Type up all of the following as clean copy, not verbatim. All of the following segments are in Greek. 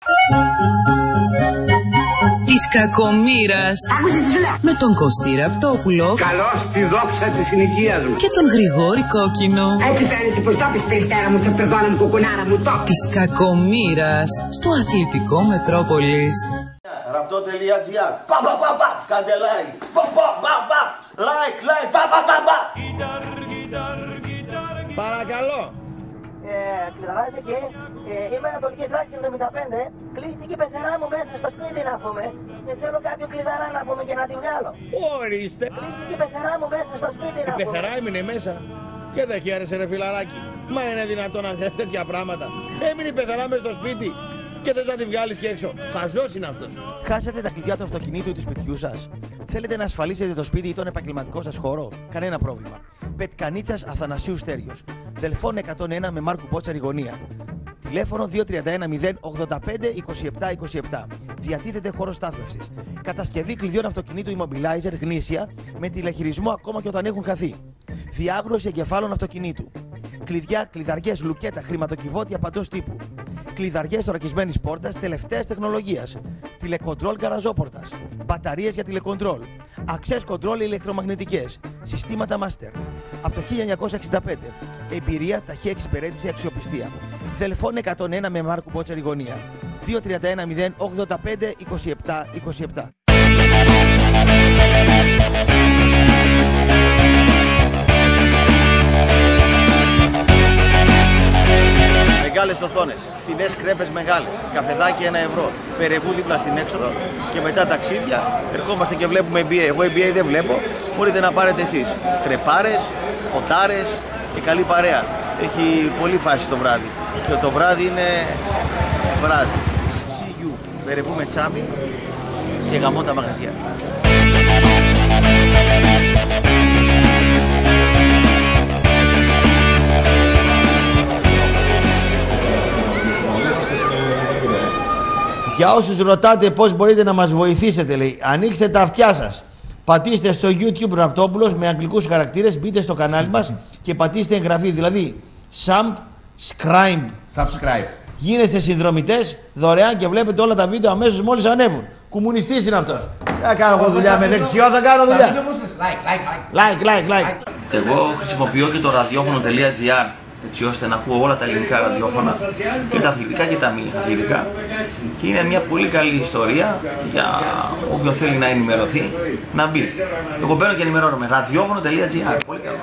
Της κακομοίρας. Άκουσες τι σου λέω. Με τον Κωστή Ραπτόπουλο. Καλώς τη δόξα της συνοικίας μου. Και τον Γρηγόρη Κόκκινο. Έτσι φαίνεται πως το πεις περιστέρα μου, τσαπερδόνα μου, κουκουνάρα μου, το. Της κακομοίρας στο αθλητικό Μετρόπολης. Ραπτό.gr. Πα. Κάντε like. Πα. Like. Πα. Παρακαλώ. Κλειδαράς εκεί, είμαι Ανατολικής Δράξης 75, κλείστηκε η πεθερά μου μέσα στο σπίτι να πούμε και θέλω κάποιο κλειδαρά να πούμε και να τη βγάλω. Ορίστε. Κλείστηκε η πεθερά μου μέσα στο σπίτι να Η πούμε. πεθερά έμεινε μέσα και δεν χαίρεσε ρε φιλαράκι. Μα είναι δυνατόν να θες τέτοια πράγματα. Έμεινε η πεθερά μέσα στο σπίτι και θες να τη βγάλεις και έξω. Χαζός είναι αυτός. Χάσατε τα κλειδιά του αυτοκινήτου ή του σπιτιού σας. Θέλετε να ασφαλίσετε το σπίτι ή τον επαγγελματικό σας χώρο. Κανένα πρόβλημα. Πετκανίτσας Αθανασίου Στέριος. Δελφών 101 με Μάρκου Πότσαρη γωνία. Τηλέφωνο 231 085 27 27. Διατίθεται χώρο στάθμευσης. Κατασκευή κλειδιών αυτοκινήτου Immobilizer γνήσια με τηλεχειρισμό ακόμα και όταν έχουν χαθεί. Διάγνωση εγκεφάλων αυτοκινήτου. Κλειδιά, κλειδαριές, λουκέτα, χρηματοκιβώτια παντός τύπου. Κλειδαριές θωρακισμένης πόρτας τελευταίας τεχνολογίας. Τηλεκοντρόλ γαραζόπορτας. Μπαταρίες για τηλεκοντρόλ. Access control ηλεκτρομαγνητικές. Συστήματα master. Από το 1965. Εμπειρία, ταχεία εξυπηρέτηση, αξιοπιστία. Δελφών 101 με Μάρκου Πότσαρη γωνία. 231 085 27 27. Μεγάλες οθόνες, φθηνές κρέπες μεγάλες, καφεδάκι 1 ευρώ, περεβού δίπλα στην έξοδο και μετά ταξίδια. Ερχόμαστε και βλέπουμε NBA. Εγώ NBA δεν βλέπω, μπορείτε να πάρετε εσείς. Κρεπάρες, ποτάρες και καλή παρέα. Έχει πολύ φάση το βράδυ και το βράδυ είναι βράδυ. See you, περεβού με τσάμι και γαμώ τα μαγαζιά. Για όσους ρωτάτε πώς μπορείτε να μας βοηθήσετε, λέει, ανοίξτε τα αυτιά σας. Πατήστε στο YouTube Ραπτόπουλος με αγγλικούς χαρακτήρες, μπείτε στο κανάλι μας και πατήστε εγγραφή, δηλαδή subscribe. Γίνεστε συνδρομητές δωρεάν και βλέπετε όλα τα βίντεο αμέσως μόλις ανέβουν. Κομμουνιστής είναι αυτός. Θα κάνω εγώ δουλειά με δεξιό, θα κάνω δουλειά. Like. Εγώ χρησιμοποιώ και το ραδιόφωνο.gr έτσι ώστε να ακούω όλα τα ελληνικά ραδιόφωνα και τα αθλητικά και τα μη αθλητικά και είναι μια πολύ καλή ιστορία για όποιον θέλει να ενημερωθεί να μπει. Εγώ μπαίνω και ενημερώνομαι. ραδιόφωνο.gr. Πολύ καλό.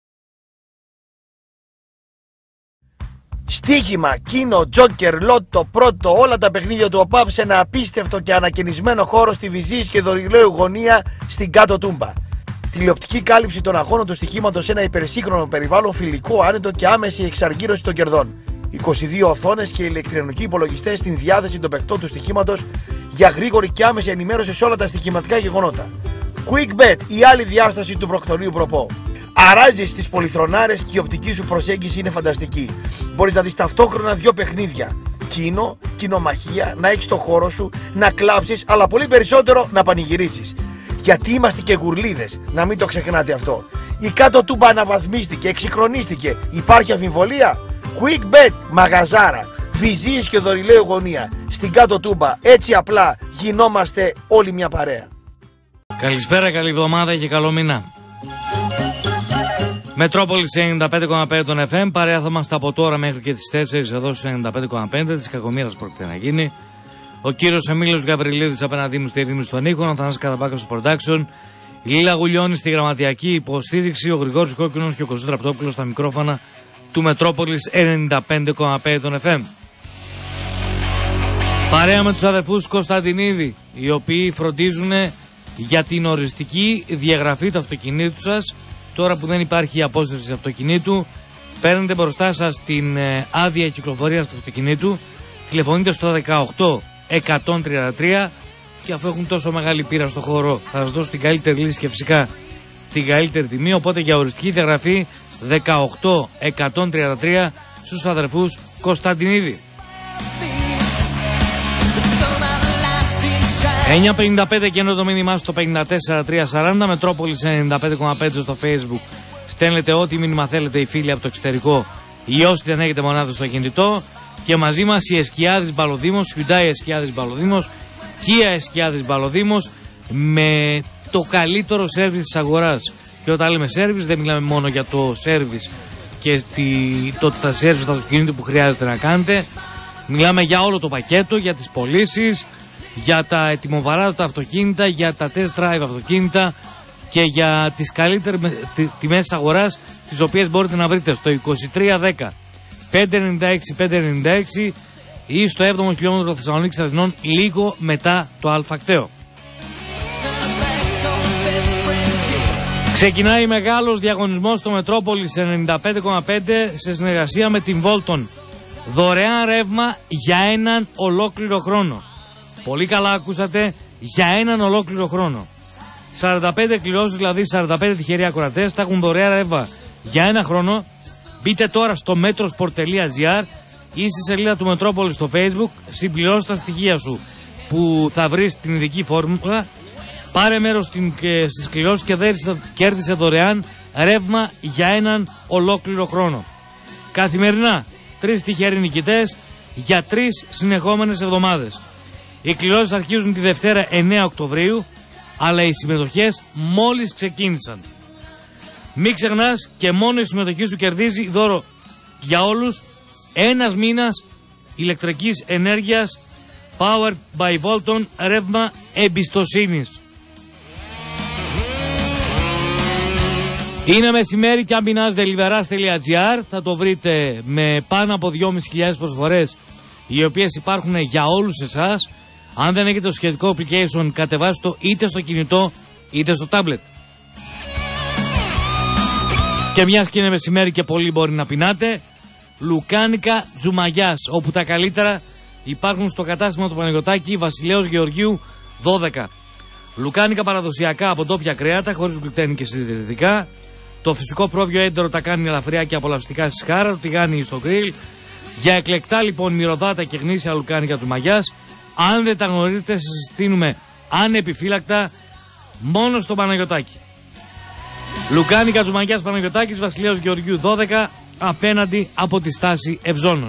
Στοίχημα, κίνο, τζόκερ, λότο, πρώτο, όλα τα παιχνίδια του ΟΠΑΠ σε ένα απίστευτο και ανακαινισμένο χώρο στη Βυζής και Δωρηλαίου γωνία στην Κάτω Τούμπα. Τηλεοπτική κάλυψη των αγώνων του στοιχήματος σε ένα υπερσύγχρονο περιβάλλον, φιλικό, άνετο και άμεση εξαργύρωση των κερδών. 22 οθόνες και ηλεκτρονικοί υπολογιστές στην διάθεση των παικτών του στοιχήματος για γρήγορη και άμεση ενημέρωση σε όλα τα στοιχηματικά γεγονότα. QuickBet, η άλλη διάσταση του προκτορείου προπό. Αράζεις τις πολυθρονάρες και η οπτική σου προσέγγιση είναι φανταστική. Μπορείς να δεις ταυτόχρονα 2 παιχνίδια. Κίνο, κοινομαχία, να έχεις το χώρο σου, να κλάψεις, αλλά πολύ περισσότερο να πανηγυρίσεις. Γιατί είμαστε και γουρλίδες, να μην το ξεχνάτε αυτό. Η Κάτω Τούμπα αναβαθμίστηκε, εξυγχρονίστηκε. Υπάρχει αμφιβολία? QuickBet, μαγαζάρα, Βυζής και Δωρηλαίου γωνία. Στην Κάτω Τούμπα, έτσι απλά γινόμαστε όλοι μια παρέα. Καλησπέρα, καλή εβδομάδα και καλό μήνα. Μετρόπολης 95,5 των FM. Παρέα θα είμαστε από τώρα μέχρι και τις 4 εδώ στους 95,5. Της κακομοίρας πρόκειται να γίνει. Ο κύριος Εμίλιος Γαβριλίδης απέναντί μου στη ρύθμιση των ήχων, ο Θανάσης Καταπάκας στο production, η Λίλα Γουλιώνη στη γραμματιακή υποστήριξη, ο Γρηγόρης Κόκκινος και ο Κωστής Ραπτόπουλος στα μικρόφωνα του Μετρόπολης 95,5 των FM. Παρέα με τους αδερφούς Κωνσταντινίδη, οι οποίοι φροντίζουν για την οριστική διαγραφή του αυτοκινήτου σας. Τώρα που δεν υπάρχει η απόσυρση αυτοκινήτου, παίρνετε μπροστά σας την άδεια κυκλοφορίας του αυτοκινήτου, τηλεφωνείτε στο 18-133 και αφού έχουν τόσο μεγάλη πείρα στο χώρο θα σας δώσω την καλύτερη λύση και φυσικά την καλύτερη τιμή. Οπότε για οριστική διαγραφή 18-133 στους αδερφούς Κωνσταντινίδη. 9.55 και ενώ το μήνυμά στο 54.340, Μετρόπολης 95,5 στο Facebook. Στέλνετε ό,τι μήνυμα θέλετε οι φίλοι από το εξωτερικό ή όσοι δεν έχετε μονάδες στο κινητό. Και μαζί μας η Εσκιάδης Μπαλοδήμος, Hyundai Εσκιάδης Μπαλοδήμος, Kia Εσκιάδης Μπαλοδήμος, με το καλύτερο σέρβις της αγοράς. Και όταν λέμε σέρβις δεν μιλάμε μόνο για το σέρβις και τα σέρβις του αυτοκινήτου που χρειάζεται να κάνετε. Μιλάμε για όλο το πακέτο, για τις πωλήσεις, για τα ετοιμοπαράδοτα αυτοκίνητα, για τα test drive αυτοκίνητα και για τις καλύτερες τιμές της αγοράς, τις οποίες μπορείτε να βρείτε στο 2310 596 596 ή στο 7ο χιλιόμετρο Θεσσαλονίκης Αθηνών, λίγο μετά το Αλφακτέο. Ξεκινάει μεγάλος διαγωνισμός στο Μετρόπολη 95,5 σε συνεργασία με την Volton. Δωρεάν ρεύμα για έναν ολόκληρο χρόνο. Πολύ καλά ακούσατε, για έναν ολόκληρο χρόνο. 45 κληρώσεις, δηλαδή 45 τυχεροί ακροατές, θα έχουν δωρεάν ρεύμα για ένα χρόνο. Μπείτε τώρα στο metrosport.gr ή στη σελίδα του Μετρόπολη στο Facebook, συμπληρώσ' τα στοιχεία σου που θα βρεις την ειδική φόρμουλα, πάρε μέρος στις κληρώσεις και κέρδισε δωρεάν ρεύμα για έναν ολόκληρο χρόνο. Καθημερινά 3 τυχεροί νικητές για 3 συνεχόμενες εβδομάδες. Οι κληρώσεις αρχίζουν τη Δευτέρα 9 Οκτωβρίου, αλλά οι συμμετοχές μόλις ξεκίνησαν. Μην ξεχνάς, και μόνο η συμμετοχή σου κερδίζει δώρο για όλους ένας μήνας ηλεκτρικής ενέργειας Powered by Volton, ρεύμα εμπιστοσύνης. Είναι μεσημέρι και αν πεινάς deliveras.gr θα το βρείτε με πάνω από 2.500 προσφορές, οι οποίες υπάρχουν για όλους εσάς. Αν δεν έχετε το σχετικό application, κατεβάστε το είτε στο κινητό είτε στο tablet. Και μιας και είναι μεσημέρι και πολύ μπορεί να πεινάτε, λουκάνικα Τζουμαγιάς, όπου τα καλύτερα υπάρχουν στο κατάστημα του Παναγιωτάκη, Βασιλέως Γεωργίου 12. Λουκάνικα παραδοσιακά από ντόπια κρέατα, χωρίς γλουτένι και συντηρητικά. Το φυσικό πρόβιο έντερο τα κάνει ελαφριά και απολαυστικά στη σχάρα, το τηγάνι στο γκριλ. Για εκλεκτά λοιπόν μυρωδάτα και γνήσια λουκάνικα Τζουμαγιάς, αν δεν τα γνωρίζετε, σας συστήνουμε ανεπιφύλακτα μόνο στο Παναγιωτάκη. Λουκάνικα Τζουμαγιάς Παναγιωτάκης, Βασιλέως Γεωργίου 12, απέναντι από τη στάση Ευζώνων.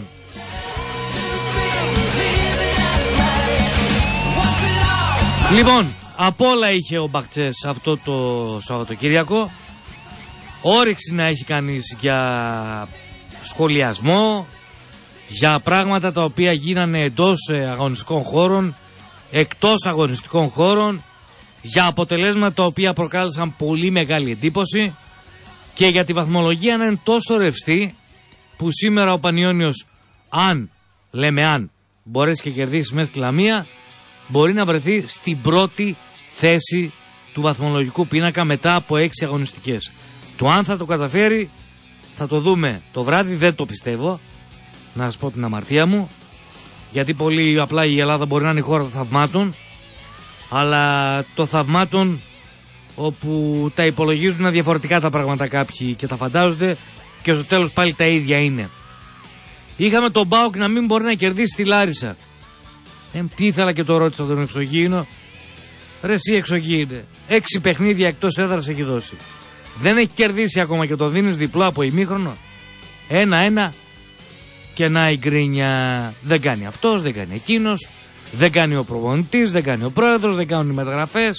Λοιπόν, απ' όλα είχε ο Μπαχτσές αυτό το Σαββατοκύριακο. Όρεξη να έχει κανείς για σχολιασμό, για πράγματα τα οποία γίνανε εντός αγωνιστικών χώρων, εκτός αγωνιστικών χώρων, για αποτελέσματα τα οποία προκάλεσαν πολύ μεγάλη εντύπωση και για τη βαθμολογία να είναι τόσο ρευστή που σήμερα ο Πανιώνιος, αν μπορέσει και κερδίσει μέσα στη Λαμία, μπορεί να βρεθεί στην πρώτη θέση του βαθμολογικού πίνακα μετά από 6 αγωνιστικές. Το αν θα το καταφέρει θα το δούμε το βράδυ, δεν το πιστεύω, να σας πω την αμαρτία μου, γιατί πολύ απλά η Ελλάδα μπορεί να είναι η χώρα των θαυμάτων, αλλά το θαυμάτων όπου τα υπολογίζουν διαφορετικά τα πράγματα κάποιοι και τα φαντάζονται και στο τέλος πάλι τα ίδια είναι. Είχαμε τον ΠΑΟΚ να μην μπορεί να κερδίσει τη Λάρισα. Τι ήθελα και το ρώτησα τον εξωγήινο. Ρε εσύ εξωγήινε, 6 παιχνίδια εκτός έδρας έχει δώσει. Δεν έχει κερδίσει ακόμα και το δίνεις διπλό από ημίχρονο. 1-1 και να η γκρίνια. Δεν κάνει αυτός, δεν κάνει εκείνος, δεν κάνει ο προπονητής, δεν κάνει ο πρόεδρος, δεν κάνουν οι μεταγραφές.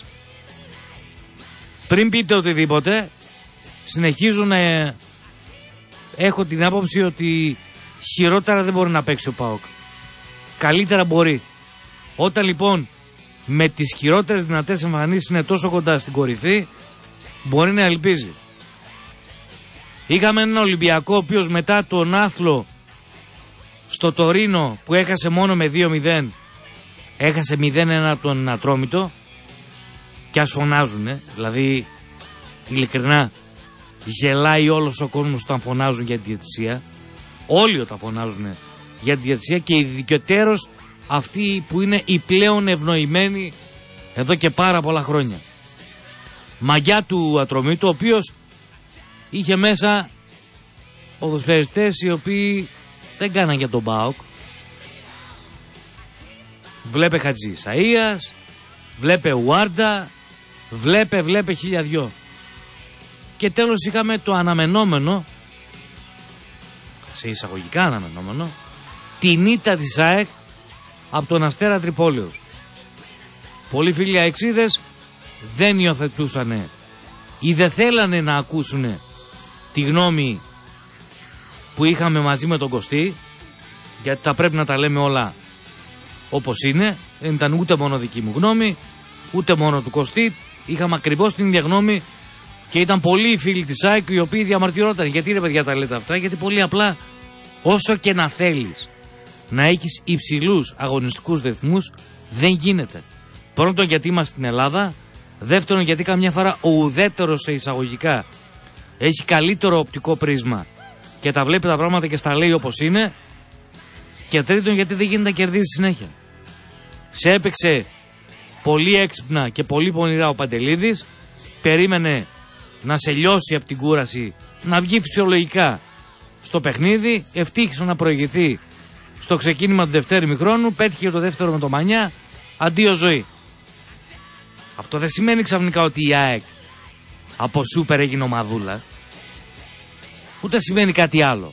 Πριν πείτε οτιδήποτε, συνεχίζω να έχω την άποψη ότι χειρότερα δεν μπορεί να παίξει ο ΠΑΟΚ. Καλύτερα μπορεί. Όταν λοιπόν με τις χειρότερες δυνατές εμφανίσεις είναι τόσο κοντά στην κορυφή, μπορεί να ελπίζει. Είχαμε έναν Ολυμπιακό ο οποίος μετά τον άθλο στο Τωρίνο που έχασε μόνο με 2-0, έχασε 0-1 τον Ατρόμητο, και ας φωνάζουνε, δηλαδή ειλικρινά γελάει όλος ο κόσμος όταν φωνάζουν για τη διαιτησία. Όλοι όταν φωνάζουν για τη διαιτησία, και ειδικαιτέρως αυτοί που είναι οι πλέον ευνοημένοι εδώ και πάρα πολλά χρόνια. Μαγιά του Ατρομήτου, ο οποίος είχε μέσα ποδοσφαιριστές οι οποίοι δεν κάναν για τον ΠΑΟΚ. Βλέπε Χατζη Ισαΐας, βλέπε Ουάρντα, βλέπε 1002. Και τέλος είχαμε το αναμενόμενο, σε εισαγωγικά αναμενόμενο, την ήττα της ΑΕΚ από τον Αστέρα Τρυπόλεως. Πολλοί φίλοι αεξίδες δεν υιοθετούσανε ή δεν θέλανε να ακούσουν τη γνώμη που είχαμε μαζί με τον Κωστή, γιατί θα πρέπει να τα λέμε όλα όπως είναι. Δεν ήταν ούτε μόνο δική μου γνώμη, ούτε μόνο του Κωστή. Είχαμε ακριβώς την ίδια γνώμη και ήταν πολλοί οι φίλοι της ΑΕΚ οι οποίοι διαμαρτυρόταν. Γιατί ρε παιδιά τα λέτε αυτά? Γιατί πολύ απλά, όσο και να θέλεις να έχεις υψηλούς αγωνιστικούς ρυθμούς, δεν γίνεται. Πρώτον, γιατί είμαστε στην Ελλάδα. Δεύτερον, γιατί καμιά φορά ο ουδέτερος σε εισαγωγικά έχει καλύτερο οπτικό πρίσμα και τα βλέπει τα πράγματα και στα λέει όπως είναι. Και τρίτον, γιατί δεν γίνεται να κερδίζει συνέχεια. Σε έπαιξε πολύ έξυπνα και πολύ πονηρά ο Παντελίδης. Περίμενε να σε λιώσει από την κούραση, να βγει φυσιολογικά στο παιχνίδι. Ευτύχησε να προηγηθεί στο ξεκίνημα του δευτέρου ημιχρόνου. Πέτυχε το δεύτερο με το Μανιά. Αντίο ζωή. Αυτό δεν σημαίνει ξαφνικά ότι η ΑΕΚ από σούπερ έγινε ομαδούλα. Ούτε σημαίνει κάτι άλλο.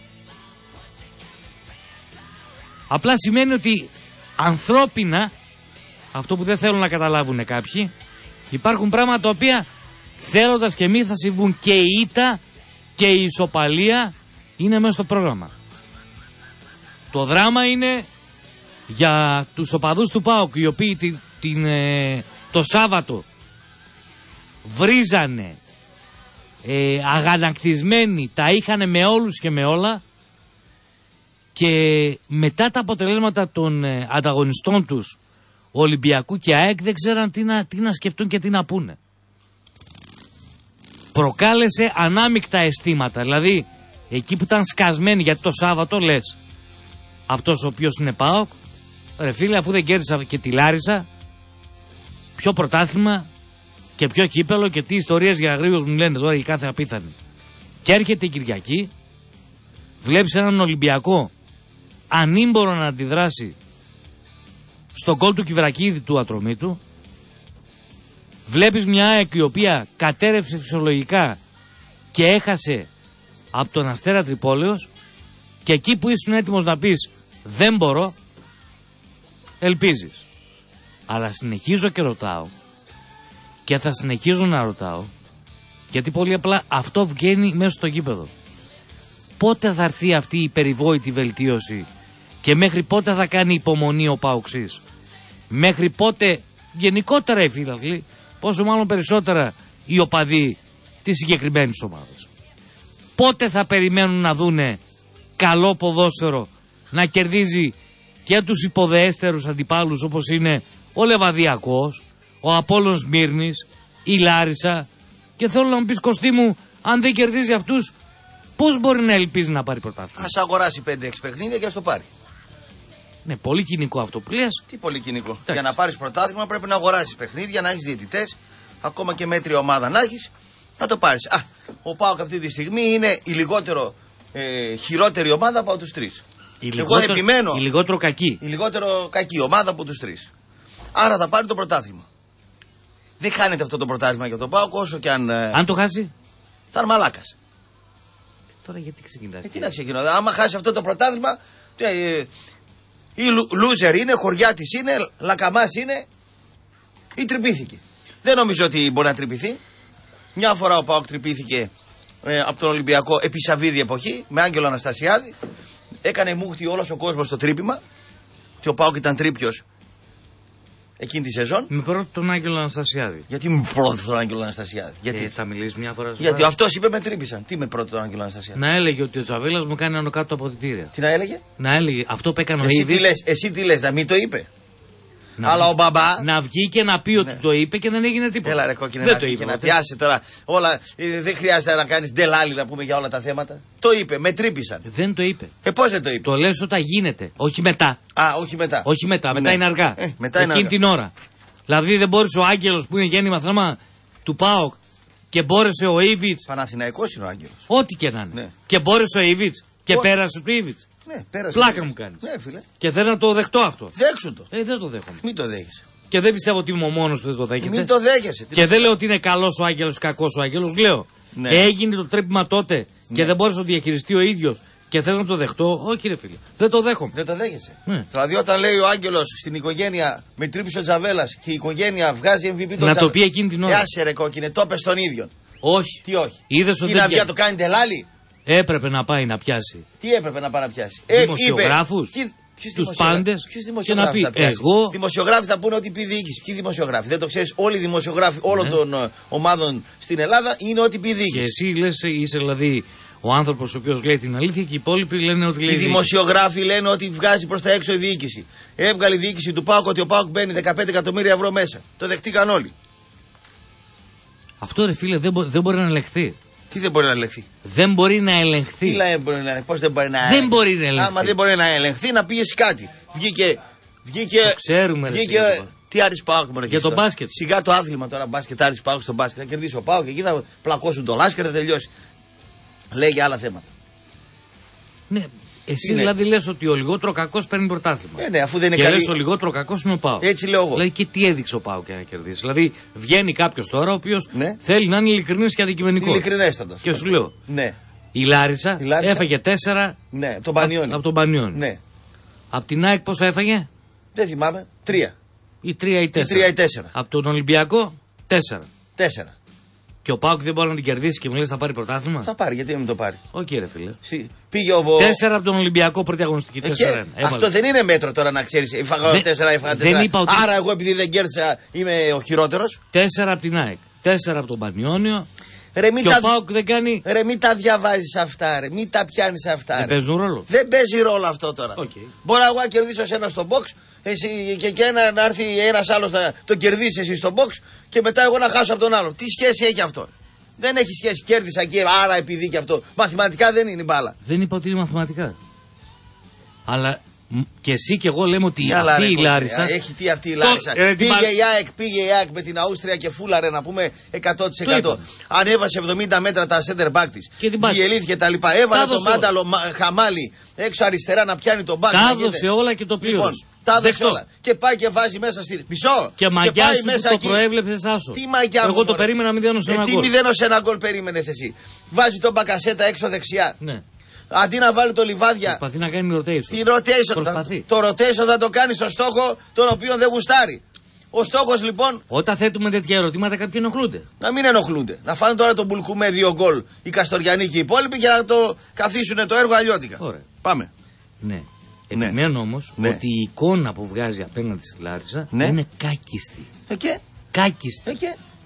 Απλά σημαίνει ότι ανθρώπινα, αυτό που δεν θέλουν να καταλάβουν κάποιοι, υπάρχουν πράγματα τα οποία θέλοντας και μη θα συμβούν, και η ήττα και η ισοπαλία είναι μέσα στο πρόγραμμα. Το δράμα είναι για τους οπαδούς του ΠΑΟΚ, οι οποίοι το Σάββατο βρίζανε αγανακτισμένοι, τα είχανε με όλους και με όλα, και μετά τα αποτελέσματα των ανταγωνιστών τους Ολυμπιακού και ΑΕΚ δεν ξέραν τι να σκεφτούν και τι να πούνε. Προκάλεσε ανάμεικτα αισθήματα. Δηλαδή εκεί που ήταν σκασμένοι, γιατί το Σάββατο λες, αυτός ο οποίος είναι ΠΑΟΚ, ρε φίλε, αφού δεν κέρδισα και τη Λάρισα, ποιο πρωτάθλημα και ποιο κύπελο και τι ιστορίες για αγρίους μου λένε τώρα για κάθε απίθανη. Και έρχεται η Κυριακή, βλέπεις έναν Ολυμπιακό ανήμπορο να αντιδράσει στον γκολ του Κιβρακίδη του Ατρωμίτου. Βλέπεις μια ΑΕΚ η οποία κατέρευσε φυσιολογικά και έχασε από τον Αστέρα Τρυπόλεως, και εκεί που ήσουν έτοιμος να πεις δεν μπορώ, ελπίζεις. Αλλά συνεχίζω και ρωτάω, και θα συνεχίζω να ρωτάω, γιατί πολύ απλά αυτό βγαίνει μέσα στο γήπεδο. Πότε θα έρθει αυτή η περιβόητη βελτίωση και μέχρι πότε θα κάνει υπομονή ο ΠΑΟΚΣής? Μέχρι πότε γενικότερα οι φίλαθλοι, πόσο μάλλον περισσότερα οι οπαδοί της συγκεκριμένης ομάδας? Πότε θα περιμένουν να δούνε καλό ποδόσφαιρο να κερδίζει και τους υποδεέστερους αντιπάλους όπως είναι ο Λεβαδιακός, ο Απόλλων Σμύρνης, η Λάρισα? Και θέλω να μου πεις, Κωστή μου, αν δεν κερδίζει αυτούς, πώς μπορεί να ελπίζει να πάρει πρωτάθλημα? Ας αγοράσει 5-6 παιχνίδια και ας το πάρει. Ναι, πολύ κοινικό αυτό που λες. Τι πολύ κοινικό? Για να πάρεις πρωτάθλημα πρέπει να αγοράσεις παιχνίδια, να έχεις διαιτητές, ακόμα και μέτρια ομάδα να έχεις, να το πάρεις. Ο ΠΑΟΚ αυτή τη στιγμή είναι η λιγότερο χειρότερη ομάδα από τους τρεις. Εγώ επιμένω. Η λιγότερο κακή. Η λιγότερο κακή ομάδα από τους τρεις. Άρα θα πάρει το πρωτάθλημα. Δεν χάνεται αυτό το πρωτάθλημα για τον ΠΑΟΚ, όσο και αν. Αν το χάσει, θα είναι μαλάκας. Τώρα γιατί ξεκινάς? Τι να ξεκινώ? Άμα χάσει αυτό το πρωτάθλημα, ή loser είναι, χωριάτης είναι, λακαμάς είναι, ή τρυπήθηκε. Δεν νομίζω ότι μπορεί να τρυπηθεί. Μια φορά ο ΠΑΟΚ τρυπήθηκε από τον Ολυμπιακό επί Σαββίδη εποχή, με Άγγελο Αναστασιάδη. Έκανε μούχτη όλος ο κόσμος στο τρύπημα, και ο ΠΑΟΚ ήταν τρίπιος εκείνη τη σεζόν. Με πρώτο τον Άγγελο Αναστασιάδη. Γιατί με πρώτο τον Άγγελο Αναστασιάδη? Γιατί θα μιλήσει μια φορά? Γιατί αυτός είπε με τρύπησαν. Τι με πρώτο τον Άγγελο Αναστασιάδη? Να έλεγε ότι ο Τσαβέλας μου κάνει άνω κάτω από αποδυτήρια. Τι να έλεγε? Να έλεγε αυτό που έκανε ο Ήβιτς. Εσύ τι λες, να μην το είπε? Αλλά ο μπαμπά. Να βγει και να πει ότι το είπε και δεν έγινε τίποτα. Έλα ρε κόκκινε, δεν να το είπε. Και να πιάσει τώρα όλα. Δεν χρειάζεται να κάνεις ντελάλι να πούμε για όλα τα θέματα. Το είπε, με τρύπησαν. Δεν το είπε. Πώς δεν το είπε? Το λες όταν γίνεται, όχι μετά. Όχι μετά. Όχι μετά, μετά είναι αργά. Μετά είναι εκείνη την ώρα. Δηλαδή δεν μπόρεσε ο Άγγελος που είναι γέννημα θέμα του ΠΑΟΚ και μπόρεσε ο Ήβιτς. Παναθηναϊκός είναι ο Άγγελος. Ό,τι και να είναι. Ναι. Και μπόρεσε ο Ήβιτς και πέρασε του Ήβιτς. Ναι, πέρασε. Πλάκα μου κάνει. Ναι, φίλε. Και θέλω να το δεχτώ αυτό. Δέξου το. Δεν το δέχομαι. Μην το δέχεσαι. Και δεν πιστεύω ότι είμαι ο μόνος που δεν το δέχεται. Μην το δέχεσαι. Και δεν λέω ότι είναι καλός ο Άγγελος, κακός ο Άγγελος. Λέω έγινε το τρέπημα τότε και δεν μπόρεσε να το διαχειριστεί ο ίδιος και θέλω να το δεχτώ. Όχι, ρε φίλε. Δεν το δέχομαι. Δεν το δέχεσαι. Ναι. Δηλαδή, όταν λέει ο Άγγελος στην οικογένεια με τρύπησε ο Τζαβέλας και η οικογένεια βγάζει MVP τον Τζαβέλα. Να το πει εκείνη την ώρα. Άσε ρε κόκκινε, το πες τον ίδιο. Όχι. Τι όχι. Είδες ότι είναι να βγει να το κάνει τελάλι. Έπρεπε να πάει να πιάσει. Τι έπρεπε να πάει να πιάσει. Δημοσιογράφους. Τους πάντες. Και να πει εγώ. Δημοσιογράφοι θα πούνε ότι πει διοίκηση. Ποιοι δημοσιογράφοι. Δεν το ξέρεις. Όλοι οι δημοσιογράφοι όλων των ομάδων στην Ελλάδα είναι ότι πει διοίκηση. Και εσύ λες, είσαι δηλαδή ο άνθρωπος ο οποίος λέει την αλήθεια και οι υπόλοιποι λένε ότι λέει. Οι δημοσιογράφοι λένε ότι βγάζει προς τα έξω η διοίκηση. Έβγαλε η διοίκηση του ΠΑΟΚ ότι ο ΠΑΟΚ μπαίνει 15 εκατομμύρια ευρώ μέσα. Το δεχτήκαν όλοι. Αυτό ρε φίλε δεν μπορεί να ελεγχθεί. Τι δεν μπορεί να ελεγχθεί. Δεν μπορεί να ελεγχθεί. Τι λέει, πώς δεν μπορεί να ελεγχθεί. Δεν μπορεί να ελεγχθεί. Άμα δεν μπορεί να ελεγχθεί, να πιέσει κάτι. Βγήκε. Το ξέρουμε, βγήκε. Τι Άρης ΠΑΟΚ μόνο για το μπάσκετ. Σιγά το άθλημα τώρα, μπάσκετ, Άρης ΠΑΟΚ στο μπάσκετ. Θα κερδίσει ο ΠΑΟΚ και εκεί θα πλακώσουν τον Λάσκερ, θα τελειώσει. Λέει για άλλα θέματα. Ναι. Εσύ δηλαδή λες ότι ο λιγότερο κακός παίρνει πρωτάθλημα. Ναι, αφού δεν είναι και καλή. λες ο λιγότερο κακός είναι ο ΠΑΟΚ. Έτσι λέω εγώ. Δηλαδή και τι έδειξε ο ΠΑΟΚ για να κερδίσει. Δηλαδή βγαίνει κάποιος τώρα ο οποίος θέλει να είναι ειλικρινής και αντικειμενικός. Ειλικρινέστατος. Και σου λέω. Ναι. Η Λάρισα έφαγε 4 ναι, τον Πανιόνι. Από τον Πανιόνι. Ναι. Από την ΑΕΚ πόσο έφαγε? Δεν θυμάμαι. 3. Ή 3 ή 4. 3 ή 4. Από τον Ολυμπιακό 4. 4. Και ο ΠΑΟΚ δεν μπορεί να την κερδίσει και μου λες θα πάρει πρωτάθλημα. Θα πάρει, γιατί να μην το πάρει. Οκ, ρε φίλε. Πήγε ο... 4 από τον Ολυμπιακό πρώτη αγωνιστική. 4. Αυτό δεν είναι μέτρο τώρα να ξέρεις. Έφαγα 4, έφαγα 4. Άρα εγώ επειδή δεν κέρδισα είμαι ο χειρότερος. 4 από την ΑΕΚ. 4 από τον Πανιόνιο. Ρε, και ο ΠΑΟΚ δεν κάνει. Ρε, μην τα διαβάζεις αυτά, ρε. Μην τα πιάνεις αυτά. Δεν παίζουν ρόλο. Δεν παίζει ρόλο αυτό τώρα. Okay. Μπορώ εγώ να κερδίσω εσένα στο box εσύ, και να έρθει ένας άλλος να το κερδίσει εσύ στο box και μετά εγώ να χάσω από τον άλλο. Τι σχέση έχει αυτό? Δεν έχει σχέση. Κέρδισα και άρα επειδή και αυτό. Μαθηματικά δεν είναι μπάλα. Δεν είπα ότι είναι μαθηματικά. Αλλά και εσύ και εγώ λέμε ότι αυτή η Λάρισα. Έχει τι αυτή η Λάρισα. Πήγε η ΑΕΚ με την Αούστρια και φούλαρε να πούμε 100%. Ανέβασε 70 μέτρα τα center back της. Διελήθηκε τα λοιπά. Έβαλε το μάνταλο Χαμάλι έξω αριστερά να πιάνει τον back. Τα έδωσε όλα και το πλήρωσε. Λοιπόν, τα έδωσε όλα. Και πάει και βάζει μέσα στη. Μισό. Και μαγιά σου το προέβλεψε άσο. Τι μαγιά εγώ το περίμενα 0-1 γκολ. Τι 0-1 γκολ περίμενες εσύ. Βάζει τον Μπακασέτα έξω δεξιά. Ναι. Αντί να βάλει το Λιβάδια. Προσπαθεί να κάνει rotation. Το rotation θα το κάνει στο στόχο τον οποίο δεν γουστάρει. Ο στόχος λοιπόν. Όταν θέτουμε τέτοια ερωτήματα, κάποιοι ενοχλούνται. Να μην ενοχλούνται. Να φάνε τώρα τον Μπουλκουμέ 2 γκολ οι Καστοριανοί και οι υπόλοιποι και να το καθίσουν το έργο αλλιώτικα. Ωραία. Πάμε. Ναι. Επιμένω όμως ότι η εικόνα που βγάζει απέναντι στη Λάρισα είναι κάκιστη. Κάκιστη.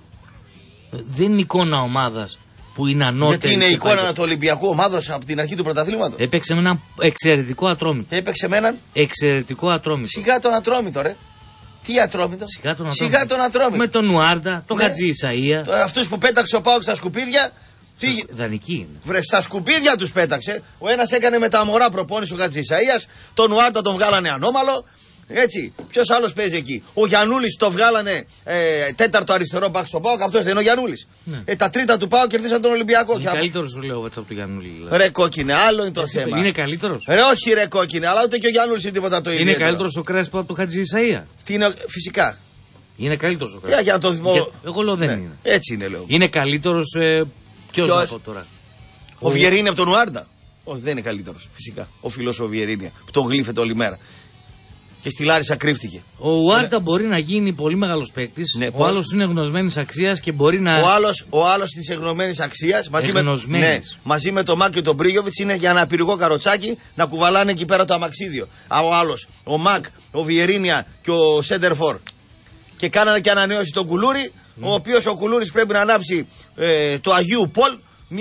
Δεν είναι εικόνα ομάδας που είναι ανώτερη. Γιατί είναι η εικόνα του Ολυμπιακού ομάδος από την αρχή του πρωταθλήματος. Έπαιξε με έναν εξαιρετικό Ατρόμητο. Έπαιξε με έναν εξαιρετικό Ατρόμητο. Σιγά τον Ατρόμητο, ρε. Τι Ατρόμητο? Σιγά τον Ατρόμητο. Με τον Νουάρντα, τον Χατζη Ισαΐα. Αυτούς που πέταξε ο ΠΑΟΚ στα σκουπίδια. Δανεική είναι. Βρε, στα σκουπίδια τους πέταξε. Ο ένας έκανε με τα μωρά προπόνηση ο Χατζη Ισαΐας. Τον Νουάρντα τον βγάλανε ανώμαλο. Έτσι, ποιος άλλος παίζει εκεί? Ο Γιαννούλης το βγάλανε τέταρτο αριστερό μπακ στο ΠΑΟΚ. Αυτός δεν είναι ο Γιαννούλης. Ναι. Τα τρίτα του ΠΑΟΚ κερδίσαν τον Ολυμπιακό. Είναι καλύτερος ο Λεόβατς από τον Γιαννούλη. Δηλαδή. Ρε κόκκινε, άλλο είναι το θέμα. Είναι καλύτερος. Ρε, όχι ρε κόκκινε, αλλά ούτε και ο Γιαννούλης είναι τίποτα το ίδιο. Είναι καλύτερος ο Κρέσπο από τον Χατζη Ισαΐα. Φυσικά. Είναι καλύτερος ο Κρέσπο. Για να το δω. Εγώ λέω δεν είναι. Έτσι είναι, λέω. Είναι καλύτερος. Ποιος να πω τώρα? Ο Βιερίνη από τον Νουάρντα. Όχι, δεν είναι καλύτερος. Φυσικά. Ο φίλος ο Βιερίνη που τον γλύφεται όλη μέρα. Και στη Λάρισα κρύφτηκε. Ο Ουάρντα μπορεί να γίνει πολύ μεγάλος παίκτης. Ναι, ο άλλος είναι γνωσμένης αξίας και μπορεί να. Ο άλλος της εγνωσμένης αξίας μαζί με τον Μακ και τον Μπρίγιοβιτς είναι για ένα πυρηγό καροτσάκι να κουβαλάνε εκεί πέρα το αμαξίδιο. Ο άλλος, ο Μακ, ο Βιερίνια και ο Σέντερφορ. Και κάνανε και ανανέωση τον Κουλούρη, ο οποίος ο Κουλούρης πρέπει να ανάψει το Αγίου Πολ.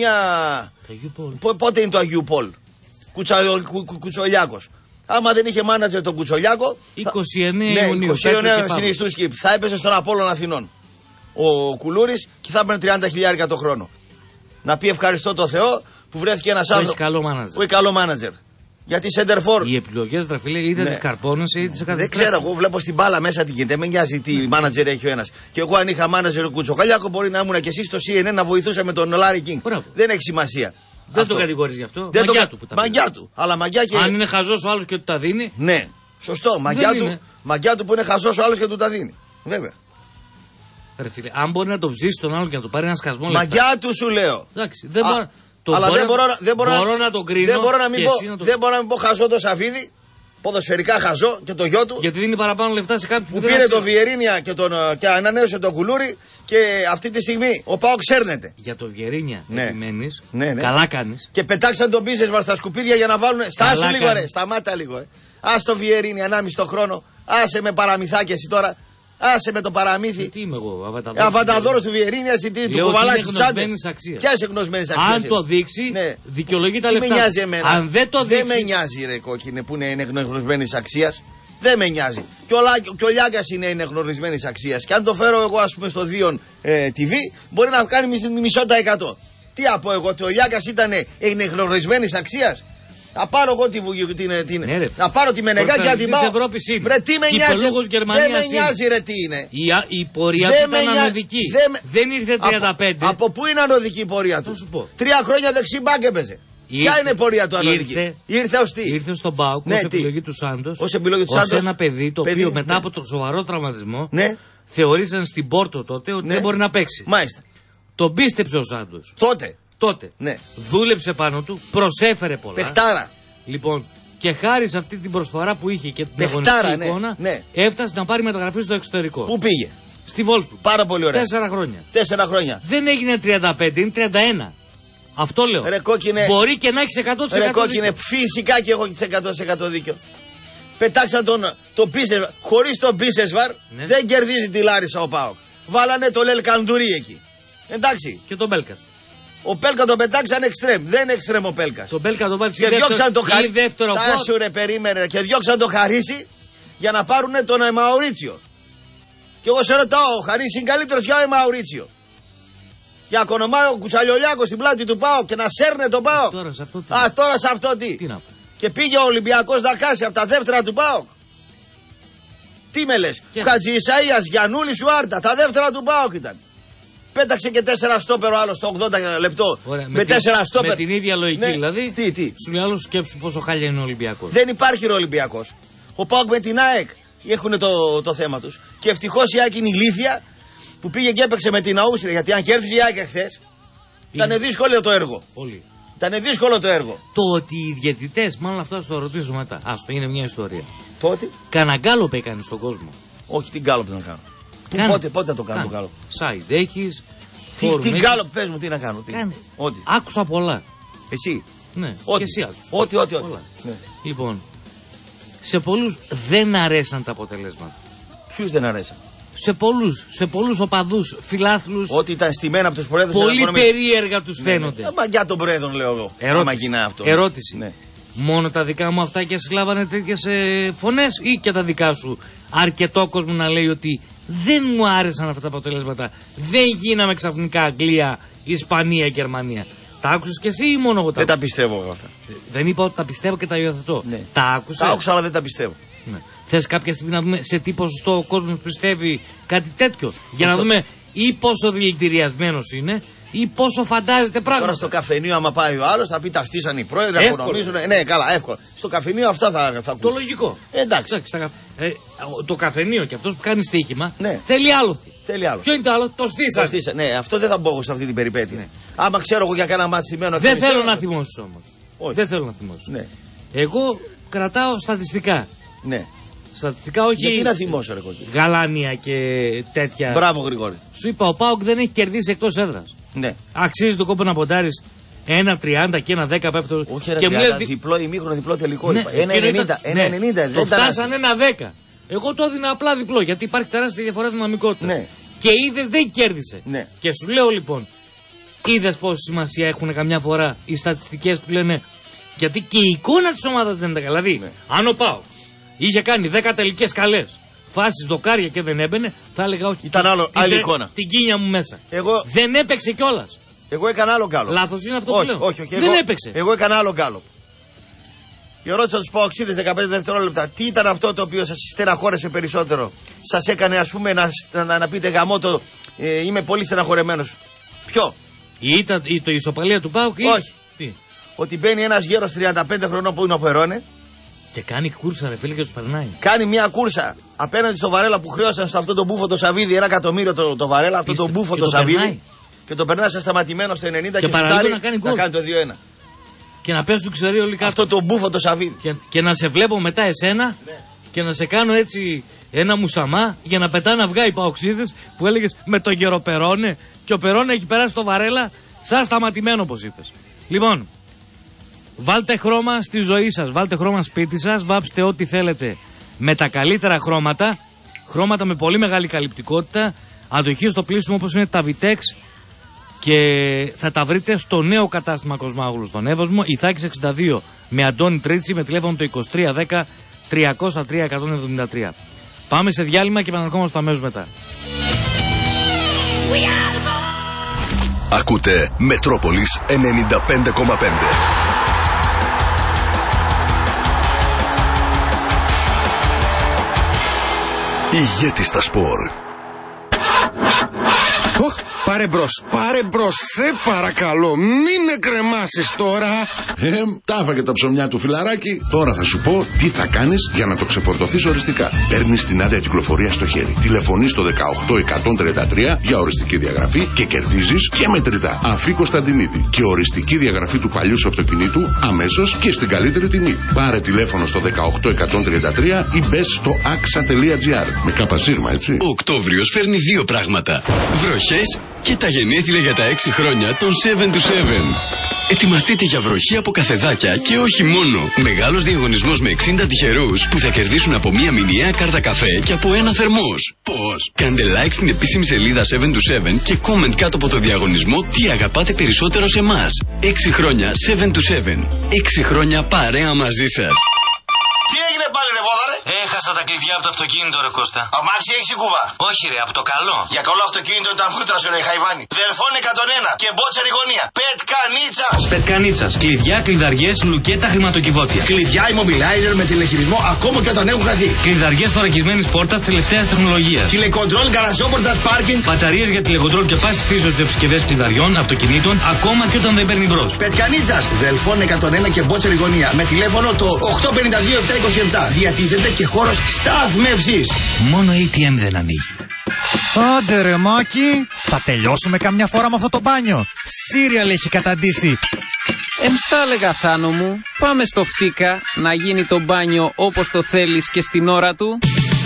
Πότε είναι το Αγίου Πολ? Κουτσολιάκος. Άμα δεν είχε μάνατζερ τον Κουτσολιάκο. 29 Ιουνίου. 29 συνιστούς και θα έπεσε στον Απόλλων Αθηνών ο Κουλούρης και θα έπαιρνε 30.000 το χρόνο. Να πει ευχαριστώ το Θεό που βρέθηκε ένας άνθρωπος. Έχει καλό μάνατζερ. Γιατί Σέντερφορ. Οι επιλογές ρε φίλε είτε τις καρπώνεσαι είτε σε κάτι. Δεν ξέρω, εγώ βλέπω στην μπάλα μέσα την γίνεται. Με νοιάζει τι μάνατζερ έχει ο ένας. Και εγώ αν είχα μάνατζερ ο Κουτσοκαλιάκο μπορεί να ήμουν και εσείς στο CNN να βοηθούσαμε τον Λάρι Κίνγκ. Δεν έχει σημασία. Δεν το κατηγορείς γι' αυτό. Μαγιά του. Αλλά μαγιά και. Αν είναι χαζός ο άλλος και του τα δίνει. Ναι, σωστό. Μαγιά του που είναι χαζός ο άλλος και του τα δίνει. Βέβαια. Ρε φίλε, αν μπορεί να το ψήσει τον άλλον και να του πάρει ένα σκασμό. Μαγιά του σου λέω. Εντάξει, δεν μπορεί. Αλλά δεν μπορώ να τον κρίνω. Δεν μπορώ να μην πω χαζό το Σαββίδι, ποδοσφαιρικά χαζό και το γιο του. Γιατί δίνει παραπάνω λεφτά σε κάποιον που πήρε το Βιερίνια και ανανέωσε τον Κουλούρι και αυτή τη στιγμή ο ΠΑΟΚ σέρνεται. Για το Βιερίνια επιμένεις. Ναι. Καλά κάνεις. Και πετάξαν τον Μπίσεσβαρ στα σκουπίδια για να βάλουν. Στάσου λίγο, ρε. Σταμάτα λίγο, ρε. Ας το Βιερίνια 1,5 χρόνο. Άσε με παραμυθάκια εσύ τώρα. Άσε με το παραμύθι. Τι είμαι εγώ, αβανταδόρος του Βιερίνια, του κουβαλάει στις τσάντες. Ποια είσαι γνωσμένης αξίας. Αν το δείξει, δικαιολογεί τα λεφτά. Τι με νοιάζει εμένα. Αν δεν το δείξει. Δεν με νοιάζει, ρε κόκκινε, που είναι γνωσμένης αξίας. Δεν με νοιάζει. Και ο Λιάγκας είναι γνωρισμένης αξίας. Και αν το φέρω εγώ, ας πούμε, στο Δίον TV, μπορεί να κάνει μισό τα 100. Τι από εγώ, ότι ο Λιάγκας είναι γνωρισμένης αξίας. Θα πάρω εγώ θα πάρω τη Μενεγά και θα την πάω. Βρε, τι με νοιάζει. Δεν με νοιάζει, ρε, τι είναι. Η πορεία του ήταν ανωδική. Δεν ήρθε 35. Από πού είναι ανωδική η πορεία του. 3 χρόνια δεξί μπακ έπαιζε. Ποια είναι η πορεία του ανωδική. Ήρθε ως τι. Ήρθε στον ΠΑΟΚ ως επιλογή του Σάντος. Ως ένα παιδί το οποίο μετά από το σοβαρό τραυματισμό θεωρήσαν στην Πόρτο τότε ότι δεν μπορεί να παίξει. Μάλιστα. Τον πίστεψε ο Σάντος. Τότε. Ναι. Δούλεψε πάνω του, προσέφερε πολλά. Παιχτάρα. Λοιπόν, και χάρη σε αυτή την προσφορά που είχε και την αγωνιστική εικόνα, έφτασε να πάρει μεταγραφή στο εξωτερικό. Πού πήγε? Στη Βόλσμπουργκ. Πάρα πολύ ωραία. 4 χρόνια. Δεν έγινε 35, είναι 31. Αυτό λέω. Ρε κόκκινε. Μπορεί και να έχει 100% Ρε κόκκινε, φυσικά και έχω 100% δίκιο. Πετάξαν τον Μπίσεσβαρ. Χωρίς τον Μπίσεσβαρ δεν κερδίζει τη Λάρισα ο ΠΑΟΚ. Βάλανε το Λελκαντουρί εκεί. Εντάξει. Και τον Μπέλκας. Ο Πέλκα τον πετάξαν εξτρέμ. Δεν είναι εξτρέμ ο Πέλκας. Τον Πέλκα τον και διώξαν το Χαρίσι. Τάσου ρε, περίμενε. Και διώξαν το Χαρίσι για να πάρουν τον Μαουρίτσιο. Και εγώ σε ρωτάω, ο Χαρίσι είναι καλύτερος για ο Μαουρίτσιο. Για κονομάει ο Κουτσαλιολιάκος στην πλάτη του ΠΑΟ και να σέρνε τον ΠΑΟ. Τώρα σε αυτό τι. Και πήγε ο Ολυμπιακός να χάσει από τα δεύτερα του ΠΑΟ. Τι με λες. Χατζη Ισαΐας, Γιαννούλης, Ουάρτα. Τα δεύτερα του ΠΑΟ ήταν. Πέταξε και 4 στόπερ ο άλλος το 80 λεπτό. Ωραία, με 4 στόπερ. Με την ίδια λογική δηλαδή. Τι. Σου λέει άλλο σκέψου πόσο χάλια είναι ο Ολυμπιακός. Δεν υπάρχει Ολυμπιακός. Ο ΠΑΟΚ με την ΑΕΚ έχουν το θέμα τους. Και ευτυχώς η ΑΕΚ είναι ηλίθια που πήγε και έπαιξε με την Αούστρια. Γιατί αν κέρδισε η ΑΕΚ χθες, ήταν δύσκολο το έργο. Πολύ. Ήταν δύσκολο το έργο. Το ότι οι διαιτητές, μάλλον αυτό θα το ρωτήσω μετά. Άστο, είναι μια ιστορία. Τότε. Κανένα γκάλοπ έκανε στον κόσμο. Όχι, την γκάλοπ να κάνω. Πότε θα το κάνω το γκάλοπ. Σάιντ έχεις. Τι γκάλοπ, πες μου τι να κάνω. Ό,τι. Άκουσα πολλά. Εσύ. Ναι, ό,τι. Και εσύ άκουσα. Ό,τι. Ναι. Λοιπόν, σε πολλούς δεν αρέσαν τα αποτελέσματα. Ποιους δεν αρέσαν? Σε πολλούς οπαδούς, φιλάθλους. Ότι ήταν στημένα από τους προέδρους. Πολύ περίεργα τους φαίνονται. Μα για τον πρόεδρο λέω εγώ. Ερώτηση. Ναι. Μόνο τα δικά μου αυτά και συλλάβανε τέτοιες φωνές ή και τα δικά σου? Αρκετό κόσμο να λέει ότι δεν μου άρεσαν αυτά τα αποτελέσματα. Δεν γίναμε ξαφνικά Αγγλία, Ισπανία, Γερμανία. Τα άκουσες κι εσύ ή μόνο εγώ τα? Δεν τα πιστεύω εγώ αυτά. Δεν είπα ότι τα πιστεύω και τα υιοθετώ. Ναι. Τα άκουσα. Τα άκουσα αλλά δεν τα πιστεύω. Ναι. Θες κάποια στιγμή να δούμε σε τι ποσοστό ο κόσμος πιστεύει κάτι τέτοιο? Για να δούμε ή πόσο δηλητηριασμένος είναι ή πόσο φαντάζεται πράγματα. Τώρα στο καφενείο, άμα πάει ο άλλος, θα πει τα στήσαν οι πρόεδροι, οικονομίζουν. Ναι, καλά, εύκολα. Στο καφενείο αυτά θα ακούσει. Το λογικό. Εντάξει. Το καφενείο και αυτός που κάνει στοίχημα θέλει άλοθη. Ποιο είναι το άλλο? Το στήσαν. Ναι, αυτό δεν θα μπω σε αυτή την περιπέτεια. Ναι. Άμα ξέρω εγώ για κανένα μάτι στημένο. Δεν θέλω να θυμώσεις όμως. Δεν θέλω να θυμώσεις. Ναι. Εγώ κρατάω στατιστικά. Ναι. Στατιστικά, όχι. Γιατί να θυμώσαι, ρε κόκκι. Γαλάνια και τέτοια. Μπράβο, Γρηγόρη. Σου είπα, ο ΠΑΟΚ δεν έχει κερδίσει εκτός έδρας. Ναι. Αξίζει τον κόπο να ποντάρεις 1,30 και 1,10 πέφτω. Όχι, ρε, και μου λες διπλό ημίχρονο, διπλό τελικό. Ναι, 1,90. Το φτάσαν 1,10. Εγώ το έδινα απλά διπλό γιατί υπάρχει τεράστια διαφορά δυναμικότητα. Ναι. Και είδες δεν κέρδισε. Ναι. Και σου λέω λοιπόν, είδες πόση σημασία έχουν καμιά φορά οι στατιστικές που λένε. Γιατί και η εικόνα της ομάδας δεν ήταν καλά. Δηλαδή, αν ο ΠΑΟΚ είχε κάνει 10 τελικές καλές φάσεις δοκάρια και δεν έμπαινε, θα έλεγα όχι. Ήταν άλλη εικόνα. Την κίνια μου μέσα. Εγώ... Δεν έπαιξε κιόλας. Εγώ έκανα άλλο γκάλο. Λάθος είναι αυτό που λέω. Όχι, δεν έπαιξε. Εγώ έκανα άλλο γκάλο. Η ερώτηση του Παοξίδες 15 δευτερόλεπτα. Τι ήταν αυτό το οποίο σας στεναχώρεσε περισσότερο? Σας έκανε ας πούμε να πείτε γαμώτο, είμαι πολύ στεναχωρεμένος. Ποιο? Το ισοπαλία του ΠΑΟΚ ή... Όχι. Τι? Ότι μπαίνει ένας γέρος 35 χρονών που είναι ο Περόνε. Και κάνει κούρσα ρε φίλε και τους περνάει. Κάνει μια κούρσα απέναντι στο Βαρέλα που χρέωσαν σε αυτό το μπούφο το Σαββίδι 1 εκατομμύριο το Βαρέλα. Αυτό το μπούφο το Σαββίδι. και το περνάς ασταματημένο στο 90 και παραλίγο να κάνει το 2-1. Και να πέσει του ξερεί όλοι κάτω. Αυτό το μπούφο το Σαββίδι. Και να σε βλέπω μετά εσένα και να σε κάνω έτσι ένα μουσαμά για να πετάνε αυγά οι παοξίδες που έλεγες με τον Γεροπερώνε. Και ο Περώνε έχει περάσει το Βαρέλα σαν σταματημένο, όπως είπες. Λοιπόν, βάλτε χρώμα στη ζωή σας, βάλτε χρώμα σπίτι σας, βάψτε ό,τι θέλετε με τα καλύτερα χρώματα. Χρώματα με πολύ μεγάλη καλυπτικότητα. Αντοχή στο πλήσιμο όπως είναι τα Vitex. Και θα τα βρείτε στο νέο κατάστημα Κοσμάγουλου στον Εύωσμο, Ιθάκης 62 με Αντώνη Τρίτσι, με τηλέφωνο το 2310 303 173. Πάμε σε διάλειμμα και επαναρχόμαστε αμέσως μετά. Ακούτε Μετρόπολης 95,5. Ηγέτης στα σπορ. Πάρε μπρος, σε παρακαλώ, μην εκκρεμάσεις τώρα. Τα έφαγε τα ψωμιά του φιλαράκι. Τώρα θα σου πω τι θα κάνεις για να το ξεφορτωθείς οριστικά. Παίρνεις την άδεια κυκλοφορία στο χέρι. Τηλεφωνείς στο 18133 για οριστική διαγραφή και κερδίζεις και μετρητά. Αφή Κωνσταντινίδη και οριστική διαγραφή του παλιού σου αυτοκινήτου αμέσως και στην καλύτερη τιμή. Πάρε τηλέφωνο στο 18133 ή μπες στο axa.gr. Με καπασίρμα, έτσι. Ο Οκτώβριος φέρνει δύο πράγματα. Βροχές και τα γενέθλια για τα 6 χρόνια των 7 to 7. Ετοιμαστείτε για βροχή από καφεδάκια και όχι μόνο. Μεγάλος διαγωνισμός με 60 τυχερούς που θα κερδίσουν από μία μηνιαία κάρτα καφέ και από ένα θερμός. Πώς? Κάντε like στην επίσημη σελίδα 7 to 7 και comment κάτω από το διαγωνισμό τι αγαπάτε περισσότερο σε εμάς. 6 χρόνια 7 to 7. 6 χρόνια παρέα μαζί σας. Τι έγινε πάλι ρε βόδαρε? Έχασα τα κλειδιά από το αυτοκίνητο ρε Κώστα. Αμάξι έχεις η κουβά? Όχι ρε, από το καλό. Για καλό αυτοκίνητο ήταν μούτρα σου ρε Χαϊβάνι. Δελφών 101 και μπότσερ γωνία. Πετκανίτσας. Πετκανίτσας. Κλειδιά, κλειδαριές, λουκέτα, χρηματοκιβώτια. Κλειδιά immobilizer με τηλεχειρισμό ακόμα και όταν έχουν χαθεί. Κλειδαριές θωρακισμένης πόρτας τελευταίας τεχνολογίας. Τηλεκοντρόλ, γαραζόπορτας, πάρκινγκ. Μπαταρίες για τηλεκοντρόλ και πάση φύσεως επισκευές κλειδαριών, αυτοκινήτων, ακόμα και όταν δεν παίρνει μπρος. Πετκανίτσας. Δελφών 101 και μπότσερ γωνία. Με τηλέφωνο το 852-727. Διατίθεται και χώρος στάθμευσης. Μόνο ATM δεν ανοίγει. Άντε ρε Μάκη, θα τελειώσουμε καμιά φορά με αυτό το μπάνιο. Σύριαλ έχει καταντήσει. Στα έλεγα Θάνο μου, πάμε στο Φτίκα να γίνει το μπάνιο όπως το θέλεις και στην ώρα του.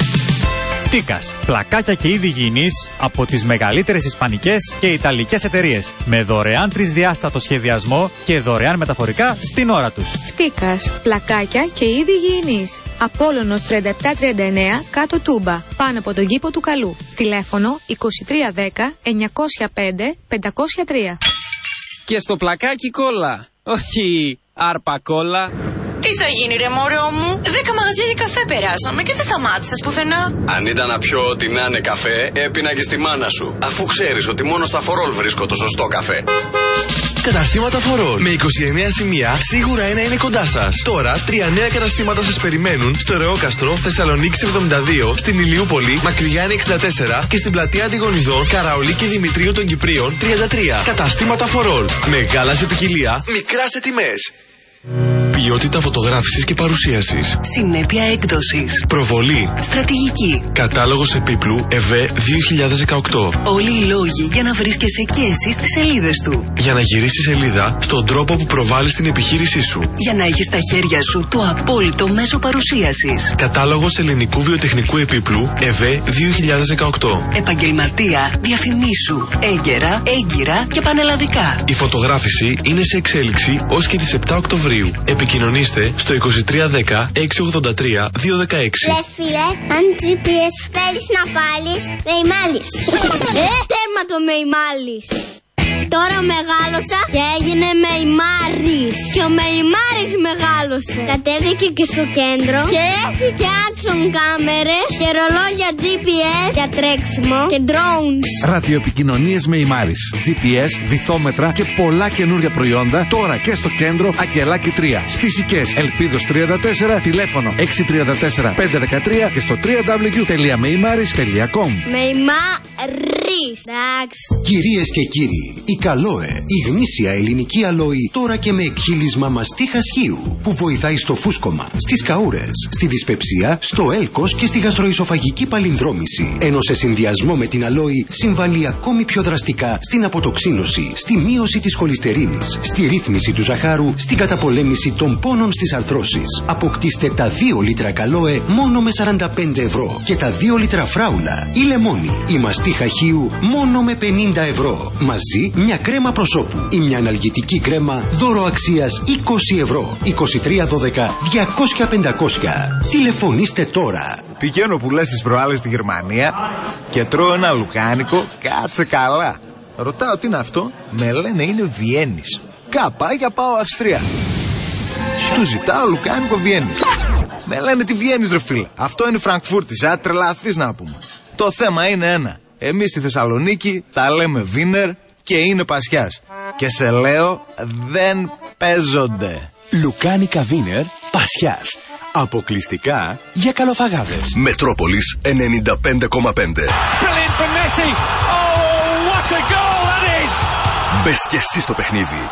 Φτίκας, πλακάκια και είδη υγιεινής από τις μεγαλύτερες ισπανικές και ιταλικές εταιρείες. Με δωρεάν τρισδιάστατο σχεδιασμό και δωρεάν μεταφορικά στην ώρα τους. Φτίκας, πλακάκια και είδη υγιεινής. Απόλλωνος 3739 κάτω Τούμπα, πάνω από τον κήπο του Καλού. Τηλέφωνο 2310 905 503. Και στο πλακάκι κόλλα, όχι άρπα κόλλα. Τι θα γίνει ρε μωρό μου, 10 μαγαζιά για καφέ περάσαμε και δεν σταμάτησες πουθενά. Αν ήταν να πιω ό,τι να είναι καφέ, έπινα και στη μάνα σου. Αφού ξέρεις ότι μόνο στα Φορόλ βρίσκω το σωστό καφέ. Καταστήματα Φορόλ. Με 29 σημεία, σίγουρα ένα είναι κοντά σας. Τώρα, 3 νέα καταστήματα σας περιμένουν στο Ρεόκαστρο, Θεσσαλονίκη 72, στην Ηλιούπολη, Μακριγιάννη 64 και στην πλατεία Αντιγονιδών, Καραολί και Δημητρίου των Κυπρίων 33. Καταστήματα Φορόλ. Μεγάλα σε ποικιλία, μικρά σε τιμές. Ποιότητα φωτογράφησης και παρουσίασης. Συνέπεια έκδοσης. Προβολή. Στρατηγική. Κατάλογος επίπλου ΕΒΕ 2018. Όλοι οι λόγοι για να βρίσκεσαι και εσύ στις σελίδες του. Για να γυρίσεις τη σελίδα στον τρόπο που προβάλλεις την επιχείρησή σου. Για να έχεις στα χέρια σου το απόλυτο μέσο παρουσίασης. Κατάλογος ελληνικού βιοτεχνικού επίπλου ΕΒΕ 2018. Επαγγελματία, διαφημίσου. Έγκαιρα, έγκυρα και πανελλαδικά. Η φωτογράφηση είναι σε εξέλιξη ως και τις 7 Οκτωβρίου. Επικοινωνήστε στο 2310 683 216. Ρε φίλε, αν GPS θέλεις να βάλεις, Μεϊμάλης. Τέρμα το Μεϊμάλης. Τώρα μεγάλωσα και έγινε Μεϊμάρης. Και ο Μεϊμάρης μεγάλωσε. Κατέβηκε και στο κέντρο και έχει και action κάμερες και ρολόγια GPS για τρέξιμο και drones. Ραδιοεπικοινωνίες Μεϊμάρης, GPS, βυθόμετρα και πολλά καινούργια προϊόντα τώρα και στο κέντρο Αγγελάκη 3. Στις Οικές Ελπίδος 34, τηλέφωνο 634 513 και στο www.meimaris.com. Μεϊμάρης. Εντάξει. Κυρίες και κύριοι, η Καλόε, η γνήσια ελληνική αλόη, τώρα και με εκχύλισμα μαστίχα χείου, που βοηθάει στο φούσκωμα, στις καούρες, στη δυσπεψία, στο έλκος και στη γαστροϊσοφαγική παλινδρόμηση. Ενώ σε συνδυασμό με την αλόη συμβάλλει ακόμη πιο δραστικά στην αποτοξίνωση, στη μείωση της χολυστερίνης, στη ρύθμιση του ζαχάρου, στην καταπολέμηση των πόνων στις αρθρώσεις. Αποκτήστε τα 2 λίτρα Καλόε μόνο με 45 ευρώ και τα 2 λίτρα Φράουλα ή Λεμόνι η μαστίχα χείου μόνο με 50 ευρώ. Μαζί μια κρέμα προσώπου ή μια αναλγητική κρέμα δώρο αξίας 20 ευρώ. 2312 200 500. Τηλεφωνήστε τώρα. Πηγαίνω που λες τις προάλλες στη Γερμανία και τρώω ένα λουκάνικο, κάτσε καλά. Ρωτάω τι είναι αυτό, με λένε είναι Βιέννης. Κάπα για πάω Αυστρία. Του ζητάω λουκάνικο Βιέννης. Με λένε τι Βιέννης ρε φίλε. Αυτό είναι Φραγκφούρτης, τρελαθείς να πούμε. Το θέμα είναι ένα. Εμείς στη Θεσσαλονίκη τα λέμε Βίνερ και είναι Πασιάς. Και σε λέω δεν παίζονται. Λουκάνικα Βίνερ Πασιάς. Αποκλειστικά για καλοφαγάδες. Μετρόπολης 95,5. Μπες και εσύ στο παιχνίδι.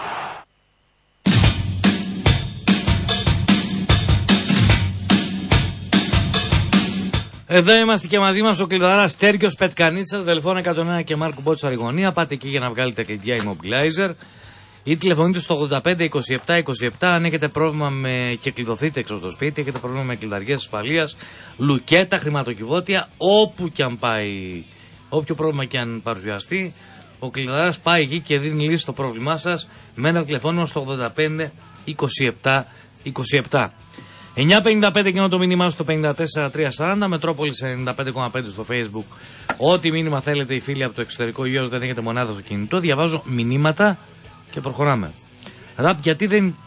Εδώ είμαστε και μαζί μας ο κλειδαράς Στέργιος Πετκανίτσας, Δελφών 101 και Μάρκου Μπότσα Αριγωνία. Πάτε εκεί για να βγάλετε κλειδιά Immobilizer ή τηλεφωνείτε στο 85 27 27. Αν έχετε πρόβλημα και κλειδωθείτε έξω από το σπίτι, έχετε πρόβλημα με κλειδαριές ασφαλείας, λουκέτα, χρηματοκιβώτια, όπου και αν πάει, όποιο πρόβλημα και αν παρουσιαστεί, ο κλειδαράς πάει εκεί και δίνει λύση στο πρόβλημά σας με ένα τηλεφώνημα στο 85 27 27. 9.55 και το μήνυμά στο 54.340, Μετρόπολης 95.5 στο Facebook. Ό,τι μήνυμα θέλετε οι φίλοι από το εξωτερικό, ή όσοι δεν έχετε μονάδα στο κινητό, διαβάζω μηνύματα και προχωράμε. Ραπ, γιατί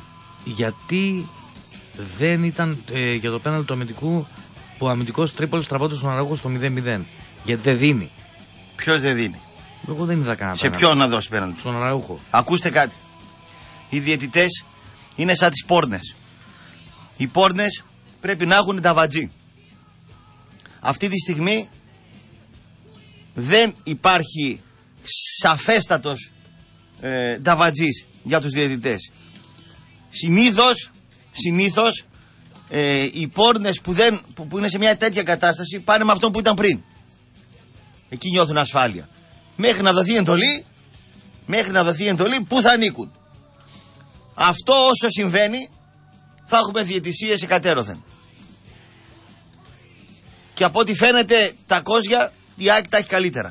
δεν ήταν για το πέναλτι του αμυντικού που ο αμυντικός Τρίπολης τραβώντας στον Αραούχο στο 0-0? Γιατί δεν δίνει. Ποιος δεν δίνει? Εγώ δεν είδα κανένα. Σε ποιον να δώσει πέναλτι? Στον Αραούχο. Ακούστε κάτι. Οι διαιτητές είναι σαν τις πόρνες. Οι πόρνες πρέπει να έχουν ταβατζή. Αυτή τη στιγμή δεν υπάρχει σαφέστατος ταβατζής για τους διαιτητές. Συνήθως οι πόρνες που είναι σε μια τέτοια κατάσταση πάνε με αυτόν που ήταν πριν. Εκεί νιώθουν ασφάλεια. Μέχρι να δοθεί εντολή που θα ανήκουν. Αυτό όσο συμβαίνει θα έχουμε διαιτησίες εκατέρωθεν. Και από ό,τι φαίνεται τα κόζια η ΑΕΚ τα έχει καλύτερα.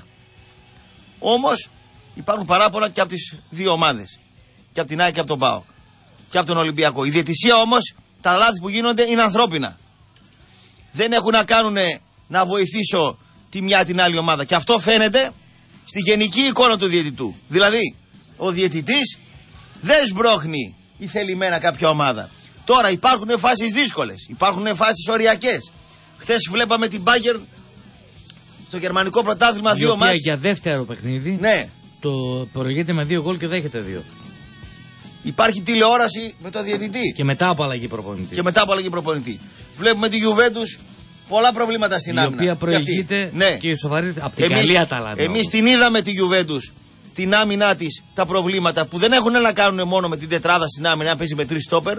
Όμως υπάρχουν παράπονα και από τις δύο ομάδες. Και από την ΑΕΚ και από τον ΠΑΟΚ. Και από τον Ολυμπιακό. Η διαιτησία όμως, τα λάθη που γίνονται είναι ανθρώπινα. Δεν έχουν να κάνουν να βοηθήσω τη μια την άλλη ομάδα. Και αυτό φαίνεται στη γενική εικόνα του διαιτητού. Δηλαδή, ο διαιτητής δεν σμπρώχνει ή θελημένα κάποια ομάδα. Τώρα υπάρχουν φάσεις δύσκολες, υπάρχουν φάσεις οριακές. Χθες βλέπαμε την Bayern στο γερμανικό πρωτάθλημα 2 μάτς. Για δεύτερο παιχνίδι, ναι, το προηγείται με 2 γκολ και δέχεται 2. Υπάρχει τηλεόραση με το διαιτητή. Και μετά από αλλαγή προπονητή. Βλέπουμε τη Juventus, πολλά προβλήματα στην άμυνα. Η οποία προηγείται και ισοβαρεί από την Γαλλία τα λάθη. Εμείς την είδαμε τη Juventus, την άμυνά της, τα προβλήματα που δεν έχουν να κάνουν μόνο με την τετράδα στην άμυνα, να παίζει με 3 στόπερ.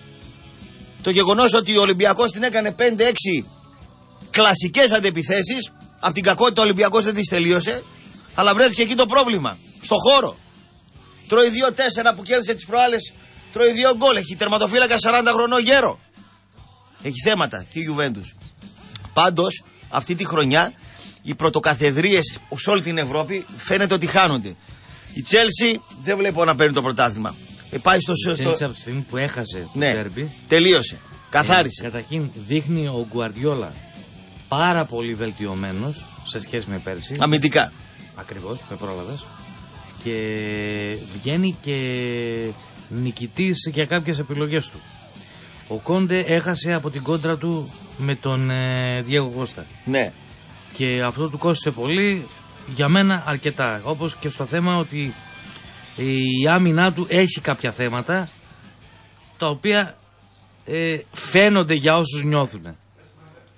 Το γεγονός ότι ο Ολυμπιακός την έκανε 5-6 κλασικές αντεπιθέσεις, από την κακότητα ο Ολυμπιακός δεν τις τελείωσε, αλλά βρέθηκε εκεί το πρόβλημα, στο χώρο. Τρώει 2-4 που κέρδισε τις προάλλες, τρώει 2 γκολ, έχει τερματοφύλακα 40 χρονών γέρο. Έχει θέματα, τη Juventus. Πάντως, αυτή τη χρονιά, οι πρωτοκαθεδρίες σε όλη την Ευρώπη φαίνεται ότι χάνονται. Η Chelsea δεν βλέπω να παίρνει το πρωτάθλημα. Πάει στο Chelsea από τη στιγμή που έχασε το derby, τελείωσε, καθάρισε. Καταρχήν δείχνει ο Γκουαρδιόλα πάρα πολύ βελτιωμένος σε σχέση με πέρσι. Αμυντικά. Ακριβώς, με πρόλαβες. Και βγαίνει και νικητής για κάποιες επιλογές του. Ο Κόντε έχασε από την κόντρα του με τον Διέγο Κώστα. Ναι. Και αυτό του κόστησε πολύ, για μένα αρκετά. Όπως και στο θέμα ότι η άμυνά του έχει κάποια θέματα τα οποία φαίνονται για όσους νιώθουν.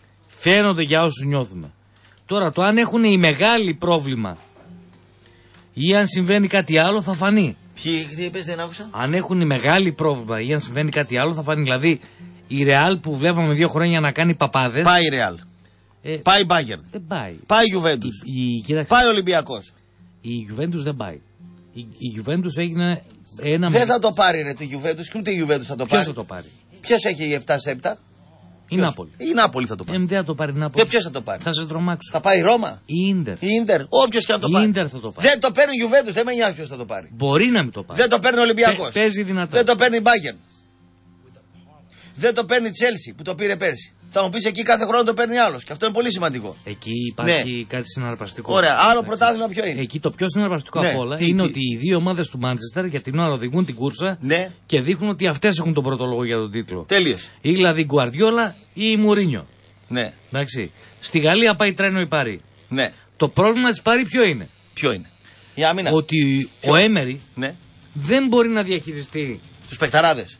Τώρα το αν έχουν οι μεγάλοι πρόβλημα Ή αν συμβαίνει κάτι άλλο θα φανεί. Ποιοι, τι είπες, δεν άκουσα. Αν έχουν μεγάλη πρόβλημα ή αν συμβαίνει κάτι άλλο θα φανεί. Δηλαδή η Ρεάλ που βλέπαμε 2 χρόνια να κάνει παπάδες. Πάει η Ρεάλ. Πάει η Bayern. Δεν πάει. Πάει η Juventus. Πάει ο Ολυμπιακός. Η Juventus δεν πάει. Η Juventus έγινε ένα. Δεν θα το πάρει ρε το Juventus και ούτε η Juventus θα το πάρει. Ποιος θα το πάρει? Ποιος έχει 7-7? Η Νάπολη. Η Νάπολη θα το πάρει. Δεν θα το πάρει η Νάπολη. Ποιος θα το πάρει? Θα σε τρομάξω. Θα πάει η Ρώμα. Η Ίντερ. Η Ίντερ. Όποιος και αν το πάρει. Η Ίντερ θα το πάρει. Δεν το παίρνει η Juventus, δεν με νοιάζει ποιος θα το πάρει. Μπορεί να μην το πάρει. Δεν το παίρνει ο Ολυμπιακός. Παίζει δυνατά. Δεν το παίρνει η Bayern. Δεν το παίρνει η Chelsea που το πήρε πέρσι. Θα μου πεις εκεί κάθε χρόνο το παίρνει άλλος. Και αυτό είναι πολύ σημαντικό. Εκεί υπάρχει κάτι συναρπαστικό. Ωραία, άλλο πρωτάθλημα ποιο είναι? Εκεί το πιο συναρπαστικό από όλα είναι ότι οι δύο ομάδες του Μάντσεστερ για την ώρα οδηγούν την κούρσα και δείχνουν ότι αυτές έχουν τον πρώτο λόγο για τον τίτλο. Τέλειος. Ή δηλαδή η Γκουαρδιόλα ή η Μουρίνιο. Ναι. Εντάξει. Στη Γαλλία πάει τρένο η Παρί. Ναι. Το πρόβλημα της Παρί ποιο είναι? Ποιο είναι? Η άμυνα. Ότι ο Έμερι δεν μπορεί να διαχειριστεί τους παικταράδες.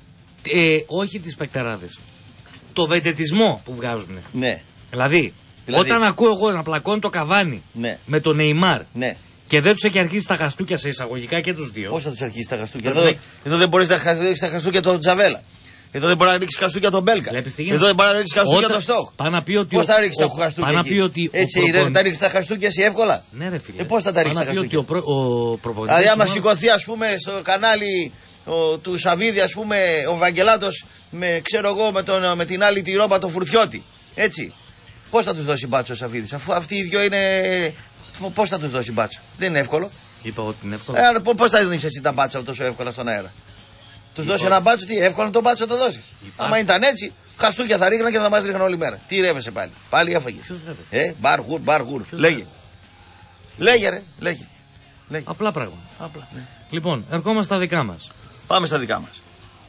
Όχι τις παικταράδες. Το βεντετισμό που βγάζουν. Ναι. Δηλαδή, όταν ακούω εγώ να πλακώνει το Καβάνι με τον Νεϊμάρ και δεν τους έχει αρχίσει τα χαστούκια σε εισαγωγικά και τους δύο. Πώς θα τους αρχίσει τα χαστούκια? Εδώ δεν μπορείς να ρίξεις τα χαστούκια τον Τζαβέλα. Εδώ δεν μπορεί να ρίξει χαστούκια τον Μπέλκα. Εδώ δεν μπορεί να ρίξει χαστούκια τον Στόχ. Πώς θα ρίξει τα χαστούκια? Έτσι, δεν θα ρίξει τα χαστούκια εσύ εύκολα. Ναι, ρε φίλε. Πώς θα τα ρίξει τα χαστούκια? Δηλαδή, άμα σηκωθεί, ας πούμε, στο κανάλι του Σαββίδη, ας πούμε, ο Βαγγελάτος με την άλλη τη Ρόμπα το Φουρτιώτη. Έτσι. Πώς θα τους δώσει μπάτσο ο Σαββίδης, αφού αυτοί οι δυο είναι. Πώς θα τους δώσει μπάτσο? Δεν είναι εύκολο. Είπα ότι είναι εύκολο. Πώς θα δίνεις εσύ τα μπάτσα τόσο εύκολα στον αέρα? Τους δώσει ένα μπάτσο, τι εύκολο τον μπάτσο το δώσεις. Άμα ήταν έτσι, χαστούκια θα ρίχναν και θα μας ρίχναν όλη μέρα. Τι ρεύεσαι πάλι? Πάλι έφαγες. Μπαργουρ. Λέγε. Λέγε. Απλά πράγματα. Λοιπόν, ερχόμαστε στα δικά μας. Πάμε στα δικά μας.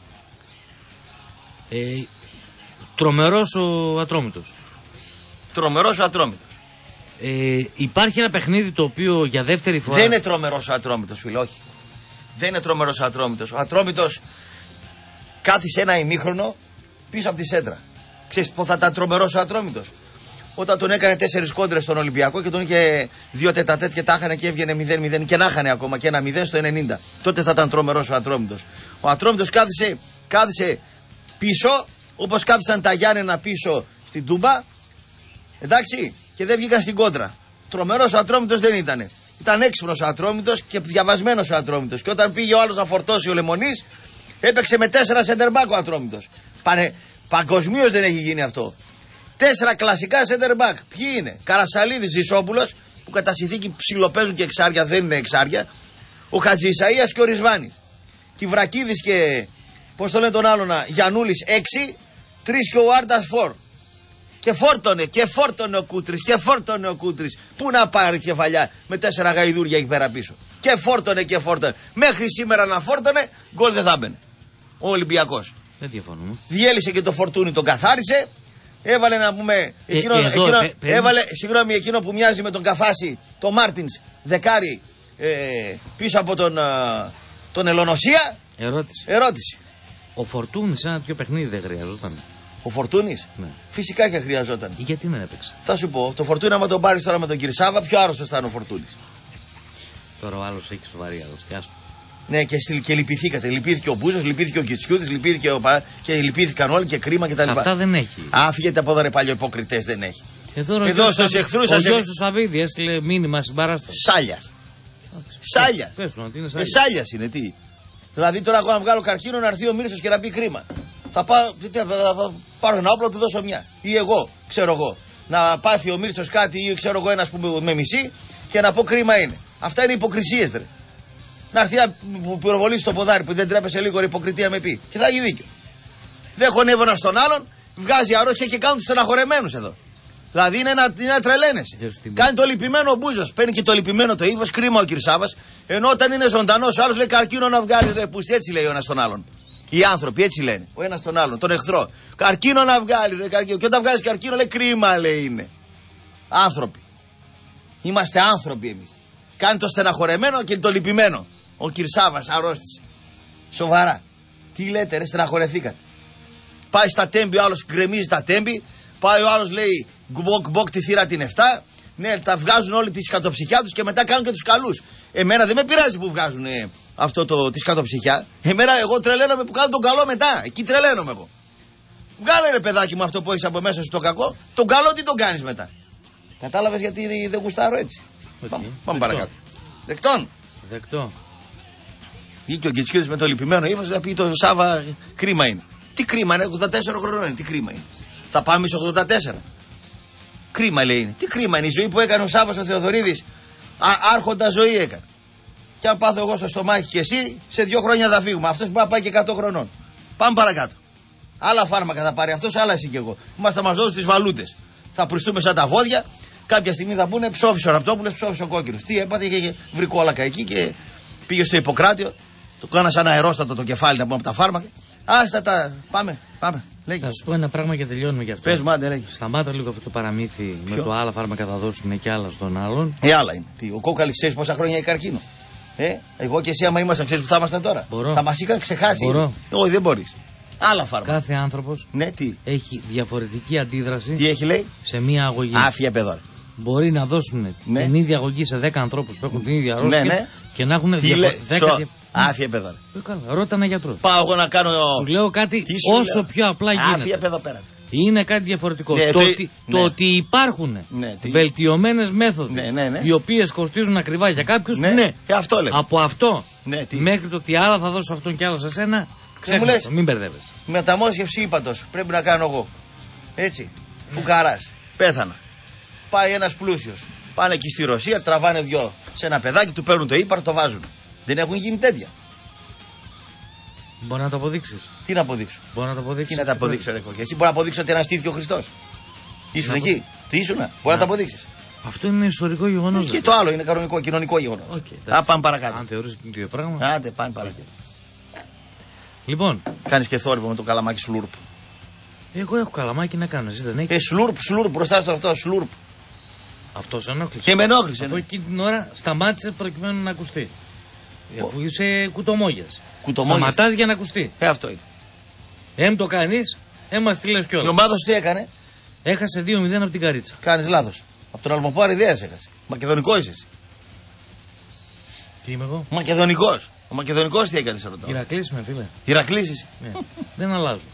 Τρομερός ο Ατρόμητος. Τρομερός ο Ατρόμητος. Υπάρχει ένα παιχνίδι το οποίο για δεύτερη φορά. Δεν είναι τρομερός ο Ατρόμητος, φίλε, όχι. Δεν είναι τρομερός ο Ατρόμητος. Ο Ατρόμητος κάθισε ένα ημίχρονο πίσω από τη σέντρα. Ξέρεις πώς θα ήταν τρομερός ο Ατρόμητος? Όταν τον έκανε 4 κόντρες στον Ολυμπιακό και τον είχε 2 τετατέτ και τα είχανε και έβγαινε 0-0 και να είχανε ακόμα και 1-0 στο 90. Τότε θα ήταν τρομερός ο Ατρόμητος. Ο Ατρόμητος κάθισε πίσω, όπως κάθισαν τα Γιάννενα πίσω στην Τούμπα. Εντάξει, και δεν βγήκαν στην κόντρα. Τρομερός ο Ατρόμητος δεν ήτανε. Ήταν έξυπνος ο Ατρόμητος και διαβασμένος ο Ατρόμητος. Και όταν πήγε ο άλλος να φορτώσει ο Λεμονής, έπαιξε με 4 σεντερμπάκ ο Ατρόμητος. Παγκοσμίως δεν έχει γίνει αυτό. 4 κλασικά σεντερμπάκ. Ποιοι είναι? Καρασαλίδης, Ζησόπουλος, που κατά συνθήκη ψιλοπαίζουν και εξάρια, δεν είναι εξάρια. Ο Χατζησαΐας και ο Ρισβάνης. Κυβρακίδης και, πώς το λένε τον άλλον, Γιαννούλης 6, 3 και ο Άρντας 4. Και φόρτωνε ο Κούτρης. Πού να πάρει κεφαλιά με 4 γαϊδούρια εκεί πέρα πίσω. Και φόρτωνε. Μέχρι σήμερα να φόρτωνε, γκολ δεν θα έμπαινε. Ο Ολυμπιακός. Δεν διαφωνούμε. Διέλυσε και το Φορτούνι, τον καθάρισε. Έβαλε να πούμε. Εκείνο που μοιάζει με τον Καφάση, το Μάρτινς, δεκάρι πίσω από τον Ελονοσία. Ερώτηση. Ο Φορτούνης σε ένα τέτοιο παιχνίδι δεν χρειαζόταν? Ο Φορτούνης? Ναι. Φυσικά και χρειαζόταν. Γιατί δεν έπαιξε? Θα σου πω, το Φορτούνι, άμα τον πάρει τώρα με τον Κυρσάβα, πιο άρρωστος θα είναι ο Φορτούνης. Τώρα ο άλλος έχει σοβαρή αρρωστιά. Ναι, και λυπηθήκατε. Λυπήθηκε ο Μπούζος, λυπήθηκε ο Κιτσιούδης, και λυπήθηκαν όλοι και κρίμα κτλ. Αυτά δεν έχει. Φύγετε από εδώ ρε παλιοϊποκριτές, δεν έχει. Εδώ στους εχθρούς σας. Ο γιος του Σαββίδη έστειλε μήνυμα στην παράσταση. Σάλιας. Πες του ότι είναι Σάλιας είναι, τι. Δηλαδή τώρα εγώ να βγάλω καρκίνο να έρθει ο Μύρσος και να πει κρίμα. Θα πάρω ένα όπλο, του δώσω μια. Ή εγώ, ξέρω εγώ. Να πάθει ο Μύρσος κάτι ή ξέρω εγώ ένας που με μισεί και να πω κρίμα είναι. Αυτά είναι υποκρισίες, ρε. Να έρθει να πυροβολήσει στο ποδάρι που δεν τρέπεσε λίγο ρε υποκριτία με πει. Και θα έχει δίκιο. Δεν χωνεύω ένα στον άλλον, βγάζει αρρώστια και κάνουν τους στεναχωρεμένους εδώ. Δηλαδή είναι να τρελαίνεσαι. Κάνει το λυπημένο ο Μπούζος, παίρνει και το λυπημένο το ύφος, κρίμα ο Κυρσάβας. Ενώ όταν είναι ζωντανός ο άλλος λέει καρκίνο να βγάλει ρε πούστη, έτσι λέει ο ένας τον άλλον. Οι άνθρωποι έτσι λένε, ο ένας τον άλλον, τον εχθρό. Καρκίνο να βγάλει ρε καρκίνο. Και όταν βγάζει καρκίνο λέει κρίμα λέει είναι. Άνθρωποι. Είμαστε άνθρωποι εμείς. Κάνει το στεναχωρεμένο και το λυπημένο. Ο Κυρσάβας αρρώστησε. Σοβαρά. Τι λέτε ρε, στεναχωρεθήκατε. Πάει στα τέμπη, ο άλλος γκρεμίζει τα τέμπη. Πάει ο άλλος λέει γκμποκ τη θύρα την 7. Ναι, τα βγάζουν όλοι τη σκατοψυχιά τους και μετά κάνουν και τους καλούς. Εμένα δεν με πειράζει που βγάζουν αυτό τη σκατοψυχιά. Εγώ τρελαίνομαι που κάνουν τον καλό μετά. Εκεί τρελαίνομαι εγώ. Βγάλε ρε παιδάκι μου αυτό που έχεις από μέσα σου το κακό. Τον καλό τι τον κάνεις μετά. Κατάλαβες γιατί δεν γουστάρω έτσι. Πάμε παρακάτω. Δεκτό. Βγήκε ο Γκετσιούδης με το λυπημένο ύφος να πει το Σάβα κρίμα είναι. Τι κρίμα είναι, 84 χρονών είναι, τι κρίμα είναι. Θα πάμε στο 84. Κρίμα λέει είναι. Τι κρίμα είναι η ζωή που έκανε ο Σάββας ο Θεοδωρίδης. Άρχοντα ζωή έκανε. Και αν πάθω εγώ στο στομάχι και εσύ, σε 2 χρόνια θα φύγουμε. Αυτός μπορεί να πάει και 100 χρονών. Πάμε παρακάτω. Άλλα φάρμακα θα πάρει αυτός, άλλα εσύ και εγώ. Μας θα μας δώσουν τις βαλούτες. Θα πριστούμε σαν τα βόδια. Κάποια στιγμή θα πούνε ψόφισε ο Ραπτόπουλος, ψόφισε ο Κόκκινος. Τι έπαθε και βρικόλακα εκεί και πήγε στο Ιπποκράτιο. Το κάνα σαν αερόστατο το κεφάλι να πούμε από τα φάρμακα. Άστα τα. Πάμε. Λέγε. Θα σου πω ένα πράγμα και τελειώνουμε γι' αυτό. Πες μου, άντε, λέγε. Σταμάτα λίγο αυτό το παραμύθι. Ποιο? Με το άλλα φάρμακα θα δώσουν και άλλα στον άλλον. Άλλα είναι. Ο Κόκαλης ξέρει πόσα χρόνια έχει καρκίνο. Εγώ και εσύ, άμα ήμασταν, ξέρει που θα ήμασταν τώρα. Μπορώ. Θα μας είχαν ξεχάσει. Μπορώ. Όχι, δεν μπορείς. Άλλα φάρμακα. Κάθε άνθρωπος έχει διαφορετική αντίδραση. Τι έχει λέει? Σε μία αγωγή. Άφια παιδό. Μπορεί να δώσουν την ίδια αγωγή σε 10 ανθρώπους που έχουν την ίδια αρρώστια και να έχουν 10 άφια παιδό. Ρώτα ένα γιατρό. Πάω εγώ να κάνω. Σου λέω κάτι όσο πιο απλά γίνεται. Άφια παιδό πέρα. Είναι κάτι διαφορετικό. Το ότι υπάρχουν βελτιωμένες μέθοδοι οι οποίες κοστίζουν ακριβά για κάποιους, αυτό λέω. Από αυτό μέχρι το ότι άλλα θα δώσω αυτόν και άλλα σε σένα, ξέχασε, μην μπερδεύεσαι. Μεταμόσχευση ύπατος πρέπει να κάνω εγώ. Έτσι. Φουκαράς. Πέθανα. Πάει ένας πλούσιος. Πάνε εκεί στη Ρωσία, τραβάνε 2 σε ένα παιδάκι, του παίρνουν το ύπαρ, το βάζουν. Δεν έχουν γίνει τέτοια. Μπορεί να το αποδείξεις. Τι να αποδείξω. Μπορεί να το αποδείξεις. Τι να τα αποδείξω, ρε Κόκκι. Εσύ μπορεί να αποδείξει ότι αναστήθηκε ο Χριστός. Ήσουν εκεί. Τι ήσουνα. Μπορεί να τα αποδείξεις. Αυτό είναι ιστορικό γεγονός. Και το άλλο είναι κανονικό, κοινωνικό γεγονός. Πάμε παρακάτω. Αν θεωρείς το ίδιο πράγμα. Άντε, πάμε παρακάτω. Λοιπόν. Κάνεις και θόρυβο με το καλαμάκι σλούρπ. Εγώ έχω καλαμάκι να κάνω, εσύ δεν έχεις. Σλούρπ μπροστά στο αυτό, σλούρπ. Αυτό σε ενόχλησε. Και με ενόχλησε. Αφού εκείνη την ώρα σταμάτησε προκειμένου να ακουστεί. Αφού είσαι κουτομόγιας. Σταματάς για να ακουστεί. Αυτό είναι. Το κάνεις, μας τη λες κιόλας. Η ομάδα σου τι έκανε? Έχασε 2-0 από την Καρίτσα. Κάνεις λάθος. Από τον Αλμοπάρη ιδέας έχασε. Μακεδονικός είσαι εσύ. Τι είμαι εγώ? Μακεδονικός. Ο Μακεδονικός τι έκανε, ρωτάω. Ηρακλής με φίλε. Ηρακλής είσαι. Δεν αλλάζω.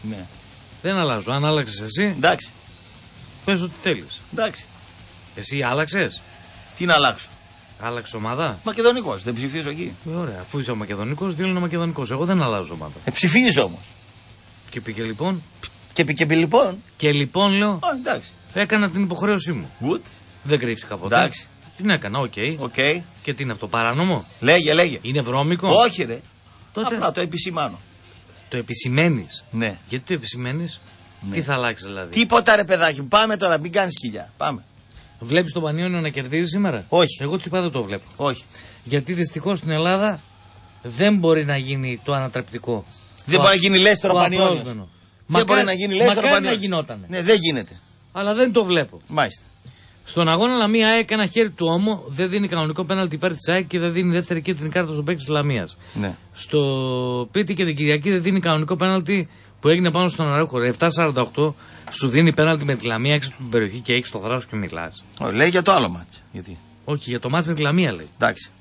Δεν αλλάζω. Αν άλλαξες εσύ. Εντάξει. Πες ό,τι θέλεις. Εντάξει. Εσύ άλλαξες. Τι να αλλάξω. Άλλαξε ομάδα. Μακεδονικός, δεν ψηφίζω εκεί. Ωραία, αφού είσαι ο Μακεδονικός, δήλωνε Μακεδονικός. Εγώ δεν αλλάζω ομάδα. Ψηφίζω όμως. Και πήγε λοιπόν. Και λοιπόν. Και λοιπόν λέω. Εντάξει. Έκανα την υποχρέωσή μου. Good. Δεν κρύφτηκα ποτέ. Εντάξει. Την έκανα, οκ. Και τι είναι αυτό, παράνομο? Λέγε. Είναι βρώμικο? Όχι, ρε. Τότε... Απλά το επισημάνω. Το επισημαίνεις? Ναι. Γιατί το επισημαίνεις? Τι θα αλλάξει δηλαδή? Τίποτα, ρε παιδάκι μου. Πάμε τώρα, μην κάνεις χιλιά. Πάμε. Βλέπεις τον Πανιόνιο να κερδίζει σήμερα? Όχι. Εγώ του είπα δεν το βλέπω. Όχι. Γιατί δυστυχώς στην Ελλάδα δεν μπορεί να γίνει το ανατρεπτικό. Δεν μπορεί να γίνει Λέστρο Πανιόνιος. Δεν μπορεί να γίνει Λέστρο Πανιόνιος. να γινότανε. Ναι, δεν γίνεται. Αλλά δεν το βλέπω. Μάλιστα. Στον αγώνα Λαμία ΑΕΚ ένα χέρι του Όμο δεν δίνει κανονικό πέναλτι υπέρ της ΑΕΚ και δεν δίνει δεύτερη κίτρινη κάρτα στον παίκτη της Λαμίας. Ναι. Στο Πίτι και την Κυριακή δεν δίνει κανονικό πέναλτι που έγινε πάνω στον Αράχο. 7-48 σου δίνει πέναλτι με τη Λαμία έξω από την περιοχή και έχεις το δράσο και μιλάς. Λέει για το άλλο μάτς. Γιατί? Όχι, για το μάτς με τη Λαμία λέει. Εντάξει.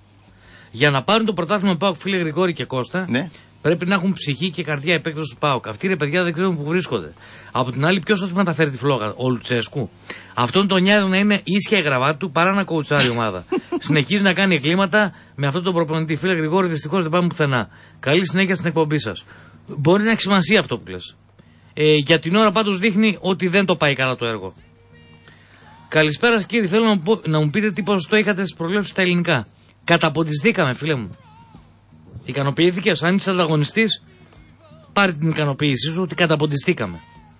Για να πάρουν το πρωτάθλημα ΠΑΟΚ, φίλε Γρηγόρη και Κώστα, ναι. Πρέπει να έχουν ψυχή και καρδιά επέκταση του ΠΑΟΚ. Αυτοί ρε παιδιά δεν ξέρουν που βρίσκονται. Από την άλλη, ποιος θα του μεταφέρει τη φλόγα, ο Λουτσέσκου. Αυτόν τον νοιάζει να είναι ίσια η γραβάτα του παρά να κοουτσάρει η ομάδα. Συνεχίζει να κάνει εγκλήματα με αυτόν τον προπονητή. Φίλε Γρηγόρη, δυστυχώς δεν πάμε πουθενά. Καλή συνέχεια στην εκπομπή σας. Μπορεί να έχει σημασία αυτό που λες. Για την ώρα πάντως δείχνει ότι δεν το πάει καλά το έργο. Καλησπέρα σας κύριε, θέλω να μου πείτε τι ποσοστό είχατε στις προβλέψεις στα ελληνικά. Καταποντιστήκαμε, φίλε μου. Ικανοποιήθηκες, αν είσαι ανταγωνιστής, πάρε την ικανοποίησή σου ότι καταποντιστήκαμε.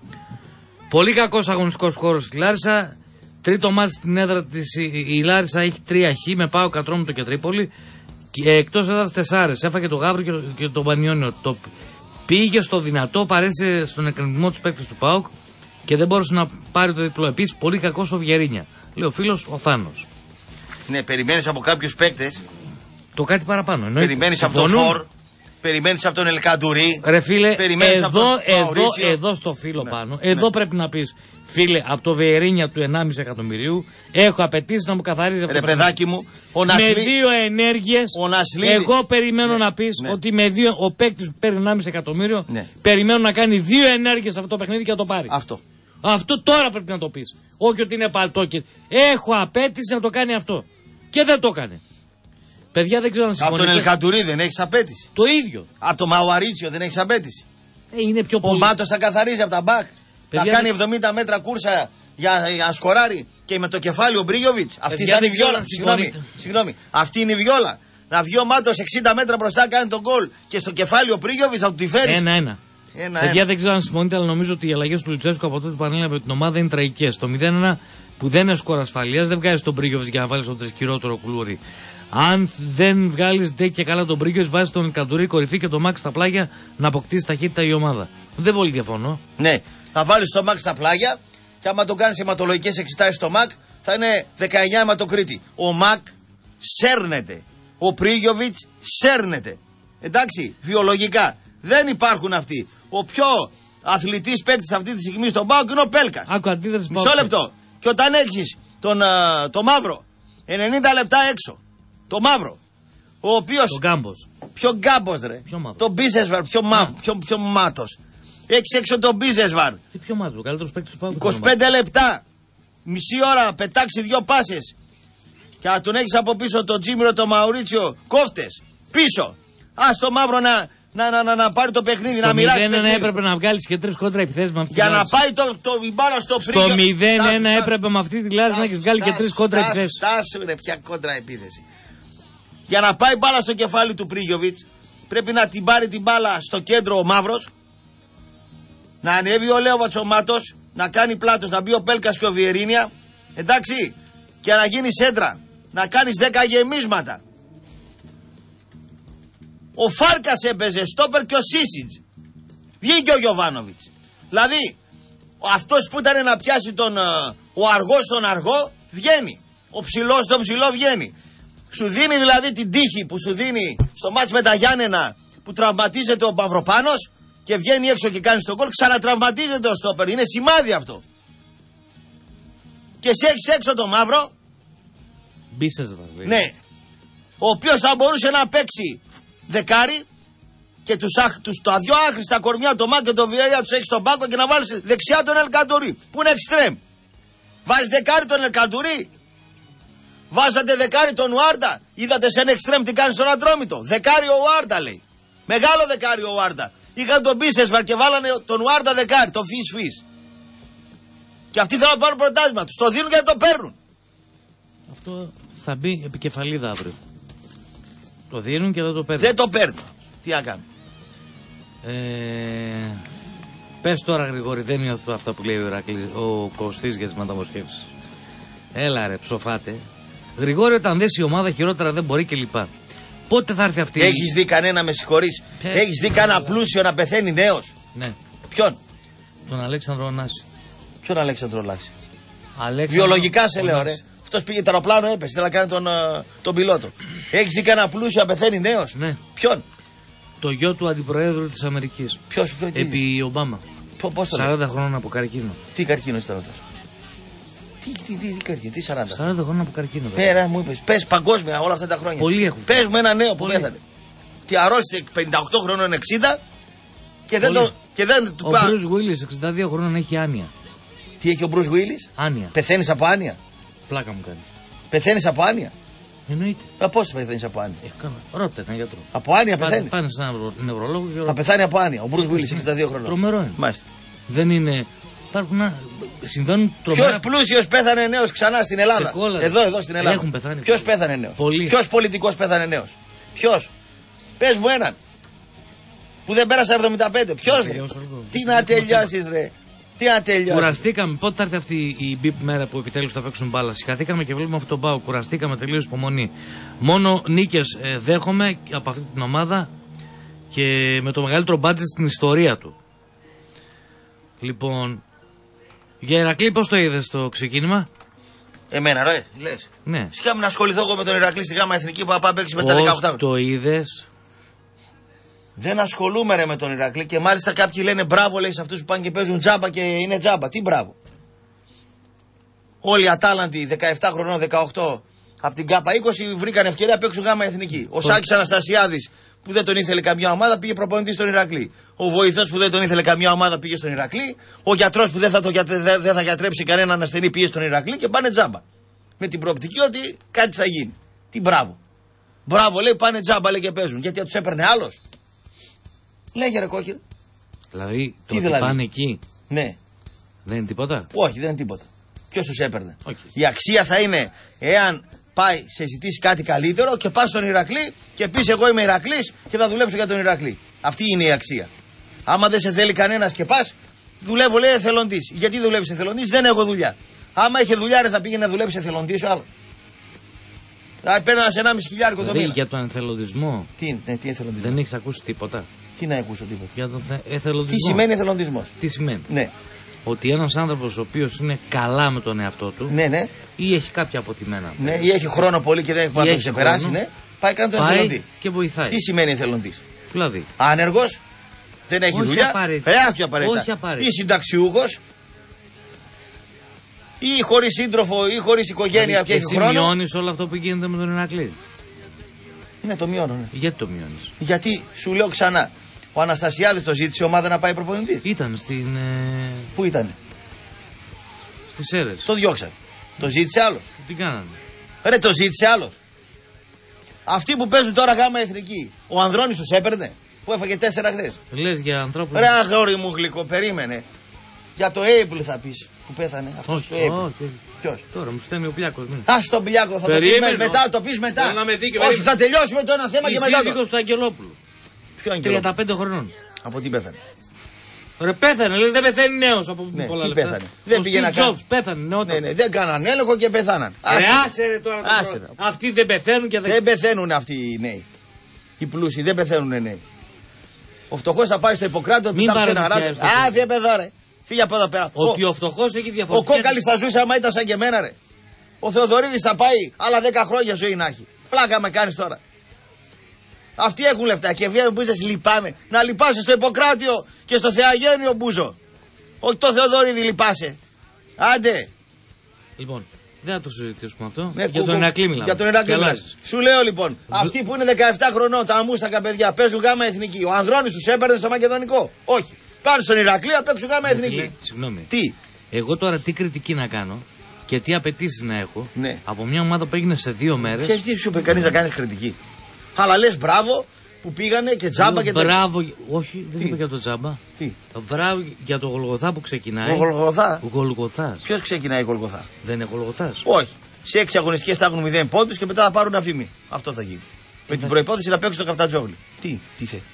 Πολύ κακός αγωνιστικός χώρος στη Λάρισα. Τρίτο μάτι στην έδρα της η Λάρισα έχει 3 χ με Πάο Κατρόμητο και Τρίπολη. Εκτός έδρας 4. Έφαγε το Γαύρο και το Πανιόνιο. Το πήγε στο δυνατό, παρέσε στον εκκρεμισμό του παίκτες του ΠΑΟΚ και δεν μπόρεσε να πάρει το διπλό. Επίσης, πολύ κακός ο Βιερίνια. Λέει ο φίλος ο Θάνος. Ναι, περιμένεις από κάποιους παίκτες. Το κάτι παραπάνω. Περιμένεις από το Φορ. Περιμένεις από τον Ελκαντουρί. Ρε φίλε, εδώ στο φύλλο πάνω. Εδώ πρέπει να πεις, φίλε, από το Βεερίνια του 1,5 εκατομμυρίου έχω απαιτήσει να μου καθαρίζει αυτό. Ρε παιδάκι μου, με 2 ενέργειες. Εγώ περιμένω να πεις ότι με 2 ο παίκτης που παίρνει 1,5 εκατομμύριο περιμένω να κάνει 2 ενέργειες σε αυτό το παιχνίδι και να το πάρει. Αυτό τώρα πρέπει να το πεις. Όχι ότι είναι παλτό και έχω απέτηση να το κάνει αυτό. Και δεν το έκανε. Παιδιά, δεν ξέρω αν συμφωνείτε. Από τον Ελκαντουρί δεν έχεις απέτηση. Το ίδιο. Από τον Μαουαρίτσιο δεν έχεις απέτηση. Είναι πιο πολύ. Ο Μάτος θα καθαρίζει από τα μπακ. Παιδιά, θα κάνει 70 μέτρα κούρσα για σκοράρι και με το κεφάλι ο Μπρίγιοβιτς. Αυτή θα είναι η βιόλα. Συγγνώμη. Αυτή είναι η βιόλα. Να βγει ο Μάτος 60 μέτρα μπροστά, κάνει τον γκολ και στο κεφάλι ο Μπρίγιοβιτς θα του τη φέρει. 1-1. Παιδιά, δεν ξέρω αν συμφωνείτε, αλλά νομίζω ότι οι αλλαγές του Λουτσέσκου από τότε που ανέλαβε την ομάδα είναι τραγικές. Το 0-1 που δεν είναι σκορ ασφαλείας δεν βγάζει τον Μπρίγιοβιτς για να βάλει τον τρισκυρότερο κουλούρι. Αν δεν βγάλει ντε και καλά τον Μπρίγιοβιτς, βάζει τον Ελκαντουρί κορυφή και τον Μαξ στα πλάγια να αποκτήσει ταχύτητα η ομάδα. Δεν πολύ διαφωνώ. Ναι, θα βάλει τον Μαξ στα πλάγια και άμα τον κάνει αιματολογικές εξετάσεις στο Μακ θα είναι 19 αιματοκρίτη. Ο Μακ σέρνεται. Ο Μπρίγιοβιτς σέρνεται. Εντάξει, βιολογικά. Δεν υπάρχουν αυτοί. Ο πιο αθλητής παίκτης αυτή τη στιγμή στον ΠΑΟΚ είναι ο Πέλκας. Μισό λεπτό. Και όταν έχεις το Μαύρο 90 λεπτά έξω. Το Μαύρο. Ο οποίος. Τον Γκάμπος. Ποιο Γκάμπος, ρε. Τον Μπίζεσβαρ. Ποιο Μάτος. Έχεις έξω τον Μπίζεσβαρ. Τι πιο Μάτος, ο καλύτερος παίκτης του ΠΑΟΚ. 25 λεπτά. Μισή ώρα πετάξει 2 πάσες. Και να τον έχεις από πίσω τον Τζίμιρο, τον Μαουρίτσιο. Κόφτες. Πίσω. Ας το Μαύρο να πάρει το παιχνίδι, στο να μοιράσει. Στο 0-1 έπρεπε να βγάλεις και 3 κόντρα επιθέσεις με αυτή τη για να πάει η μπάλα στο φρύγιο. Στο 0-1 έπρεπε με αυτή τη λάση να έχεις βγάλει και 3 κόντρα επιθέσεις. Στάσου ρε, ποια κόντρα επίθεση. Για να πάει μπάλα στο κεφάλι του Πρίγιοβιτς πρέπει να την πάρει την μπάλα στο κέντρο ο Μαύρος, να ανέβει ο Λέοβατς ο Μάτος, να κάνει πλάτος, να μπει ο Πέλκας και ο Βιερίνια, εντάξει, και να γίνει σέντρα, να κάνεις 10 γεμίσματα. Ο Φάρκας έπαιζε στόπερ και ο Σίσιτς. Βγήκε ο Γιοβάνοβιτς. Δηλαδή, αυτός που ήταν να πιάσει ο αργός τον αργό, βγαίνει. Ο ψηλός τον ψηλό βγαίνει. Σου δίνει δηλαδή την τύχη που σου δίνει στο μάτς με τα Γιάννενα που τραυματίζεται ο Παυροπάνος και βγαίνει έξω και κάνει τον γκολ, ξανατραυματίζεται ο στόπερ. Είναι σημάδι αυτό. Και σε έχεις έξω το Μαύρο. Ναι. Ο οποίος θα μπορούσε να παίξει δεκάρι και τα δυο άχρηστα κορμιά, το Μάκ και το Βιέρια, τους έχει στον πάγκο και να βάλεις δεξιά τον Ελκαντουρί που είναι εξτρέμ. Βάζεις δεκάρι τον Ελκαντουρί. Βάζατε δεκάρι τον Ουάρντα. Είδατε σε ένα εξτρέμ τι κάνει στον Ατρόμητο. Δεκάρι ο Ουάρντα λέει. Μεγάλο δεκάρι ο Ουάρντα. Είχαν τον Μπίσεσβαρ και βάλανε τον Ουάρντα δεκάρι, το φις. Και αυτοί θέλουν να πάρουν πρωτάθλημα. Τους το δίνουν και δεν το παίρνουν. Αυτό θα μπει επικεφαλίδα αύριο. Το δίνουν και δεν το παίρνουν. Δεν το παίρνουν. Τι να κάνουν. Πες τώρα Γρηγόρη, δεν είναι αυτά που λέει ο Κωστής για τις μεταμοσχεύσεις. Έλα ρε, ψοφάτε. Γρηγόρη, όταν δες η ομάδα χειρότερα δεν μπορεί και λοιπά. Πότε θα έρθει αυτή. Έχεις δει κανένα, με συγχωρείς, έχεις δει κανένα πλούσιο να πεθαίνει νέος? Ναι. Ποιον? Τον Αλέξανδρο Νάση. Ποιον Αλέξανδρο Νάση? Βιολογικά σε λέω, ρε. Αυτός πήγε το αεροπλάνο, έπεσε, θέλει να κάνει τον πιλότο. Έχεις δει κανένα πλούσιο να πεθαίνει νέος? Ναι. Ποιον? Το γιο του αντιπροέδρου της Αμερικής. Ποιος? Επί Ομπάμα. Πώς το 40 χρόνων από καρκίνο. Τι καρκίνο ήταν αυτός? Τι καρκίνο, τι 40? 40 χρόνια από καρκίνο. Πέρα μου είπες, πες παγκόσμια όλα αυτά τα χρόνια. Πολλοί έχουν. Πες μου ένα νέο που πέθανε. Τι αρρώστησε 58 χρόνων 60 και δεν το. Ο Μπρουζ Γουίλις 62 χρόνων έχει άνοια. Τι έχει ο Μπρουζ Γουίλις? Άνοια. Πεθαίνεις από άνοια? Πλάκα μου κάνει. Πεθαίνεις από άνοια? Εννοείται. Πώς πεθαίνεις από άνοια? Ρώτα έναν γιατρό. Από άνοια πεθαίνεις? Πάνε σε έναν νευρολόγο και. Θα πεθάνει από άνοια. Ο Μπρουζ Γουίλις 62 χρόνων. Τρομερό είναι. Μάλιστα. Δεν είναι. Συμβαίνουν τρομερά. Ποιος πλούσιος πέθανε νέος ξανά στην Ελλάδα? Εδώ στην Ελλάδα. Έχουν πεθάνει. Ποιος πέθανε νέος? Ποιος πολιτικός πέθανε νέος? Ποιος? Πες μου έναν. Που δεν πέρασε 75. Ποιος? Τι να τελειώσεις ρε. Τι να τελειώσεις. Κουραστήκαμε. Πότε θα έρθει αυτή η μπιπ μέρα που επιτέλους θα παίξουν μπάλα? Συγχαθήκαμε και βλέπουμε αυτό τον ΠΑΟΚ. Κουραστήκαμε τελείως υπομονή. Μόνο νίκες δέχομαι από αυτή την ομάδα και με το μεγαλύτερο μπάτζετ στην ιστορία του. Λοιπόν, για Ηρακλή πώς το είδες το ξεκίνημα? Εμένα ρε, λες? Ναι. Σκάμε να ασχοληθώ εγώ με τον Ηρακλή στη ΓΑΜΑ Εθνική που θα πάει παίξει με τα 18. Το είδες? Δεν ασχολούμαι ρε με τον Ηρακλή και μάλιστα κάποιοι λένε μπράβο λέει σε αυτούς που πάνε και παίζουν τζάμπα και είναι τζάμπα. Τι μπράβο. Όλοι οι Ατάλαντοι 17 χρονών, 18 από την ΚΑΠΑ 20 βρήκαν ευκαιρία να παίξουν γάμα εθνική. Ο Σάκης Αναστασιάδης που δεν τον ήθελε καμιά ομάδα πήγε προπονητή στον Ηρακλή. Ο βοηθός που δεν τον ήθελε καμιά ομάδα πήγε στον Ηρακλή. Ο γιατρός που δεν θα γιατρέψει κανέναν ασθενή πήγε στον Ηρακλή και πάνε τζάμπα. Με την προοπτική ότι κάτι θα γίνει. Τι μπράβο. Μπράβο λέει πάνε τζάμπα λέει και παίζουν. Γιατί τους έπαιρνε άλλος. Λέγε ρε κόκκινε. Δηλαδή το ότι πάνε εκεί. Ναι. Δεν είναι τίποτα. Όχι δεν είναι τίποτα. Ποιος τους έπαιρνε. Η αξία θα είναι εάν πάει σε ζητήσει κάτι καλύτερο και πας στον Ηρακλή και πεις εγώ είμαι Ηρακλής και θα δουλέψω για τον Ηρακλή. Αυτή είναι η αξία. Άμα δεν σε θέλει κανένας και πας, δουλεύω λέει εθελοντής. Γιατί δουλεύεις εθελοντής, δεν έχω δουλειά. Άμα είχε δουλειά ρε θα πήγαινε να δουλέψει εθελοντής ο άλλος. Θα παίρνει ένα 1,5 χιλιάρικο το μήνα. Για τον εθελοντισμό. Τι εθελοντισμό. Δεν έχεις ακούσει τίποτα. Τι να ακούσω τίποτα. Για τον εθελοντισμό. Τι σημαίνει εθελοντισμός. Τι σημαίνει. Ναι. Ότι ένας άνθρωπος ο οποίος είναι καλά με τον εαυτό του. Ναι. Ή έχει κάποια αποτιμένα. Ναι, ή έχει χρόνο πολύ και δεν έχει να το ξεπεράσει. Ναι. Πάει κάνει τον εθελοντή. Και βοηθάει. Τι σημαίνει εθελοντής. Δηλαδή. Άνεργος. Δεν έχει δουλειά. Όχι απαραίτητα. Ή συνταξιούχος. Ή χωρίς σύντροφο ή χωρίς οικογένεια και έχει χρόνο. Εσύ μειώνεις όλο αυτό που γίνεται με τον Ηρακλή. Ναι, το μειώνω. Ναι. Γιατί το μειώνεις. Γιατί σου λέω ξανά. Ο Αναστασιάδης το ζήτησε η ομάδα να πάει προπονητής. Ήταν στην. Πού ήταν. Στις Σέρρες. Το διώξαν. Το ζήτησε άλλος. Τι κάνανε. Ρε το ζήτησε άλλος. Αυτοί που παίζουν τώρα γάμα εθνική. Ο Ανδρώνης τους έπαιρνε. Που έφαγε 4 χθες. Λες για ανθρώπους. Ρε αγόρι μου γλυκό, περίμενε. Για το Έιπλ θα πεις που πέθανε. Αυτός όχι, το Έιπλ. Ποιος. Τώρα μου στέλνει ο Πλιάκος. Ας τον Πλιάκο θα το πεις μετά. Το πεις μετά. Όχι, θα τελειώσουμε το ένα θέμα και μετά. Η σύζυγος του Αγγελόπουλου. 35 χρονών. Από τι πέθανε. Ρε πέθανε, λες δεν πεθαίνει νέος από πολλά τι λεπτά. Πέθανε. Δεν πήγε να κάνει. Πέθανε νεότερο. Ναι, δεν κάναν έλεγχο και πεθάναν. Άσε ρε τώρα. Αυτοί δεν πεθαίνουν και δεν πεθαίνουν αυτοί οι νέοι. Οι πλούσιοι δεν πεθαίνουν οι νέοι. Ο φτωχός θα πάει στο Ιπποκράτο του τάψε ένα ράζο. Α, δεν παιδό ρε. Φύγε από εδώ πέρα. Ότι ο φτωχός έχει διαφορετική. Ο Κόκαλης θα ζούσε άμα ήταν σαν και εμένα ρε. Ο Θεοδωρίδης θα πάει άλλα 10 χρόνια ζωή να έχει. Πλάκα με κάνεις τώρα. Αυτοί έχουν λεφτά και βγαίνουν Μπούζες λυπάμαι. Να λυπάσαι στο Ιπποκράτιο και στο Θεαγένιο Μπούζο. Όχι το Θεοδωρίδη λυπάσαι. Άντε. Λοιπόν, δεν θα το συζητήσουμε αυτό. Ναι, για τον Ηρακλή μιλάμε. Για τον Ηρακλή μιλάμε. Σου λέω λοιπόν, αυτοί που είναι 17 χρονών, τα αμούστακα παιδιά, παίζουν γάμα εθνική. Ο Ανδρώνης τους έπαιρνε στο Μακεδονικό. Όχι. Πάνε στον Ηρακλή να παίξουν γάμα εθνική. Συγγνώμη. Τι. Εγώ τώρα τι κριτική να κάνω και τι απαιτήσεις να έχω από μια ομάδα που έγινε σε 2 μέρες. Και τι σου είπε κανείς να κάνεις κριτική. Αλλά λες μπράβο που πήγανε και τζάμπα και τέτοια. Μπράβο, όχι, δεν είπε για το τζάμπα. Τι. Μπράβο για το Γολγοθά που ξεκινάει. Ο Γολγοθά. Ο Γολγοθάς. Ποιος ξεκινάει ο Γολγοθά. Δεν είναι Γολγοθάς. Όχι. Σε 6 αγωνιστικές θα έχουν 0 πόντους και μετά θα πάρουν αφήμη. Αυτό θα γίνει. Με την προϋπόθεση να παίξουν το Καφτατζόγλι. Τι θε.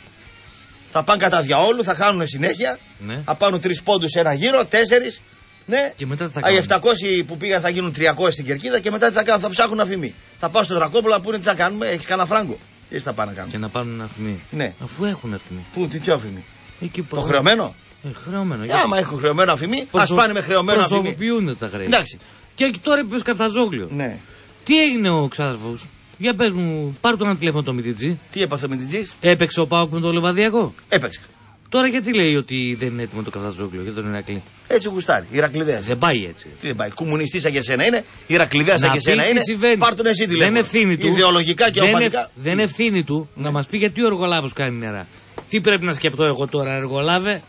Θα πάνε κατά διαόλου, θα χάνουν συνέχεια. Ναι. Θα πάρουν 3 πόντους σε ένα γύρο, 4. Ναι. Και μετά τι θα κάνουν. Οι 700 που πήγαν θα γίνουν 300 στην Κερκίδα και μετά τι θα κάνουν. Θα ψάχνουν αφημί. Θα πάω στο Δρακόπουλο να πούνε τι θα κάνουμε. Έχει κανένα φράγκο. Έτσι θα πάνε να κάνουν. Και να πάρουν αφημί. Ναι. Αφού έχουν αφημί. Πού, τι πιο αφημί. Το χρεωμένο. Χρεωμένο. Άμα έχουν χρεωμένο αφημί, α πάνε με χρεωμένο αφημί. Προσωποποιούν τα χρέη. Εντάξει. Και τώρα είπε Καφταζόγλιο. Ναι. Τι έγινε ο ξάδερφος. Για πες μου, πάρ' του ένα τηλέφωνο το Μιτιτζή. Τι έπαθε ο Μιτιτζής. Έπαιξε ο Πάοκ με το Λεβαδιακό. Έπαιξε. Τώρα γιατί λέει ότι δεν είναι έτοιμο το Καφταζόγλιο για τον Ηρακλή. Έτσι γουστάρει. Ηρακλειδέας. Δεν πάει έτσι. Τι δεν πάει. Κομμουνιστής σαν και σένα είναι. Ηρακλειδέας σαν και σένα είναι. Πάρ' τον εσύ τηλέφωνο. Δεν ευθύνη του. Ιδεολογικά και οπαδικά. Δεν ευθύνη του να μας πει γιατί ο εργολάβος κάνει νερά. Τι πρέπει να σκεφτώ εγώ τώρα, εργολάβε.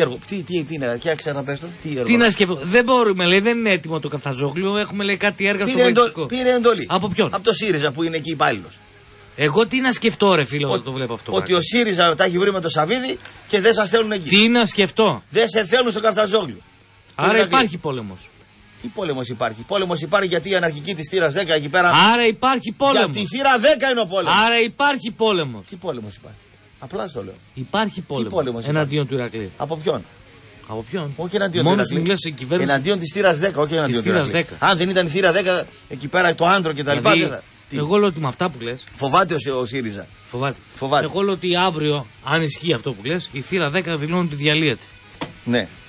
Τι είναι, και ξαναπες το. Τι να σκεφτώ. Δεν μπορούμε, λέει, δεν είναι έτοιμο το Καφταζόγλιο. Έχουμε λέει κάτι έργα στο πολιτικό. Πήρε εντολή. Από ποιον. Από το ΣΥΡΙΖΑ που είναι εκεί υπάλληλος. Εγώ τι να σκεφτώ, ρε φίλο, όταν το βλέπω αυτό. Ότι ο ΣΥΡΙΖΑ τα έχει βρει με το Σαββίδι και δεν σας θέλουν εκεί. Τι να σκεφτώ. Δεν σε θέλουν στο Καφταζόγλιο. Άρα υπάρχει πόλεμος. Τι πόλεμος υπάρχει. Πόλεμος υπάρχει γιατί η αναρχική της θύρας 10 εκεί πέρα. Άρα υπάρχει πόλεμος. Γιατί η θύρα 10 είναι ο πόλεμος. Άρα υπάρχει πόλεμος. Τι πόλεμος υπάρχει. Απλά στο λέω. Υπάρχει πόλεμος εναντίον του Ηρακλή. Από ποιον. Από ποιον. Όχι εναντίον του Ηρακλή. Εναντίον της θύρας 10, όχι εναντίον του Ηρακλή. Αν δεν ήταν η θύρα 10 εκεί πέρα το άντρο και τα λοιπά. Εγώ λέω ότι με αυτά που λες. Φοβάται ο ΣΥΡΙΖΑ. Φοβάται. Εγώ λέω ότι αύριο, αν ισχύει αυτό που λες, η θύρα 10 δηλώνει ότι διαλύεται. Ναι.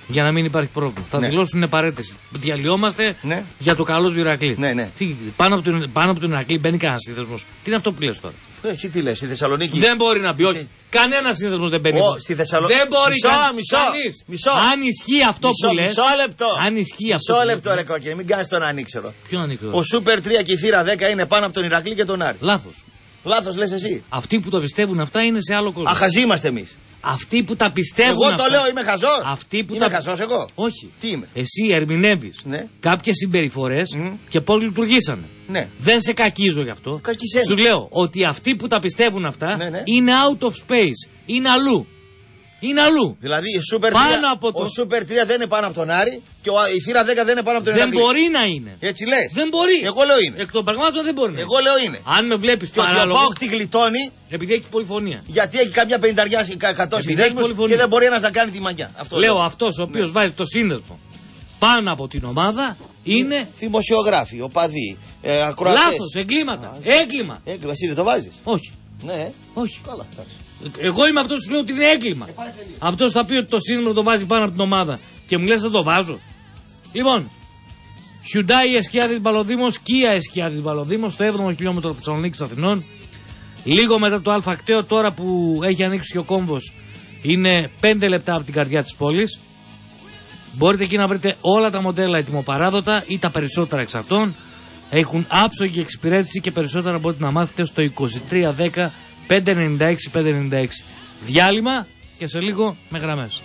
Για να μην υπάρχει πρόβλημα. Θα δηλώσουν παρέτηση. Διαλυόμαστε για το καλό του Ηρακλή. Πάνω από τον Ηρακλή μπαίνει κανένα σύνδεσμο. Τι είναι αυτό που λες τώρα? Εσύ τι λες, στη Θεσσαλονίκη? Δεν μπορεί να μπει. Όχι. Κανένα σύνδεσμο δεν μπαίνει. Στη Θεσσαλονίκη. Δεν μπορεί. Μισό. Αν ισχύει αυτό που λες. Μισό λεπτό. Αν ισχύει αυτό. Μισό λεπτό, ρε κόκκινε, μην κάνεις τον ανήξερο. Ποιο ανήξερο? Ο Σούπερ 3 και η θύρα 10 είναι πάνω από τον Ηρακλή και τον Άρη. Λάθος. Λάθος λες εσύ. Αυτοί που το πιστεύουν αυτά είναι σε άλλο κόσμο. Αχαζοί είμαστε εμείς. Αυτοί που τα πιστεύουν. Εγώ αυτά, το λέω, είμαι χαζός. Αυτοί που είμαι χαζός εγώ. Όχι. Τι είμαι? Εσύ ερμηνεύεις κάποιες συμπεριφορές και πώς λειτουργήσανε. Ναι. Δεν σε κακίζω γι' αυτό. Κακισένε. Σου λέω ότι αυτοί που τα πιστεύουν αυτά είναι out of space. Είναι αλλού. Είναι αλλού. Δηλαδή ο Σούπερ 3 δεν είναι πάνω από τον Άρη και η θύρα 10 δεν είναι πάνω από τον Ηρακλή. Δεν μπορεί να είναι. Έτσι λες? Δεν μπορεί. Εγώ λέω είναι. Εκ των πραγμάτων δεν μπορεί να είναι. Εγώ λέω είναι. Αν με βλέπεις παράλογο. Και ο ΠΑΟΚ τη γλιτώνει. Επειδή έχει πολυφωνία. Γιατί έχει κάποια 50-100 συνδέσμους και δεν μπορεί ένας να κάνει τη μαγιά. Αυτό λέω αυτός ο οποίος βάζει το σύνδεσμο πάνω από την ομάδα είναι. Δημοσιογράφοι, οπαδοί, ακροατές. Λάθος, εγκλήματα. Έγκλημα. Εσύ δεν το βάζεις? Όχι. Ναι. Όχι. Καλά. Εγώ είμαι αυτός που σου λέω ότι είναι έγκλημα. Αυτός θα πει ότι το σύνδεσμο το βάζει πάνω από την ομάδα και μου λες δεν το βάζω. Λοιπόν, Hyundai Εσκιάδης Μπαλοδήμος, Kia Εσκιάδης Μπαλοδήμος, στο 7ο χιλιόμετρο Θεσσαλονίκης Αθηνών. Λίγο μετά το Αλφακτέο, τώρα που έχει ανοίξει και ο κόμβος, είναι 5 λεπτά από την καρδιά της πόλης. Μπορείτε εκεί να βρείτε όλα τα μοντέλα ετοιμοπαράδοτα ή τα περισσότερα εξ αυτών. Έχουν άψογη εξυπηρέτηση και περισσότερα μπορείτε να μάθετε στο 2310 596 596. Διάλειμμα και σε λίγο με γραμμές.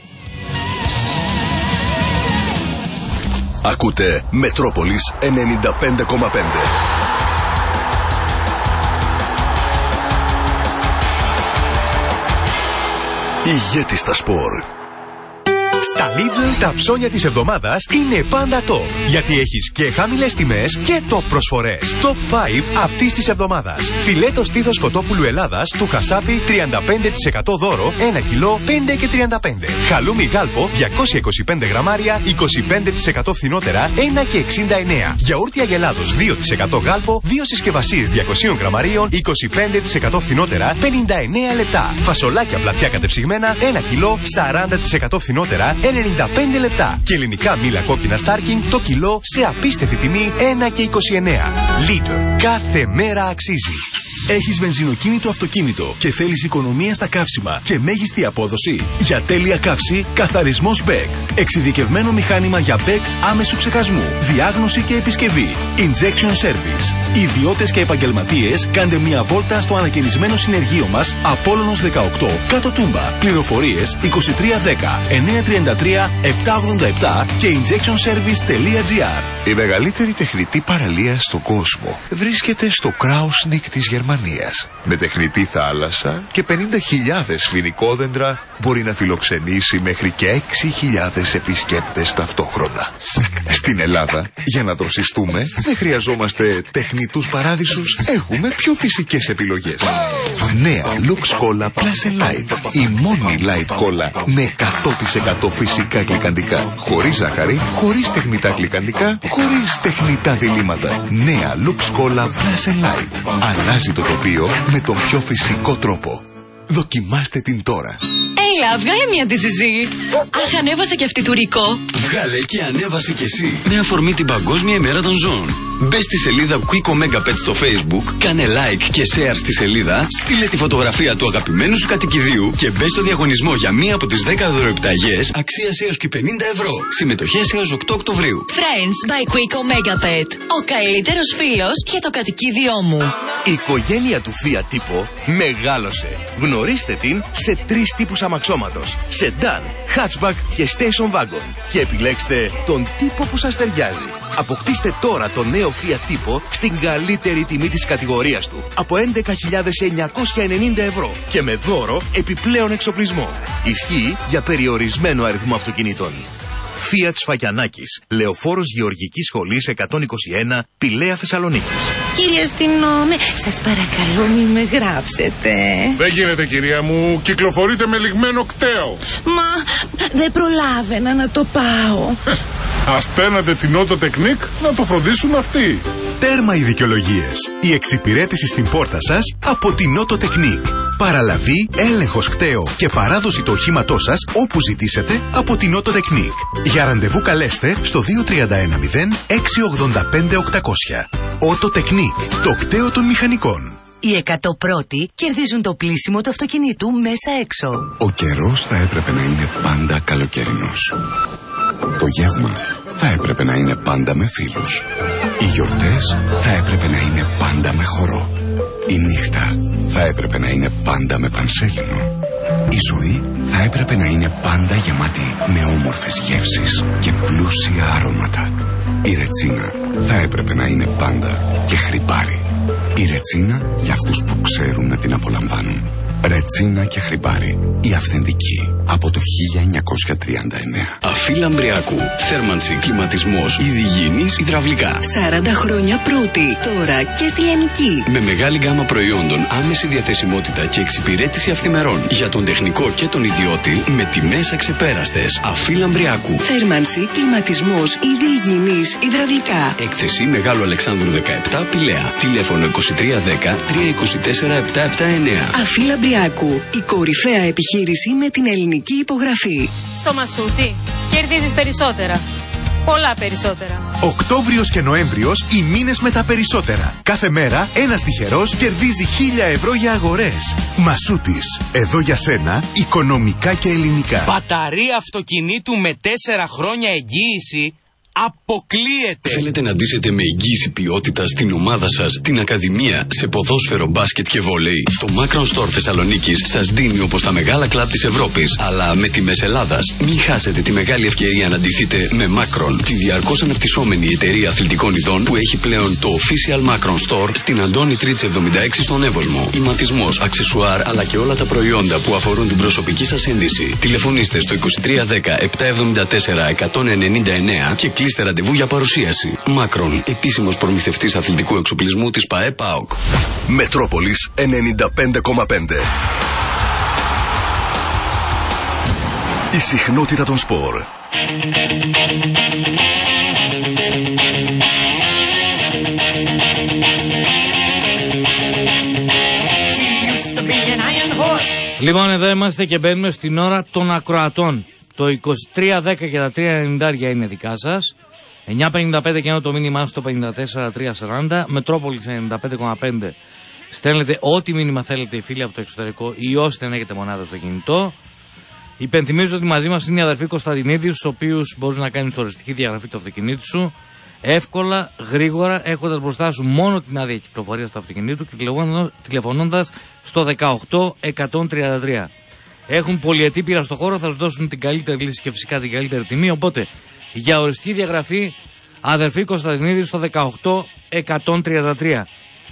Ακούτε Μετρόπολης 95,5. Ηγέτης στα σπορ. Στα Lidl τα ψώνια της εβδομάδας είναι πάντα top. Γιατί έχεις και χαμηλές τιμές και top προσφορές. Top 5 αυτής της εβδομάδας. Φιλέτο στήθος κοτόπουλου Ελλάδας του Χασάπι 35% δώρο, 1 κιλό 5 και 35. Χαλούμι γάλπο 225 γραμμάρια 25% φθηνότερα, 1 και 69. Γιαούρτι Αγελάδος 2% γάλπο, 2 συσκευασίες 200 γραμμαρίων 25% φθηνότερα, 59 λεπτά. Φασολάκια πλατιά κατεψυγμένα 1 κιλό 40% φθηνότερα, 95 λεπτά. Και ελληνικά μήλα κόκκινα Στάρκινγκ το κιλό σε απίστευτη τιμή 1 και 29. Lidl. Κάθε μέρα αξίζει. Έχεις βενζινοκίνητο αυτοκίνητο και θέλεις οικονομία στα καύσιμα και μέγιστη απόδοση? Για τέλεια καύση, καθαρισμός Beck. Εξειδικευμένο μηχάνημα για Beck άμεσου ψεκασμού, διάγνωση και επισκευή. Injection Service. Ιδιώτες και επαγγελματίες, κάντε μια βόλτα στο ανακαινισμένο συνεργείο μας Απόλλωνος 18, κάτω Τούμπα. Πληροφορίες 2310 933 787 και injectionservice.gr. Η μεγαλύτερη τεχνητή παραλία στον κόσμο βρίσκεται στο Krausnik της Γερμανίας. Με τεχνητή θάλασσα και 50.000 φοινικόδεντρα μπορεί να φιλοξενήσει μέχρι και 6.000 επισκέπτες ταυτόχρονα. Στην Ελλάδα, για να δροσιστούμε, δεν χρειαζόμαστε τεχνητούς παράδεισους, έχουμε πιο φυσικές επιλογές. Νέα Lux Cola Plus Light, η μόνη light cola με 100% φυσικά γλυκαντικά. Χωρίς ζάχαρη, χωρίς τεχνητά γλυκαντικά, χωρίς τεχνητά διλήμματα. Νέα Lux Cola Plus Light. Αλλάζει το τοπίο με τον πιο φυσικό τρόπο. Δοκιμάστε την τώρα. Έλα, βγάλε μια τη ζυζή. Αχ, ανέβασε και αυτή του Ρικό. Βγάλε και ανέβασε κι εσύ. Με αφορμή την Παγκόσμια ημέρα των ζώων. Μπες στη σελίδα Quico Megapet στο Facebook, κάνε like και share στη σελίδα, στείλε τη φωτογραφία του αγαπημένου σου κατοικιδίου και μπες στο διαγωνισμό για μία από τις 10 δωροεπιταγές αξίας έως και 50 ευρώ. Συμμετοχές έως 8 Οκτωβρίου. Friends by Quico Megapet. Ο καλύτερος φίλος για το κατοικίδιό μου. Η οικογένεια του Fiat Tipo μεγάλωσε. Γνωρίστε την σε 3 τύπους αμαξώματος. Sedan, hatchback και station wagon. Και επιλέξτε τον τύπο που σας ταιριάζει. Αποκτήστε τώρα το νέο Fiat Tipo στην καλύτερη τιμή της κατηγορίας του. Από 11.990 ευρώ. Και με δώρο επιπλέον εξοπλισμό. Ισχύει για περιορισμένο αριθμό αυτοκινήτων. Fiat Σφακιανάκης, Λεωφόρος Γεωργικής Σχολής 121, Πηλαία Θεσσαλονίκης. Κύριε αστυνόμε, σας παρακαλώ μη με γράψετε. Δεν γίνεται κυρία μου, κυκλοφορείτε με λιγμένο κταίο. Μα δεν προλάβαινα να το πάω. Ας παίρνατε την Auto Technique να το φροντίσουν αυτοί. Τέρμα οι δικαιολογίες. Η εξυπηρέτηση στην πόρτα σας από την Auto Technique. Παραλαβή, έλεγχος κταίο και παράδοση του οχήματός σας όπου ζητήσετε από την Auto Technique. Για ραντεβού καλέστε στο 2310 685 800. Auto Technique, το κταίο των μηχανικών. Οι 100 πρώτοι κερδίζουν το πλήσιμο του αυτοκινήτου μέσα έξω. Ο καιρός θα έπρεπε να είναι πάντα καλοκαιρινός. Το γεύμα θα έπρεπε να είναι πάντα με φίλους. Οι γιορτές θα έπρεπε να είναι πάντα με χορό. Η νύχτα θα έπρεπε να είναι πάντα με πανσέλινο. Η ζωή θα έπρεπε να είναι πάντα γεμάτη με όμορφες γεύσεις και πλούσια αρώματα. Η ρετσίνα θα έπρεπε να είναι πάντα και χρυπάρι. Η ρετσίνα για αυτούς που ξέρουν να την απολαμβάνουν. Ρετσίνα και χρυπάρι, η αυθεντική, από το 1939. Αφή Λαμπριακού. Θέρμανση, κλιματισμός, ειδηγιεινής, υδραυλικά. 40 χρόνια πρώτη, τώρα και στη Λιανική. Με μεγάλη γκάμα προϊόντων, άμεση διαθεσιμότητα και εξυπηρέτηση αυθημερών. Για τον τεχνικό και τον ιδιώτη, με τιμές αξεπέραστες. Αφή Λαμπριακού. Θέρμανση, κλιματισμός, ειδηγιεινής, υδραυλικά. Έκθεση Μεγάλου Αλεξάνδρου 17, Πηλαία. Τηλέφωνο 2310 324 779. Αφή Λαμπριακού, η κορυφαία επιχείρηση με την ελληνική υπογραφή. Στο Μασούτι κερδίζεις περισσότερα. Πολλά περισσότερα. Οκτώβριος και Νοέμβριος, οι μήνες με τα περισσότερα. Κάθε μέρα ένας τυχερός κερδίζει 1.000 ευρώ για αγορές. Μασούτης, εδώ για σένα, οικονομικά και ελληνικά. Μπαταρία αυτοκινήτου με 4 χρόνια εγγύηση. Αποκλείεται! Θέλετε να ντύσετε με εγγύηση ποιότητα στην ομάδα σας, την Ακαδημία, σε ποδόσφαιρο, μπάσκετ και βόλεϊ? Το Macron Store Θεσσαλονίκης σας δίνει όπως τα μεγάλα κλαμπ της Ευρώπης, αλλά με τιμές Ελλάδας. Μην χάσετε τη μεγάλη ευκαιρία να ντυθείτε με Macron, τη διαρκώς αναπτυσσόμενη εταιρεία αθλητικών ειδών που έχει πλέον το Official Macron Store στην Αντώνη Τρίτς 76 στον Εύωσμο. Ηματισμός, αξεσουάρ, αλλά και όλα τα προϊόντα που αφορούν την προσωπική σας ένδυση. Τηλεφωνήστε στο 2310 774 199 και κλείστε ραντεβού για παρουσίαση. Macron, επίσημος προμηθευτής αθλητικού εξοπλισμού της ΠΑΕ ΠΑΟΚ. Μετρόπολης 95,5. Η συχνότητα των σπορ. Λοιπόν, εδώ είμαστε και μπαίνουμε στην ώρα των ακροατών. Το 2310 και τα 390 είναι δικά σας. 955 και ένα το μήνυμά στο 54340. Μετρόπολης 95,5. Στέλνετε ό,τι μήνυμα θέλετε οι φίλοι από το εξωτερικό ή όσοι δεν έχετε μονάδα στο κινητό. Υπενθυμίζω ότι μαζί μας είναι οι αδερφοί Κωνσταντινίδη, στους οποίους μπορείς να κάνεις οριστική διαγραφή του αυτοκινήτου σου. Εύκολα, γρήγορα, έχοντας μπροστά σου μόνο την άδεια κυκλοφορίας του αυτοκινήτου και τηλεφωνώντας στο 18133. Έχουν πολυετή πείρα στο χώρο, θα σου δώσουν την καλύτερη λύση και φυσικά την καλύτερη τιμή. Οπότε για οριστική διαγραφή, αδερφή Κωνσταντινίδη στο 18133.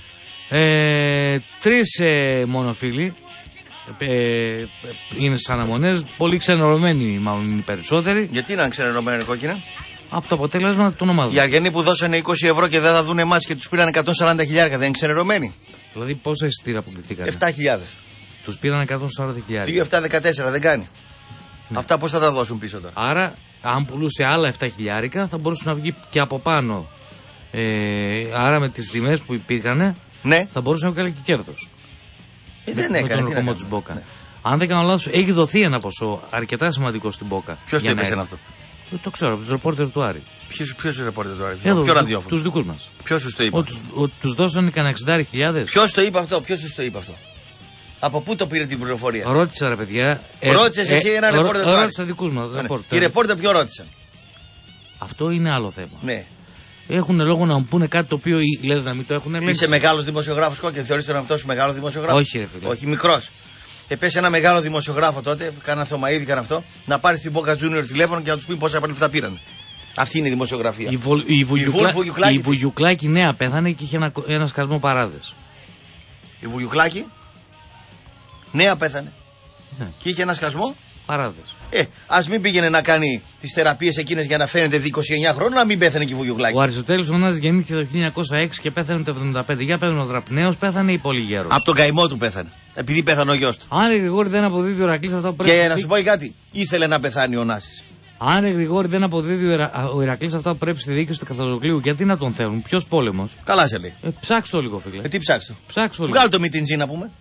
Τρεις μόνο φίλοι είναι στις αναμονές. Πολύ ξενερωμένοι, μάλλον είναι οι περισσότεροι. Γιατί να είναι ξενερωμένοι, κόκκινα? Από το αποτέλεσμα των ομάδων. Οι Αργενοί που δώσανε 20 ευρώ και δεν θα δουν εμάς και τους πήραν 140.000, δεν είναι ξενερωμένοι? Δηλαδή πόσα εισιτήρια αποκληθήκανε? 7.000. Τους πήραν 140.000. 2.714, δεν κάνει. Ναι. Αυτά πώς θα τα δώσουν πίσω τώρα? Άρα, αν πουλούσε άλλα 7.000 θα μπορούσε να βγει και από πάνω. Άρα με τις τιμές που υπήρχαν, ναι, θα μπορούσε να βγάλει και κέρδος. Δεν έκανε. Με τον κόμμα της Μπόκα. Ναι. Αν δεν κάνω λάθος, έχει δοθεί ένα ποσό αρκετά σημαντικό στην Μπόκα. Ποιος το είπε αυτό? Το ξέρω, από τους ρεπόρτερ του Άρη. Ποιος ρεπόρτερ του Άρη? Ποιο ραδιόφωνο? Τους δικούς μας. Ποιος τους το είπε? Τους δώσανε κανένα 60.000. Ποιος το είπε αυτό? Ποιος τους το είπε αυτό? Από πού το πήρε την πληροφορία? Ρώτησα, ρε παιδιά. Ρώτησες εσύ ένα ρεπόρτερ του Άρη? Ρώτησα δικούς μας. Οι ρεπόρτερ ποιο ρώτησαν? Αυτό είναι άλλο θέμα. Ναι. Έχουν λόγο να μου πούνε κάτι το οποίο λες να μην το έχουν ελέγξει. Είσαι μεγάλος δημοσιογράφος, κόκκινε, θεωρείς τον εαυτό σου μεγάλο δημοσιογράφο? Όχι, ρε φίλε. Όχι, μικρός. Πες ένα μεγάλο δημοσιογράφο τότε, κάνα Θωμαίδη, κάνα αυτό, να πάρει στην Boca Junior τηλέφωνο και να του πει πόσα λεφτά πήραν. Αυτή είναι η δημοσιογραφία. Η Βουγιουκλάκη νέα πέθανε και είχε ένα σκασμό παράδες. Η Βουγιουκλάκη νέα πέθανε. Ναι. Και είχε ένα σκασμό παράδες. Ας μην πήγαινε να κάνει τις θεραπείες εκείνες για να φαίνεται 29 χρόνων, να μην πέθανε και η Βουγιουκλάκη. Ο Αριστοτέλης Ωνάζης γεννήθηκε το 1906 και πέθανε το 1975. Για πέθανε ο Δραπνέος, πέθανε ή πολύ γέρος? Από τον καημό του πέθανε. Επειδή πέθανε ο γιος του. Αν Γρηγόρη δεν αποδίδει ο Ηρακλής αυτά που πρέπει. Και να σου πω κάτι, ήθελε να πεθάνει ο Νάσης. Αν Γρηγόρη δεν αποδίδει ο Ηρακλής αυτά που πρέπει στη διοίκηση του Καθοζοκλείου, γιατί να τον θέλουν? Ποιος πόλεμος? Καλά σε λέει. Ψάξ' το λίγο, φίλε. Τι ψάξ' το? Ψάξ' το λίγο. Βγάλω το Μιτιντζή να πούμε.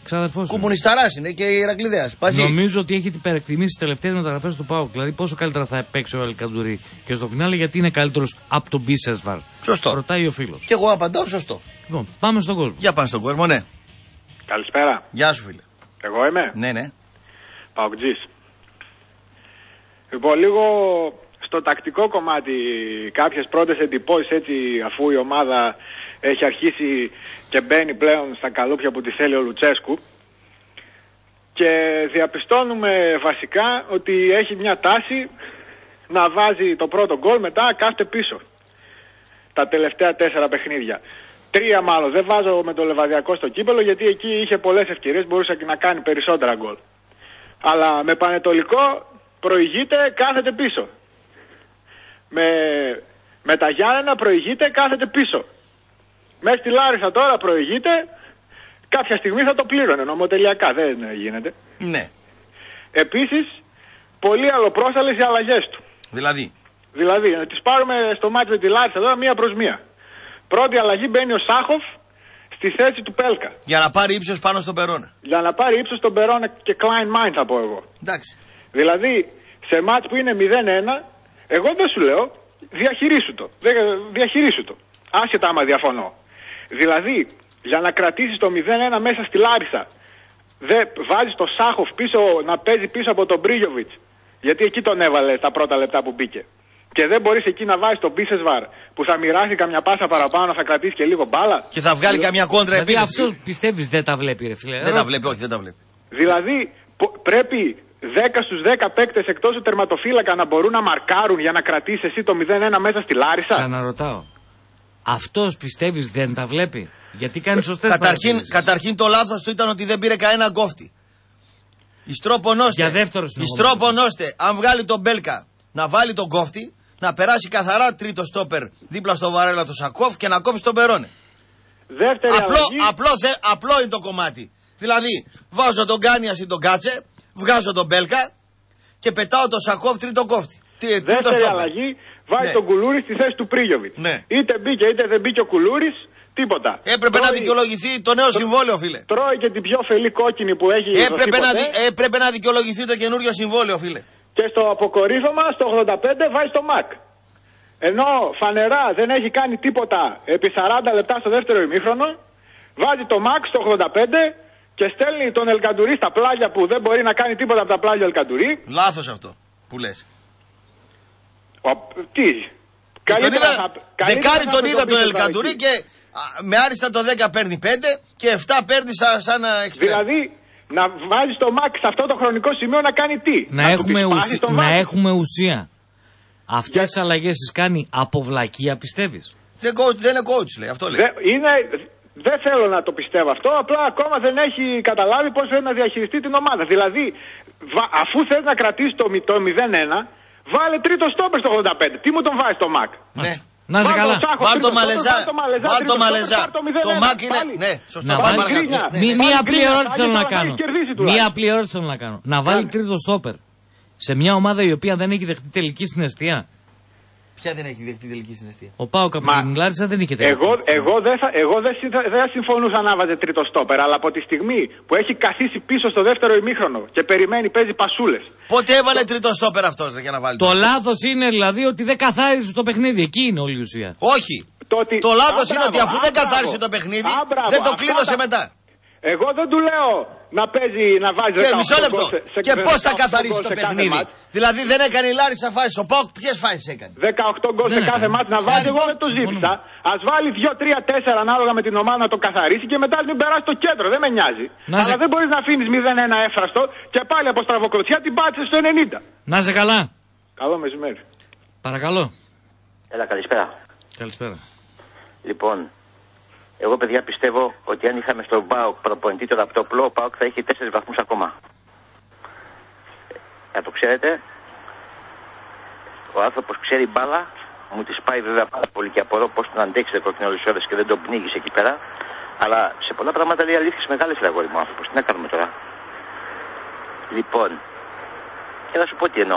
Ξαδερφός. Κομμουνισταράς είναι και Ηρακλειδέας. Νομίζω ότι έχει υπερεκτιμήσει τις τελευταίες μεταγραφές του ΠΑΟΚ. Δηλαδή, πόσο καλύτερα θα παίξει ο Ελκαντουρί και στο φινάλε, γιατί είναι καλύτερος από τον Μπίσεσβαρ. Σωστό. Ρωτάει ο φίλος. Και εγώ απαντάω σωστό. Λοιπόν, πάμε στον κόσμο. Για πάμε στον κόσμο, ναι. Καλησπέρα. Γεια σου, φίλε. Εγώ είμαι. Ναι. Παοκτζής. Λοιπόν, λίγο στο τακτικό κομμάτι, κάποιες πρώτες εντυπώσεις, έτσι, αφού η ομάδα έχει αρχίσει και μπαίνει πλέον στα καλούπια που τη θέλει ο Λουτσέσκου, και διαπιστώνουμε βασικά ότι έχει μια τάση να βάζει το πρώτο γκολ, μετά κάθεται πίσω τα τελευταία 4 παιχνίδια. 3 μάλλον, δεν βάζω με το Λεβαδιακό στο κύπελο, γιατί εκεί είχε πολλές ευκαιρίες, μπορούσε να κάνει περισσότερα γκολ. Αλλά με Πανετολικό προηγείται, κάθεται πίσω. Με τα Γιάννενα προηγείται, κάθεται πίσω. Μέσα στη Λάρισα τώρα προηγείται, κάποια στιγμή θα το πλήρωνε νομοτελειακά, δεν γίνεται. Ναι. Επίσης, πολύ αλλοπρόσαλες οι αλλαγές του. Δηλαδή, να τις πάρουμε στο μάτι με τη Λάρισα τώρα 1-1. Πρώτη αλλαγή, μπαίνει ο Σάχοφ στη θέση του Πέλκα. Για να πάρει ύψος πάνω στον Περόνα. Για να πάρει ύψος στον Περόνα και Klein Mind, θα πω εγώ. Εντάξει. Δηλαδή, σε μάτς που είναι 0-1, εγώ δεν σου λέω, διαχειρίσου το. Άσχετα άμα διαφωνώ. Δηλαδή, για να κρατήσεις το 0-1 μέσα στη Λάρισα, βάζεις το Σάχοφ πίσω, να παίζει πίσω από τον Μπρίγιοβιτς, γιατί εκεί τον έβαλε τα πρώτα λεπτά που μπήκε. Και δεν μπορείς εκεί να βάζεις τον Μπίσεσβαρ που θα μοιράσει καμιά πάσα παραπάνω, θα κρατήσει και λίγο μπάλα. Και θα βγάλει καμιά κόντρα επίθεση. Δηλαδή αυτό πιστεύεις δεν τα βλέπει, ρε φίλε? Δεν τα βλέπει, όχι, δεν τα βλέπει. Δηλαδή πρέπει 10 στους 10 παίκτες εκτός του τερματοφύλακα να μπορούν να μαρκάρουν για να κρατήσει εσύ το 0-1 μέσα στη Λάρισα. Ξαναρωτάω. Αυτός πιστεύεις δεν τα βλέπει? Γιατί κάνει σωστές Καταρχήν το λάθος του ήταν ότι δεν πήρε κανένα κόφτη. Ιστρόπονώστε, αν βγάλει τον Μπέλκα να βάλει τον κόφτη, να περάσει καθαρά τρίτο στόπερ δίπλα στο Βαρέλα του Σακόφ και να κόψει τον Περόνε. Απλό είναι το κομμάτι. Δηλαδή, βάζω τον Κάνιας ή τον Κάτσε, βγάζω τον Μπέλκα και πετάω τον Σακόφ τρίτο κόφτη. Δεύτερη αλλαγή, βάζει τον Κουλούρη στη θέση του Πρίγιοβιτς. Ναι. Είτε μπήκε είτε δεν μπήκε ο Κουλούρης, τίποτα. Έπρεπε να δικαιολογηθεί το νέο συμβόλαιο, φίλε. Τρώει και την πιο φελή κόκκινη που έχει. Έπρεπε να δικαιολογηθεί το καινούριο συμβόλαιο, φίλε. Και στο αποκορύφωμα, στο 85, βάζει το Μακ. Ενώ φανερά δεν έχει κάνει τίποτα επί 40 λεπτά στο δεύτερο ημίχρονο, βάζει το Μακ στο 85 και στέλνει τον Ελκαντουρί στα πλάγια που δεν μπορεί να κάνει τίποτα από τα πλάγια Ελκαντουρί. Λάθος αυτό που λες. Τι? Δεκάρι τον είδα τον Ελκαντουρί και με άριστα το 10 παίρνει 5 και 7 παίρνει σαν εξτρέμ. Δηλαδή να βάζει το Μακ σε αυτό το χρονικό σημείο να κάνει τι? Να έχουμε ουσία. Αυτές τις αλλαγές τις κάνει από βλακεία, πιστεύεις? Δεν είναι coach, λέει, αυτό λέει. Δεν θέλω να το πιστεύω αυτό, απλά ακόμα δεν έχει καταλάβει πώς θέλει να διαχειριστεί την ομάδα. Δηλαδή, αφού θες να κρατήσεις το 0-1, βάλε τρίτο στόπερ στο 85. Τι μου τον βάζει το Μακ? Ναι. Να είσαι καλά. Βάλ το Μαλεζά. Το Μακ είναι. Ναι, σωστά. Μία απλή ερώτηση θέλω να κάνω. Να βάλει τρίτο στόπερ σε μια ομάδα η οποία δεν έχει δεχτεί τελική στην εστία. Ποια δεν έχει δεχτεί τελική στην εστία? Ο ΠΑΟΚ από την Λάρισα δεν είχε τελική. Εγώ δεν συμφωνούσα να βάζε τρίτο στόπερ, αλλά από τη στιγμή που έχει καθίσει πίσω στο δεύτερο ημίχρονο και περιμένει, παίζει πασούλες. Πότε έβαλε τρίτο στόπερ αυτός για να βάλει? Το λάθος είναι δηλαδή ότι δεν καθάρισε το παιχνίδι. Εκεί είναι όλη η ουσία. Όχι. Το λάθος είναι ότι αφού δεν καθάρισε το παιχνίδι, δεν το κλείδωσε μετά. Εγώ δεν του λέω να παίζει, να βάζει 18 γκολ. Και πώς θα καθαρίσει το παιχνίδι? Δηλαδή δεν έκανε η Λάρισα φάσεις. Ο ΠΑΟΚ ποιες φάσεις έκανε? 18 γκολ σε κάθε μάτς να βάζει, εγώ δεν το ζήτησα. Ας βάλει 2, 3, 4 ανάλογα με την ομάδα να το καθαρίσει και μετά μην περάσει το κέντρο. Δεν με νοιάζει. Αλλά δεν μπορείς να αφήνεις 0-1 έφραστο και πάλι από στραβοκλωτσιά την πάτησες στο 90. Να σε καλά. Καλό μεσημέρι. Παρακαλώ. Έλα, καλησπέρα. Καλησπέρα. Λοιπόν, εγώ, παιδιά, πιστεύω ότι αν είχαμε στον ΠΑΟΚ προπονητή το Ραπτόπουλο, ο ΠΑΟΚ θα είχε 4 βαθμούς ακόμα. Να το ξέρετε, ο άνθρωπος ξέρει μπάλα, μου τη πάει βέβαια πάρα πολύ και απορώ πώς τον αντέξει όλες ώρες και δεν τον πνίγησε εκεί πέρα. Αλλά σε πολλά πράγματα λέει αλήθειες μεγάλες, αγόρι μου, άνθρωπος. Τι να κάνουμε τώρα? Λοιπόν, και να σου πω τι εννοώ.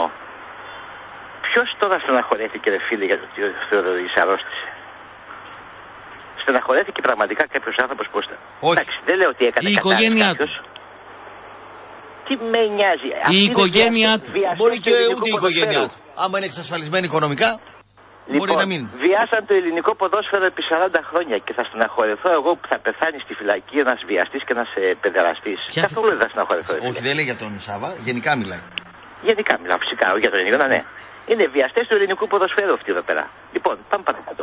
Ποιος τώρα στεναχωρέθηκε, ρε φίλε, για το ότι ο Θεοδωρής αρρώστησε? στεναχωρέθηκε πραγματικά κάποιος άνθρωπος που ήταν. Όχι. Εντάξει, δεν λέω ότι έκανε Η οικογένειά του. Τι με νοιάζει. Η οικογένειά του. Μπορεί και ούτε η οικογένειά του. Άμα είναι εξασφαλισμένη οικονομικά, μπορεί να μην. Βιάσαν το ελληνικό ποδόσφαιρο επί 40 χρόνια και θα στεναχωρεθώ εγώ που θα πεθάνει στη φυλακή ένας βιαστής και ένας παιδεραστής. Καθόλου δεν θα στεναχωρεθώ. Όχι, δεν λέει για τον Σάβα, γενικά μιλάει. Γενικά μιλάω, φυσικά, όχι για τον ελληνικό, ναι. Είναι βιαστές του ελληνικού ποδοσφαίρου αυτοί εδώ πέρα. Λοιπόν, πάμε παρακάτω.